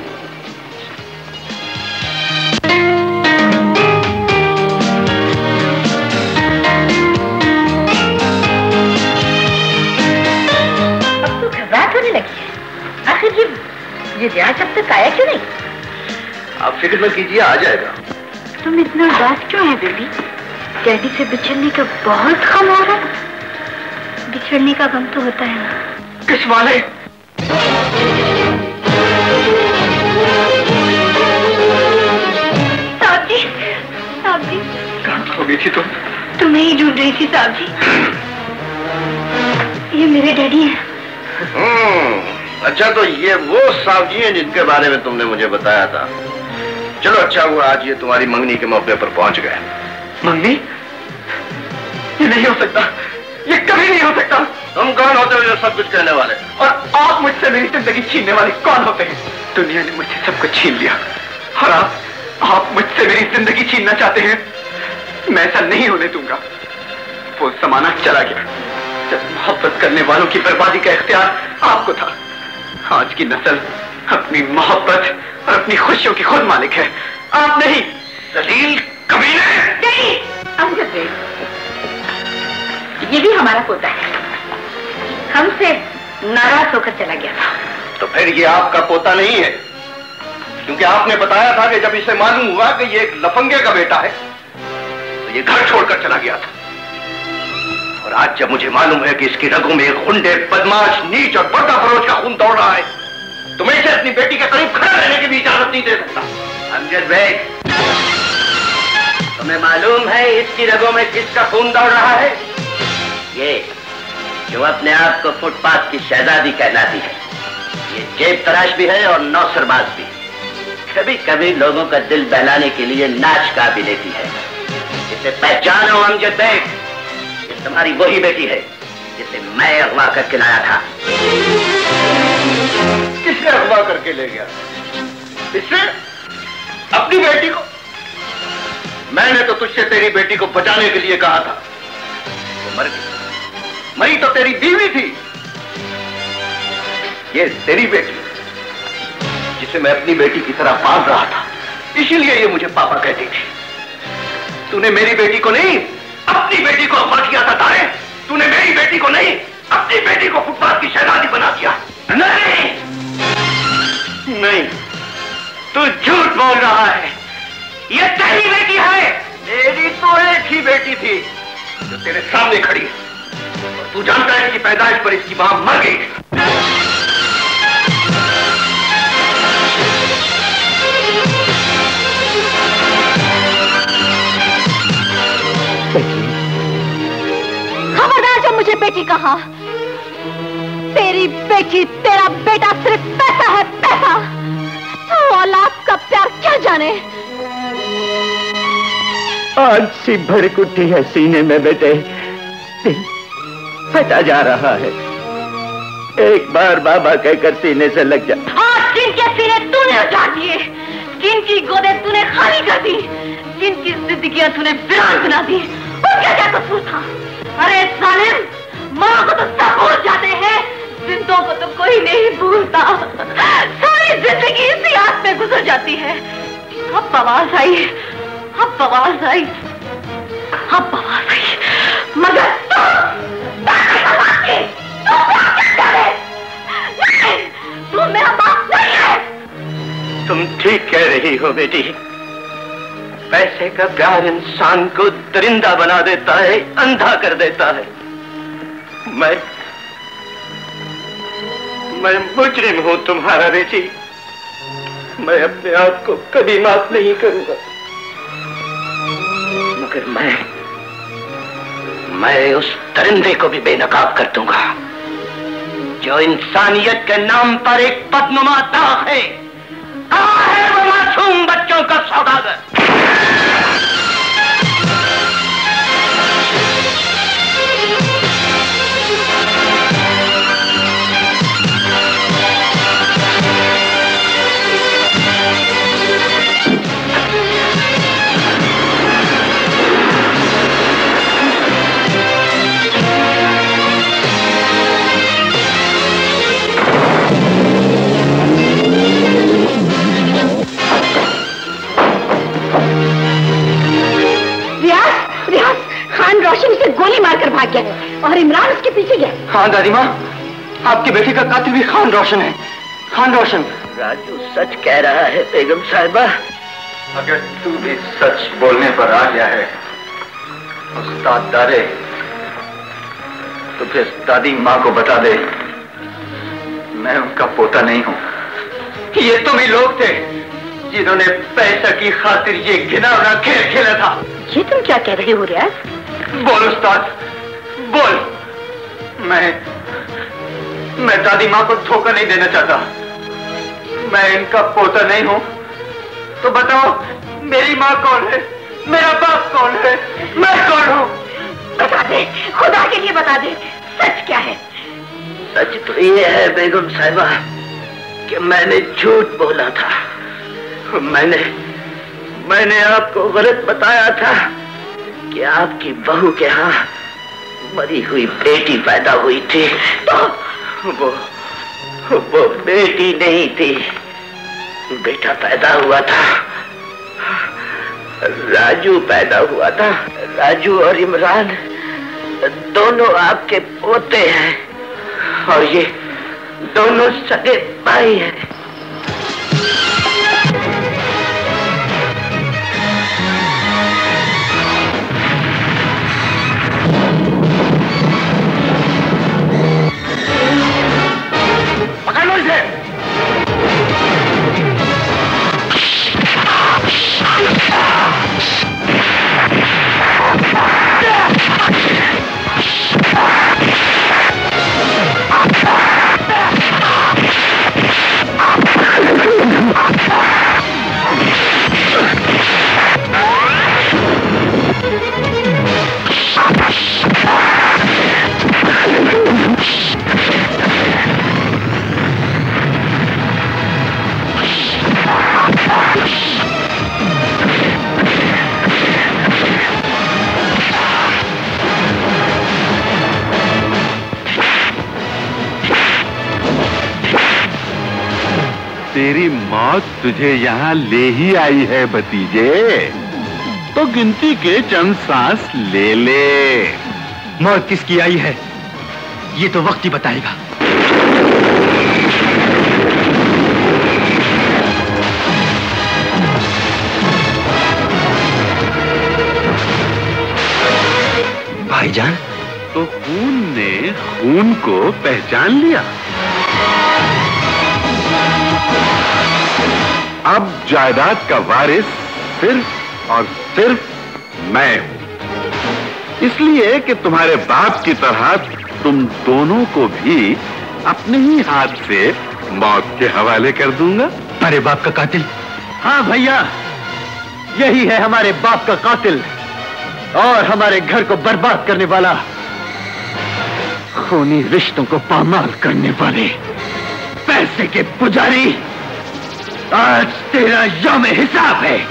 आखिर ये रियाज अब तक आया क्यों नहीं? आप फिक्र मत कीजिए, आ जाएगा। तुम इतना उदास क्यों है बेबी? डैडी से बिछड़ने का बहुत गम हो रहा है। बिछड़ने का गम तो होता है ना। कशमाले साहब जी कहाँ हो गई थी तुम? तुम्हें ही ढूंढ रही थी साहब जी। ये मेरे डैडी हैं। अच्छा तो ये वो साहब जी हैं जिनके बारे में तुमने मुझे बताया था। चलो अच्छा हुआ आज ये तुम्हारी मंगनी के मौके पर पहुंच गए। मंगनी? ये नहीं हो सकता, ये कभी नहीं हो सकता। तुम कौन होते हो जो सब कुछ कहने वाले? और आप मुझसे मेरी जिंदगी छीनने वाले कौन होते हैं? दुनिया ने मुझसे सब कुछ छीन लिया, और आप मुझसे मेरी जिंदगी छीनना चाहते हैं। मैं ऐसा नहीं होने दूंगा। वो जमाना चला गया जब मोहब्बत करने वालों की बर्बादी का इख्तियार आपको था। आज की नस्ल अपनी मोहब्बत और अपनी खुशियों की खुद मालिक है, आप नहीं। दलील कमीने। नहीं अमजद बेग, ये भी हमारा पोता है, हमसे नाराज होकर चला गया था। तो फिर ये आपका पोता नहीं है, क्योंकि आपने बताया था कि जब इसे मालूम हुआ कि ये एक लफंगे का बेटा है तो ये घर छोड़कर चला गया था। और आज जब मुझे मालूम है कि इसकी रगों में एक गुंडे, बदमाश, नीच और बड़का फरोज का खून दौड़ रहा है, तो मैं इसे अपनी बेटी के करीब खड़ा रहने की भी इजाजत नहीं दे सकता। अमजद बेग, तुम्हें मालूम है इसकी रगों में किसका खून दौड़ रहा है? ये जो अपने आप को फुटपाथ की शहजादी कहलाती है। ये जेब तराश भी है और नौसरबाज भी। कभी कभी लोगों का दिल बहलाने के लिए नाच गा भी लेती है। इसे पहचानो अमजद बेग, ये तुम्हारी वही बेटी है जिसे मैं अगवा करके लाया था। किसने अगवा करके ले गया? इससे अपनी बेटी को? मैंने तो तुझसे तेरी बेटी को बचाने के लिए कहा था, वो मर गई। मरी तो तेरी बीवी थी। ये तेरी बेटी जिसे मैं अपनी बेटी की तरह पाल रहा था, इसीलिए ये मुझे पापा कहती थी। तूने मेरी बेटी को नहीं, अपनी बेटी को अगवा किया था तारे। तूने मेरी बेटी को नहीं, अपनी बेटी को फुटपाथ की शहजादी बना दिया। नहीं नहीं, तू झूठ बोल रहा है। ये तेरी बेटी है। मेरी तो एक ही बेटी थी जो तेरे सामने खड़ी है, और तू जानता है कि पैदाइश पर इसकी मां मर गई है। खबरदार जब मुझे बेटी कहा। तेरी बेटी, तेरा बेटा सिर्फ पैसा है, पैसा। औलाद का प्यार क्या जाने। आज सी भड़क उठी है सीने में बेटे, दिल फटा जा रहा है। एक बार बाबा कहकर सीने से लग जा। हाँ, जिनके सीने तूने उजाड़ दिए, जिनकी गोदें तूने खाली कर दी, जिनकी जिंदगियां तूने वीरान बना दी, उनका क्या कसूर था? अरे जालिम, माँ को तो सब भूल जाते हैं, जिंदों को तो कोई नहीं भूलता। सारी जिंदगी इसी आस में गुजर जाती है। अब आवाज आई, अब आवाज आई, अब आवाज आई, मगर तू मेरा बाप नहीं है। तुम ठीक कह रही हो बेटी। पैसे का प्यार इंसान को दरिंदा बना देता है, अंधा कर देता है। मैं मुजरिम हूं तुम्हारा बेटी। मैं अपने आप को कभी माफ नहीं करूंगा, मगर मैं उस दरिंदे को भी बेनकाब कर दूंगा जो इंसानियत के नाम पर एक बदनुमा दाग है। कहाँ है वो मासूम बच्चों का सौदागर? रोशन से गोली मारकर भाग गया है और इमरान उसके पीछे गया। हाँ दादी माँ, आपके बेटे का कातिल भी खान रोशन है। खान रोशन। राजू सच कह रहा है बेगम साहिबा। अगर तू भी सच बोलने पर आ गया है उस्ताद दारे, तो फिर दादी माँ को बता दे मैं उनका पोता नहीं हूँ। ये तुम ही लोग थे जिन्होंने पैसा की खातिर ये घिनौना खेल खेला था। ये तुम क्या कह रहे हो रियाज? बोल उस्ताद, बोल। मैं दादी माँ को धोखा नहीं देना चाहता। मैं इनका पोता नहीं हूँ, तो बताओ मेरी माँ कौन है, मेरा बाप कौन है, मैं कौन हूँ? बता दे, खुदा के लिए बता दे, सच क्या है? सच तो ये है बेगम साहिबा कि मैंने झूठ बोला था। मैंने आपको गलत बताया था कि आपकी बहू के यहाँ मरी हुई बेटी पैदा हुई थी। तो वो बेटी नहीं थी, बेटा पैदा हुआ था। राजू पैदा हुआ था। राजू और इमरान दोनों आपके पोते हैं और ये दोनों सगे भाई हैं। पकड़ लो इसे। तेरी मौत तुझे यहाँ ले ही आई है भतीजे, तो गिनती के चंद सांस ले ले। मौत किसकी आई है ये तो वक्त ही बताएगा। भाईजान, तो खून ने खून को पहचान लिया। अब जायदाद का वारिस सिर्फ और सिर्फ मैं हूं, इसलिए कि तुम्हारे बाप की तरह तुम दोनों को भी अपने ही हाथ से मौत के हवाले कर दूंगा। अरे बाप का कातिल। हाँ भैया, यही है हमारे बाप का कातिल और हमारे घर को बर्बाद करने वाला खूनी रिश्तों को पामाल करने वाले पैसे के पुजारी, आज तेरा यौम हिसाब है।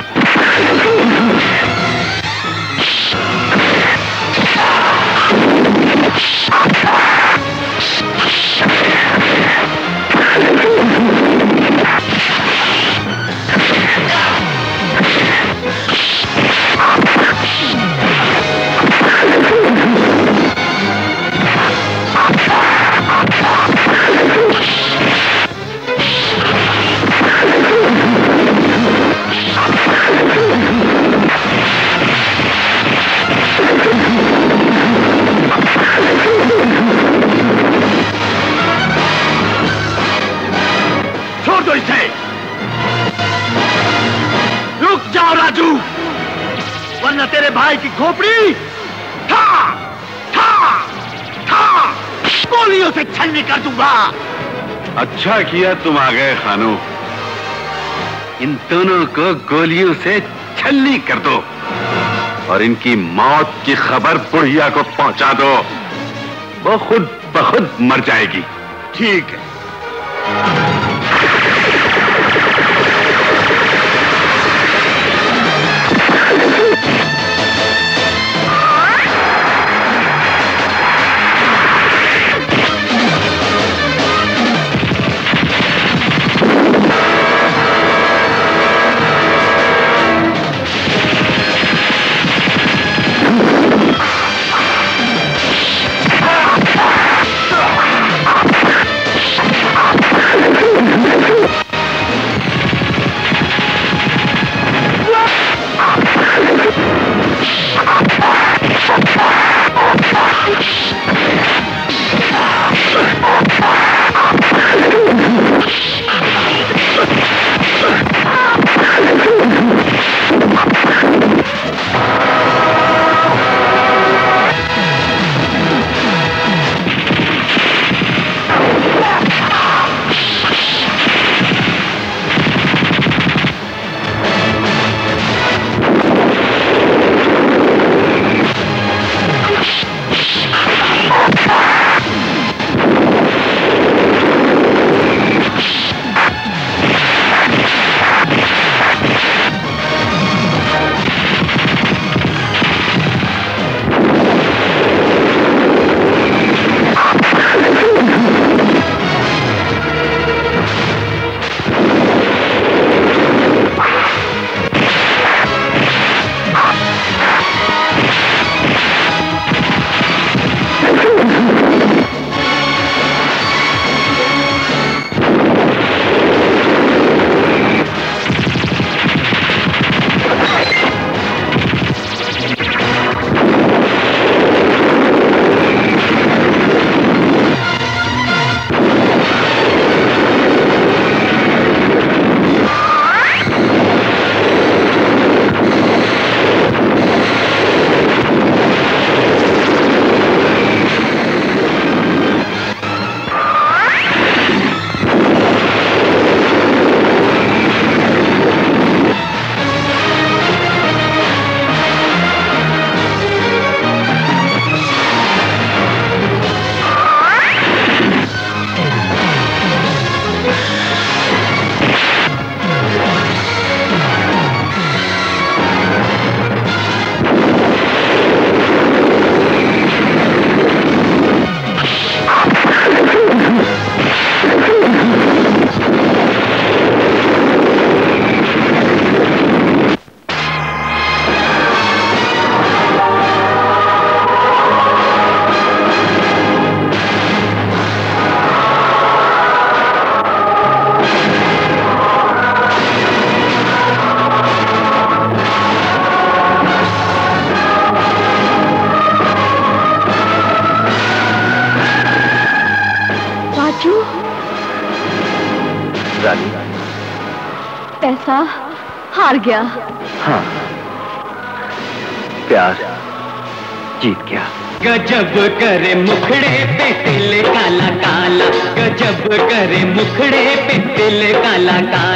रुक जाओ राजू, वरना तेरे भाई की खोपड़ी ठा ठा ठा गोलियों से छलनी कर दूंगा। अच्छा किया तुम आ गए खानू, इन दोनों को गोलियों से छलनी कर दो और इनकी मौत की खबर बुढ़िया को पहुंचा दो, वो खुद ब खुद मर जाएगी। ठीक है। पैसा हार गया। हाँ, प्यार जीत गया। गजब करे मुखड़े पे तिल काला काला, गजब करे मुखड़े पे तिल काला काला।